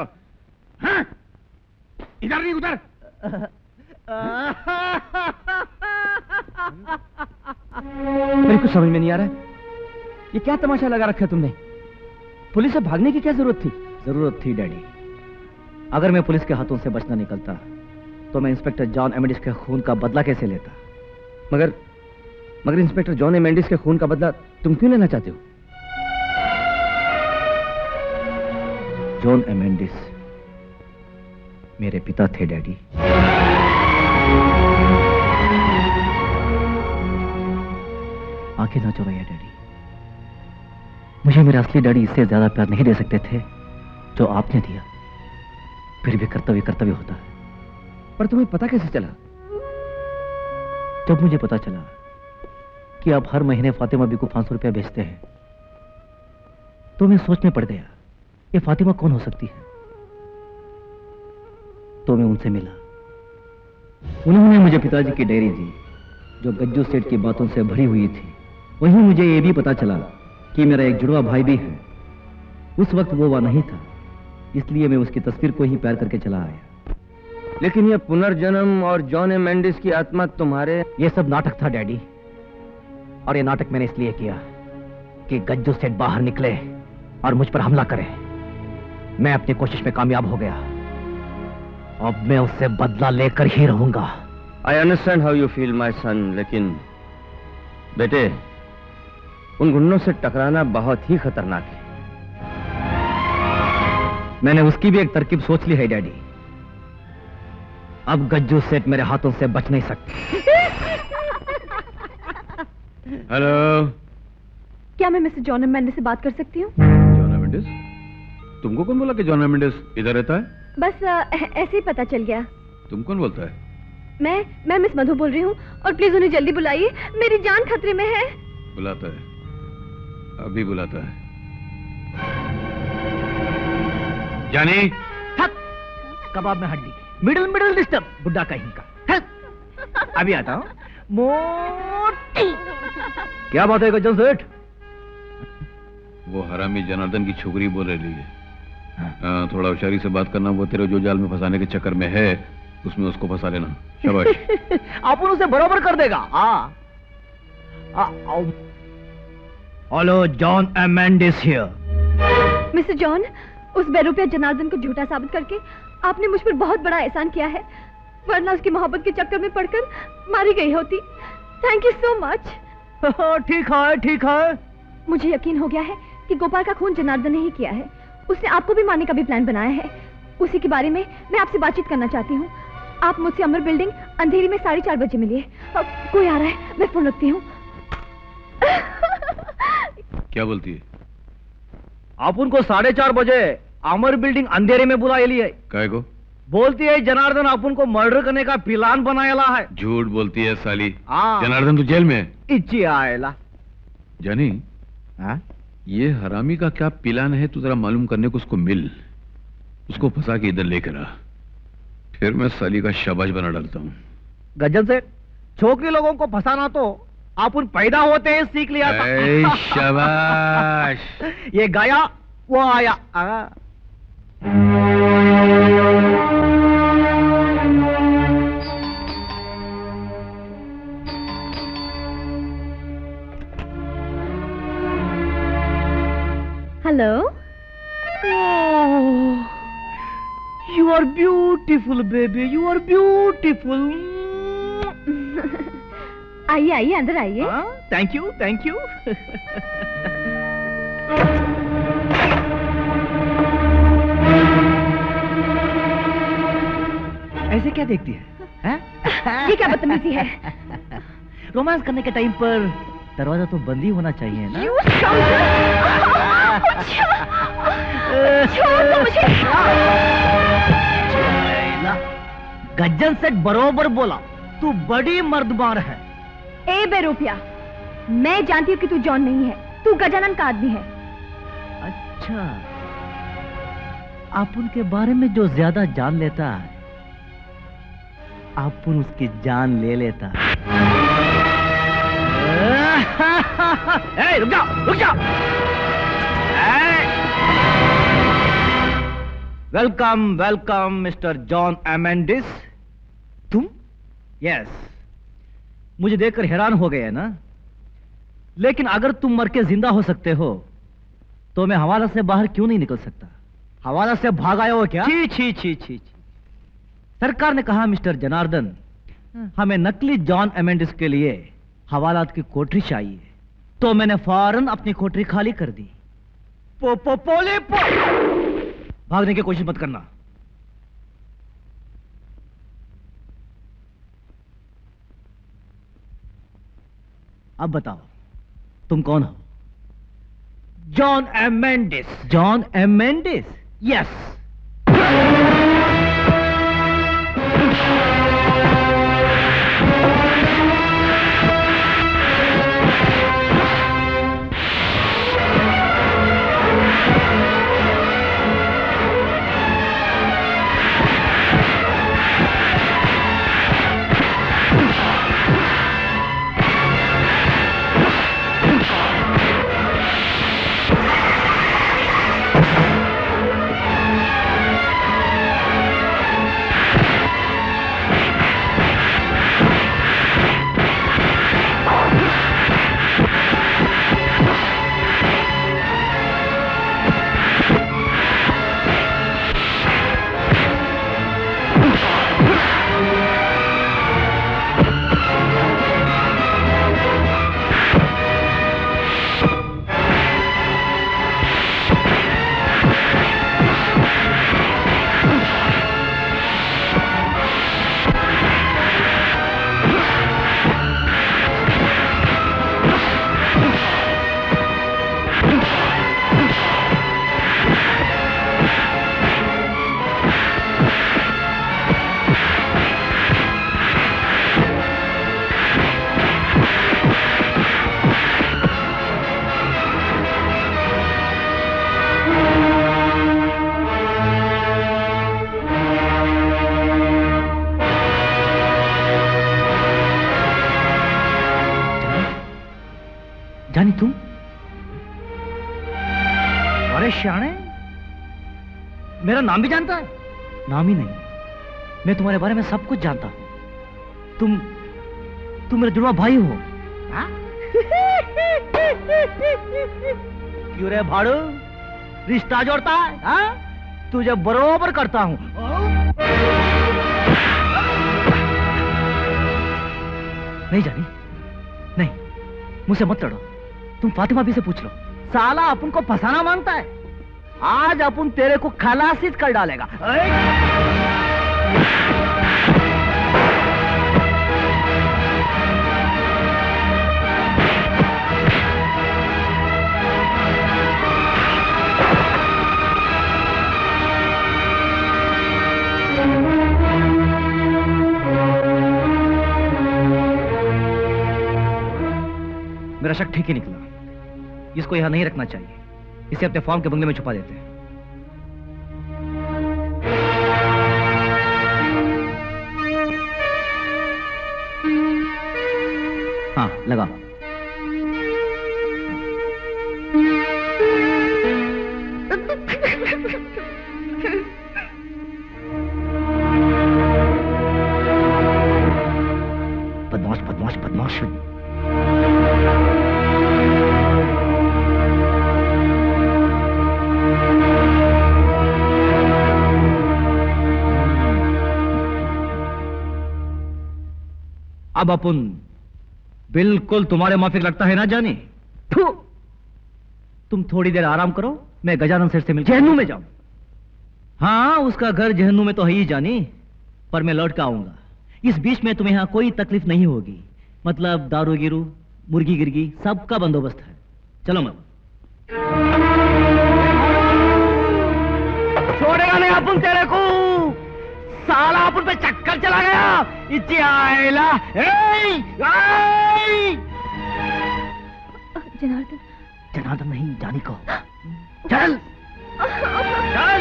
इधर नहीं उधर। मेरे कुछ समझ में नहीं आ रहा है, ये क्या तमाशा लगा रखा है तुमने? पुलिस से भागने की क्या जरूरत थी? जरूरत थी डैडी। अगर मैं पुलिस के हाथों से बचना निकलता तो मैं इंस्पेक्टर जॉन एमेंडिस के खून का बदला कैसे लेता? मगर इंस्पेक्टर जॉन एमेंडिस के खून का बदला तुम क्यों लेना चाहते हो? जॉन एमेंडिस मेरे पिता थे डैडी। आंखें ना चुराइए डैडी। मुझे मेरे असली डैडी इससे ज्यादा प्यार नहीं दे सकते थे जो आपने दिया। फिर भी कर्तव्य होता है। पर तुम्हें पता कैसे चला? जब मुझे पता चला कि आप हर महीने फातिमाबी को 500 रुपया भेजते हैं तो मैं सोचने पड़ गया ये फातिमा कौन हो सकती है। तो मैं उनसे मिला। उन्होंने मुझे पिताजी की डायरी दी जो गज्जू सेठ की बातों से भरी हुई थी। वहीं मुझे यह भी पता चला कि मेरा एक जुड़वा भाई भी है। उस वक्त वो वहां नहीं था, इसलिए मैं उसकी तस्वीर को ही प्यार करके चला आया। लेकिन ये पुनर्जन्म और जॉन एमेंडिस की आत्मा तुम्हारे... ये सब नाटक था डैडी, और ये नाटक मैंने इसलिए किया कि गज्जू सेठ बाहर निकले और मुझ पर हमला करे। मैं अपनी कोशिश में कामयाब हो गया। अब मैं उससे बदला लेकर ही रहूंगा। I understand how you feel my son, लेकिन बेटे उन गुंडों से टकराना बहुत ही खतरनाक है। मैंने उसकी भी एक तरकीब सोच ली है डैडी। अब गज्जू सेठ मेरे हाथों से बच नहीं सकते। हेलो, क्या मैं मिस्टर जॉन एमेंडिस से बात कर सकती हूँ? John Amendis? तुमको कौन बोला कि जॉन एमेंडिस इधर रहता है? बस ऐसे ही पता चल गया। तुम कौन बोलता है? मैं मिस मधु बोल रही हूँ, और प्लीज उन्हें जल्दी बुलाइए, मेरी जान खतरे में है। बुलाता है, अभी बुलाता है। जानी, कबाब में हड्डी, मिडिल डिस्टर्ब, बुड्ढा कहीं का। अभी आता हूँ। मोटी क्या बात है गज्जू सेठ? वो हरामी जनार्दन की छोकरी बोल रही है। थोड़ा होशियारी से बात करना। वो तेरे जो जाल में फंसाने के चक्कर में है उसमें उसको फंसा लेना। शाबाश। अपन उसे बराबर कर देगा। Hello, John Amendis here. Mister John, उस बेरुपया जनार्दन को झूठा साबित करके आपने मुझ पर बहुत बड़ा एहसान किया है, वरना उसकी मोहब्बत के चक्कर में पड़कर मारी गई होती। Thank you so much. ठीक है। मुझे यकीन हो गया है कि गोपाल का खून जनार्दन ने ही किया है। उसने आपको भी मारने का भी प्लान बनाया है। उसी के बारे में मैं आपसे बातचीत करना चाहती हूँ। आप मुझसे अमर बिल्डिंग अंधेरी में 4:30 बजे मिलिए। कोई आ रहा है, मैं फोन रखती हूँ। क्या बोलती है? आप उनको 4:30 बजे अमर बिल्डिंग अंधेरे में बुला लिए। काय को? बोलती है जनार्दन अपन को मर्डर करने का प्लान बनाया है। झूठ बोलती है साली। जनार्दन तो जेल में है। इच्छी आएला। जानी, ये हरामी का क्या प्लान है तू जरा मालूम करने को उसको मिल, उसको फंसा के इधर लेकर आ, फिर मैं साली का शाबाश बना डालता हूँ। गजन से छोकरी लोगों को फंसाना तो आप उन पैदा होते ही सीख लिया था। शाबाश। ये गया वो आया। Hello. You are beautiful, baby. You are beautiful. आइए आइए अंदर आइए। Thank you thank you. ऐसे क्या देखती है? ये क्या बदतमीजी है? रोमांस करने के टाइम पर दरवाजा तो बंद ही होना चाहिए ना? छोड़ दो मुझे। गज्जन सेठ बरोबर बोला, तू बड़ी मर्दबार है। ए बेरूपिया, मैं जानती हूँ कि तू जॉन नहीं है, तू गजानन का आदमी है। अच्छा, आप उनके बारे में जो ज्यादा जान लेता है, आप उसकी जान ले लेता है। रुक जाओ रुक जाओ। Welcome welcome mister John Amendis. तुम? यस, मुझे देखकर हैरान हो गए ना। लेकिन अगर तुम मर के जिंदा हो सकते हो तो मैं हवाला से बाहर क्यों नहीं निकल सकता? हवाला से भाग आया हो क्या? छी छी छी छी। सरकार ने कहा मिस्टर जनार्दन, हमें नकली जॉन एमेंडिस के लिए हवालात की कोठरी चाहिए, तो मैंने फौरन अपनी कोठरी खाली कर दी। पोले भागने की कोशिश मत करना। अब बताओ तुम कौन हो? John Amendis. John Amendis? Yes. जानी तुम? अरे शाणे, मेरा नाम भी जानता है? नाम ही नहीं, मैं तुम्हारे बारे में सब कुछ जानता हूं। तुम मेरा जुड़वा भाई हो। क्यों रे भाड़ू, रिश्ता जोड़ता है? हाँ? तुझे बरोबर करता हूं। नहीं जानी, नहीं, मुझसे मत लड़ो। तुम फातिमाबी से पूछ लो। साला अपन को फंसाना मांगता है, आज अपन तेरे को खलासी कर डालेगा। मेरा शक ठीक ही निकला। इसको यहां नहीं रखना चाहिए, इसे अपने फार्म के बंगले में छुपा देते हैं। हाँ लगा। बदमाश बदमाश बदमाश। अब अपन बिल्कुल तुम्हारे माफिक लगता है ना जानी? तुम थोड़ी देर आराम करो, मैं गजानन सेठ से मिल जहन्नुम में जाऊं। हाँ उसका घर जहन्नुम में तो है ही जानी, पर मैं लौट कर आऊंगा। इस बीच में तुम्हें यहां कोई तकलीफ नहीं होगी, मतलब दारू गिरू मुर्गी गिरगी सबका बंदोबस्त है। चलो मत। छोड़ेगा नहीं अपन तेरे को, साला अपन पे चक्कर चला गया। इच्छी आयला। जनार्दन। जनार्दन नहीं, जानी को। चल चल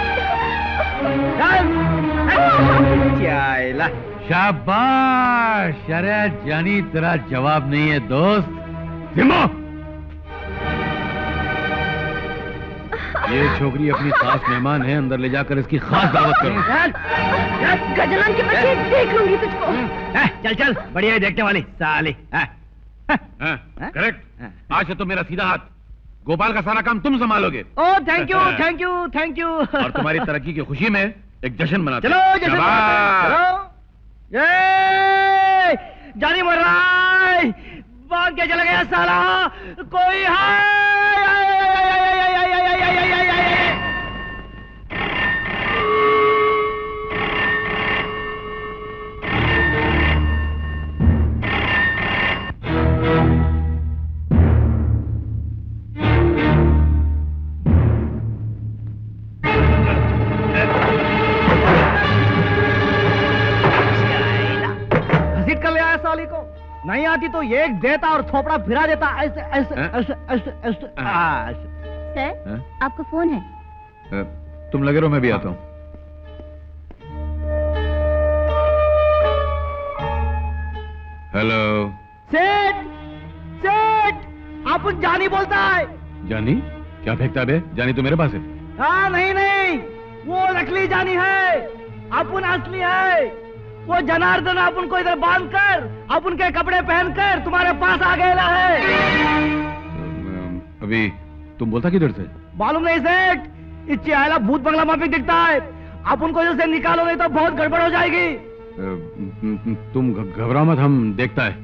चल। शाबाश। अरे जानी तेरा जवाब नहीं है दोस्त। जिम्मो। ये छोकरी अपनी खास मेहमान है, अंदर ले जाकर इसकी खास दावत करो। गजानन के बच्चे देख लूंगी तुझको। चल चल, बढ़िया है देखने वाली साली। करेक्ट। आज से तो मेरा सीधा हाथ, गोपाल का सारा काम तुम संभालोगे। ओ thank you thank you thank you. और तुम्हारी तरक्की की खुशी में एक जश्न मनाते हैं। चलो जश्न चलो। ये जानी मर रहा है, भाग के चला गया साला। कोई है? साली को नहीं आती तो एक देता और थोपड़ा फिरा देता। ऐसे ऐसे ऐसे ऐसे ऐसे। सर आपका फोन है। तुम लगे रहो, मैं भी आता हूँ। हेलो सेठ। सेठ अपन जानी बोलता है। जानी? क्या फेंकता बे? जानी तो मेरे पास है। हाँ नहीं नहीं, वो नकली जानी है, अपन असली है। वो जनार्दन अपन को इधर बांध कर, अपन के कपड़े पहनकर तुम्हारे पास आ गया है। अभी तुम बोलता किधर से? मालूम नहीं सेठ, इच्छी आयला भूत बंगला माफिक दिखता है। अपन को इधर से निकालो नहीं तो बहुत गड़बड़ हो जाएगी। तुम घबराओ मत, हम देखता है।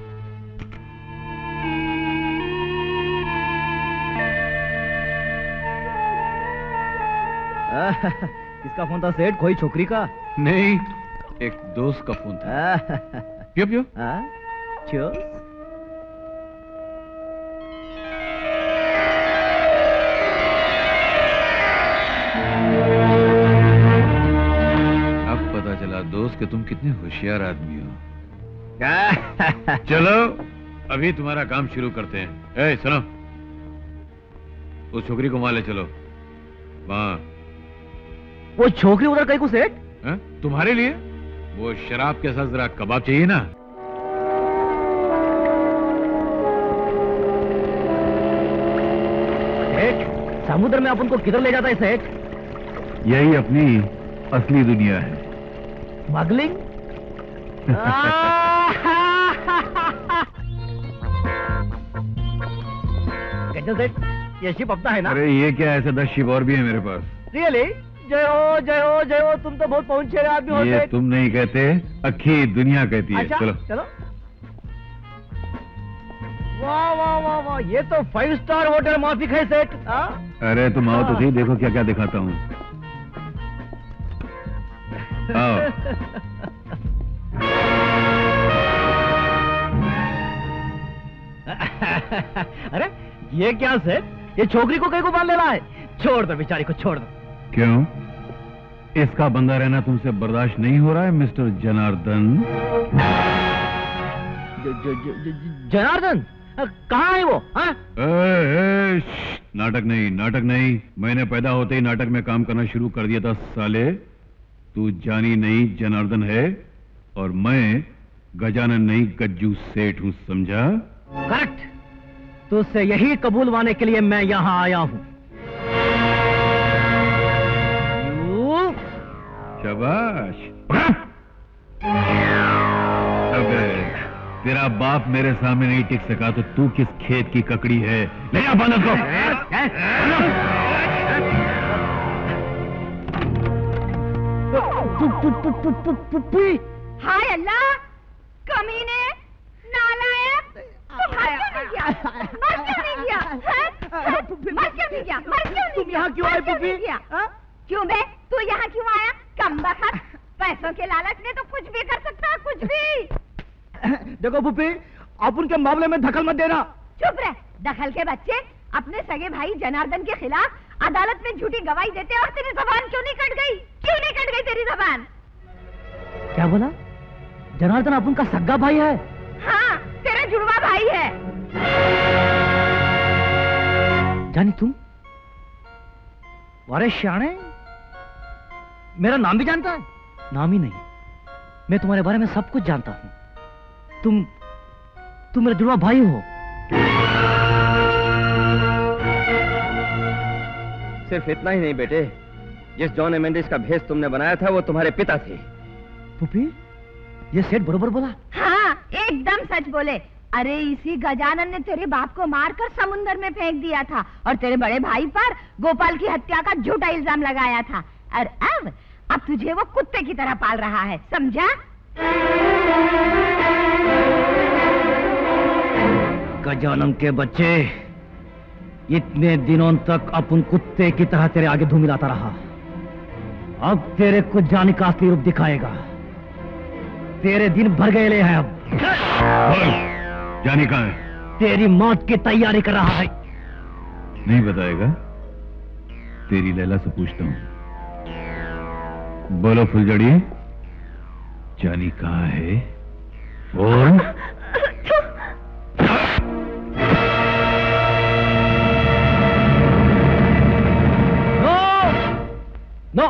किसका फोन था सेठ? कोई छोकरी का? नहीं, एक दोस्त का फोन था। पियो पियो। अब पता चला दोस्त कि तुम कितने होशियार आदमी हो। चलो अभी तुम्हारा काम शुरू करते हैं। ए सुनो, उस छोकरी को वहां ले चलो। वहां वो छोकरी उधर कहीं को सेठ? तुम्हारे लिए वो शराब के साथ जरा कबाब चाहिए ना। सेठ समुद्र में अपन को किधर ले जाता है सेठ? यही अपनी असली दुनिया है। स्मगलिंग? सेठ ये शिप अपना है ना? अरे ये क्या, ऐसे 10 शिप और भी है मेरे पास। रियली? जय हो जय हो जय हो, तुम तो बहुत पहुंचे आदमी हो। ये तुम नहीं कहते, अक्खी दुनिया कहती है। अच्छा, चलो चलो। वाह वाह वाह वाह, ये तो 5 स्टार होटल माफिक है सेठ। अरे तुम आओ तो सही, देखो क्या क्या दिखाता हूँ। आओ। अरे ये क्या सेठ, ये छोकरी को कहीं को बांध लेना है? छोड़ दो बेचारी को, छोड़ दो। क्यों? इसका बंदा रहना तुमसे बर्दाश्त नहीं हो रहा है मिस्टर जनार्दन? जनार्दन कहाँ है वो? नाटक नहीं, नाटक नहीं। मैंने पैदा होते ही नाटक में काम करना शुरू कर दिया था साले। तू जानी नहीं जनार्दन है, और मैं गजानन नहीं गज्जू सेठ हूं, समझा? करेक्ट। तो उससे यही कबूलवाने के लिए मैं यहां आया हूं। शाबाश। अबे तेरा बाप मेरे सामने नहीं टिक सका तो तू किस खेत की ककड़ी है? ले जा बांध को। हाय अल्लाह, कमीने, नालायक, तुम मर क्यों नहीं गया? मर क्यों नहीं गया? मर क्यों नहीं गया? मर क्यों नहीं गया? क्यों आई पुप्पी? क्यों बे? तू यहाँ क्यों आया? कमबख्त, पैसों के लालच में तो कुछ भी कर सकता, कुछ भी। देखो पुप्पी, आप उनके मामले में दखल मत देना। चुप रह, दखल के बच्चे। अपने सगे भाई जनार्दन के खिलाफ अदालत में झूठी गवाही देते और तेरी जबान क्यों नहीं कट गई? क्यों नहीं कट गई तेरी जबान? क्या बोला? जनार्दन अपन का सगा भाई है? हाँ, तेरा जुड़वा भाई है। जानी तुम? वारे श्याणे, मेरा नाम भी जानता है? नाम ही नहीं, मैं तुम्हारे बारे में सब कुछ जानता हूं। तुम मेरा जुड़वा भाई हो। सिर्फ इतना ही नहीं बेटे, जिस जॉन मेंडिस का भेष तुमने बनाया था वो तुम्हारे पिता थे। पुप्पी, ये सेठ बरोबर बोला? हाँ, एकदम सच बोले। अरे इसी गजानन ने तेरे बाप को मारकर समुंदर में फेंक दिया था और तेरे बड़े भाई पर गोपाल की हत्या का झूठा इल्जाम लगाया था। और अब तुझे वो कुत्ते की तरह पाल रहा है, समझा? गजानन के बच्चे, इतने दिनों तक अपन कुत्ते की तरह तेरे आगे धूमिलाता रहा। अब तेरे को जानी का असली रूप दिखाएगा। तेरे दिन भर गए ले हैं अब। जानी कहाँ है? तेरी मौत की तैयारी कर रहा है। नहीं बताएगा? तेरी लैला से पूछता हूँ। बोलो फुलझड़ी, जानी कहाँ है? बोल। नो,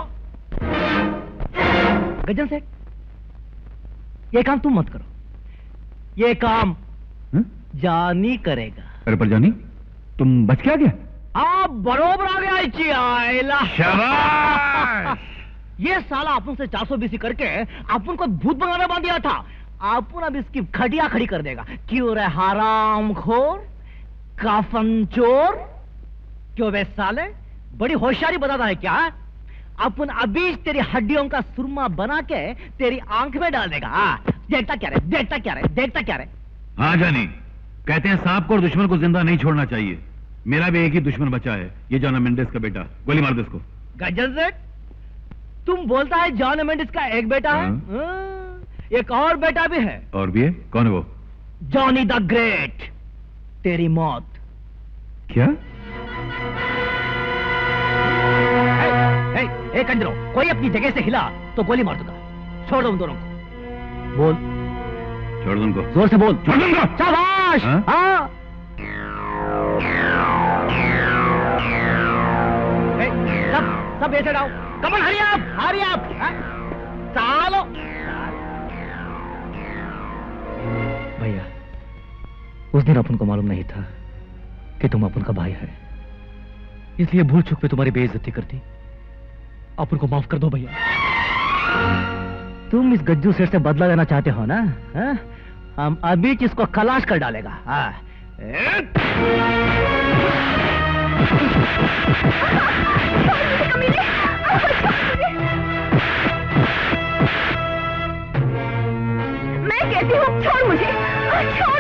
गजन सेठ, ये काम तुम मत करो। ये काम जानी करेगा। अरे पर जानी, तुम बच क्या गया? आप बरोबर आ गया। आयला शाबाश। ये साला अपन से 420 करके अपन को भूत बनाने बांध दिया था। अपन अब इसकी खटिया खड़ी कर देगा। क्यों रे हरामखोर, काफन चोर? क्यों बे साले, बड़ी होशियारी बताता है क्या? अपन अभी तेरी हड्डियों का सुरमा बना के तेरी आंख में डाल देगा। देखता क्या रे, देखता क्या रे, देखता क्या रे? हाँ जानी, कहते हैं सांप को और दुश्मन को जिंदा नहीं छोड़ना चाहिए। मेरा भी एक ही दुश्मन बचा है, ये जॉन मेंडिस का बेटा। गोली मार दो इसको। गजन सेठ, तुम बोलता है जॉन मेंडिस का एक बेटा है? एक और बेटा भी है। और भी है? कौन है वो? Johnny the great. तेरी मौत। क्या? ए कंजरो, कोई अपनी जगह से हिला तो गोली मार दूंगा। छोड़ दो उन दोनों को। बोल। छोड़ दो उनको। जोर से बोल। छोड़ दो उनको। शाबाश। हाँ। सब ऐसे डाओ। कमन हरी आप। चालो भैया, उस दिन अपन को मालूम नहीं था कि तुम अपन का भाई है, इसलिए भूल चूक पे तुम्हारी बेइज्जती कर दी। अपन को माफ कर दो भैया। तुम इस गज्जू सेठ से बदला लेना चाहते हो ना? हा? हम अभी इसको खलास कर डालेगा। हाँ। मैं कहती हूँ छोड़ मुझे, छोड़।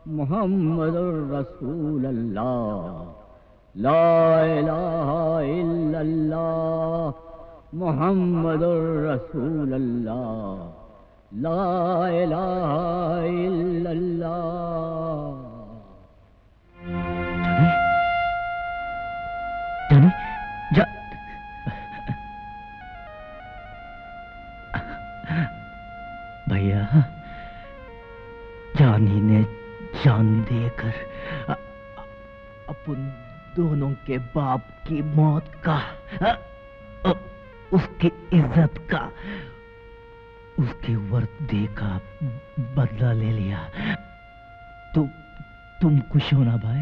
मुहम्मदुर रसूलुल्लाह, ला इलाहा इल्लल्लाह, मुहम्मदुर रसूलुल्लाह, ला इलाहा इल्लल्लाह। जानी, भैया, जानी ने जान देकर अपन दोनों के बाप की मौत का, उसकी इज्जत का, उसके वर्दी का बदला ले लिया। तुम खुश हो ना भाई?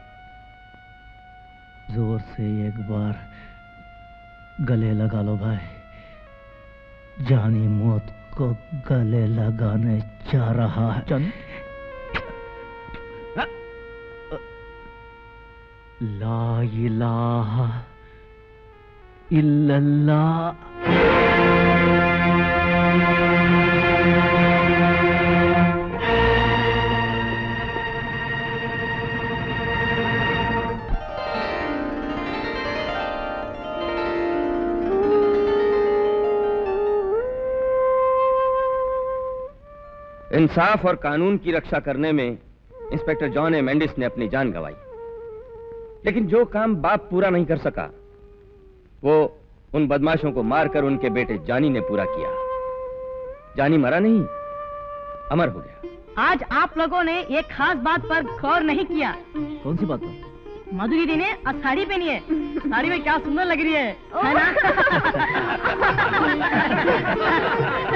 जोर से एक बार गले लगा लो भाई। जानी मौत को गले लगाने जा रहा है। ला इलाहा इल्लल्लाह। इंसाफ और कानून की रक्षा करने में इंस्पेक्टर जॉन ए मेंडिस ने अपनी जान गंवाई, लेकिन जो काम बाप पूरा नहीं कर सका वो उन बदमाशों को मारकर उनके बेटे जानी ने पूरा किया। जानी मरा नहीं, अमर हो गया। आज आप लोगों ने एक खास बात पर गौर नहीं किया। कौन सी बात पर? मधु दीदी ने आज साड़ी पहनी है। साड़ी में क्या सुंदर लग रही है ना?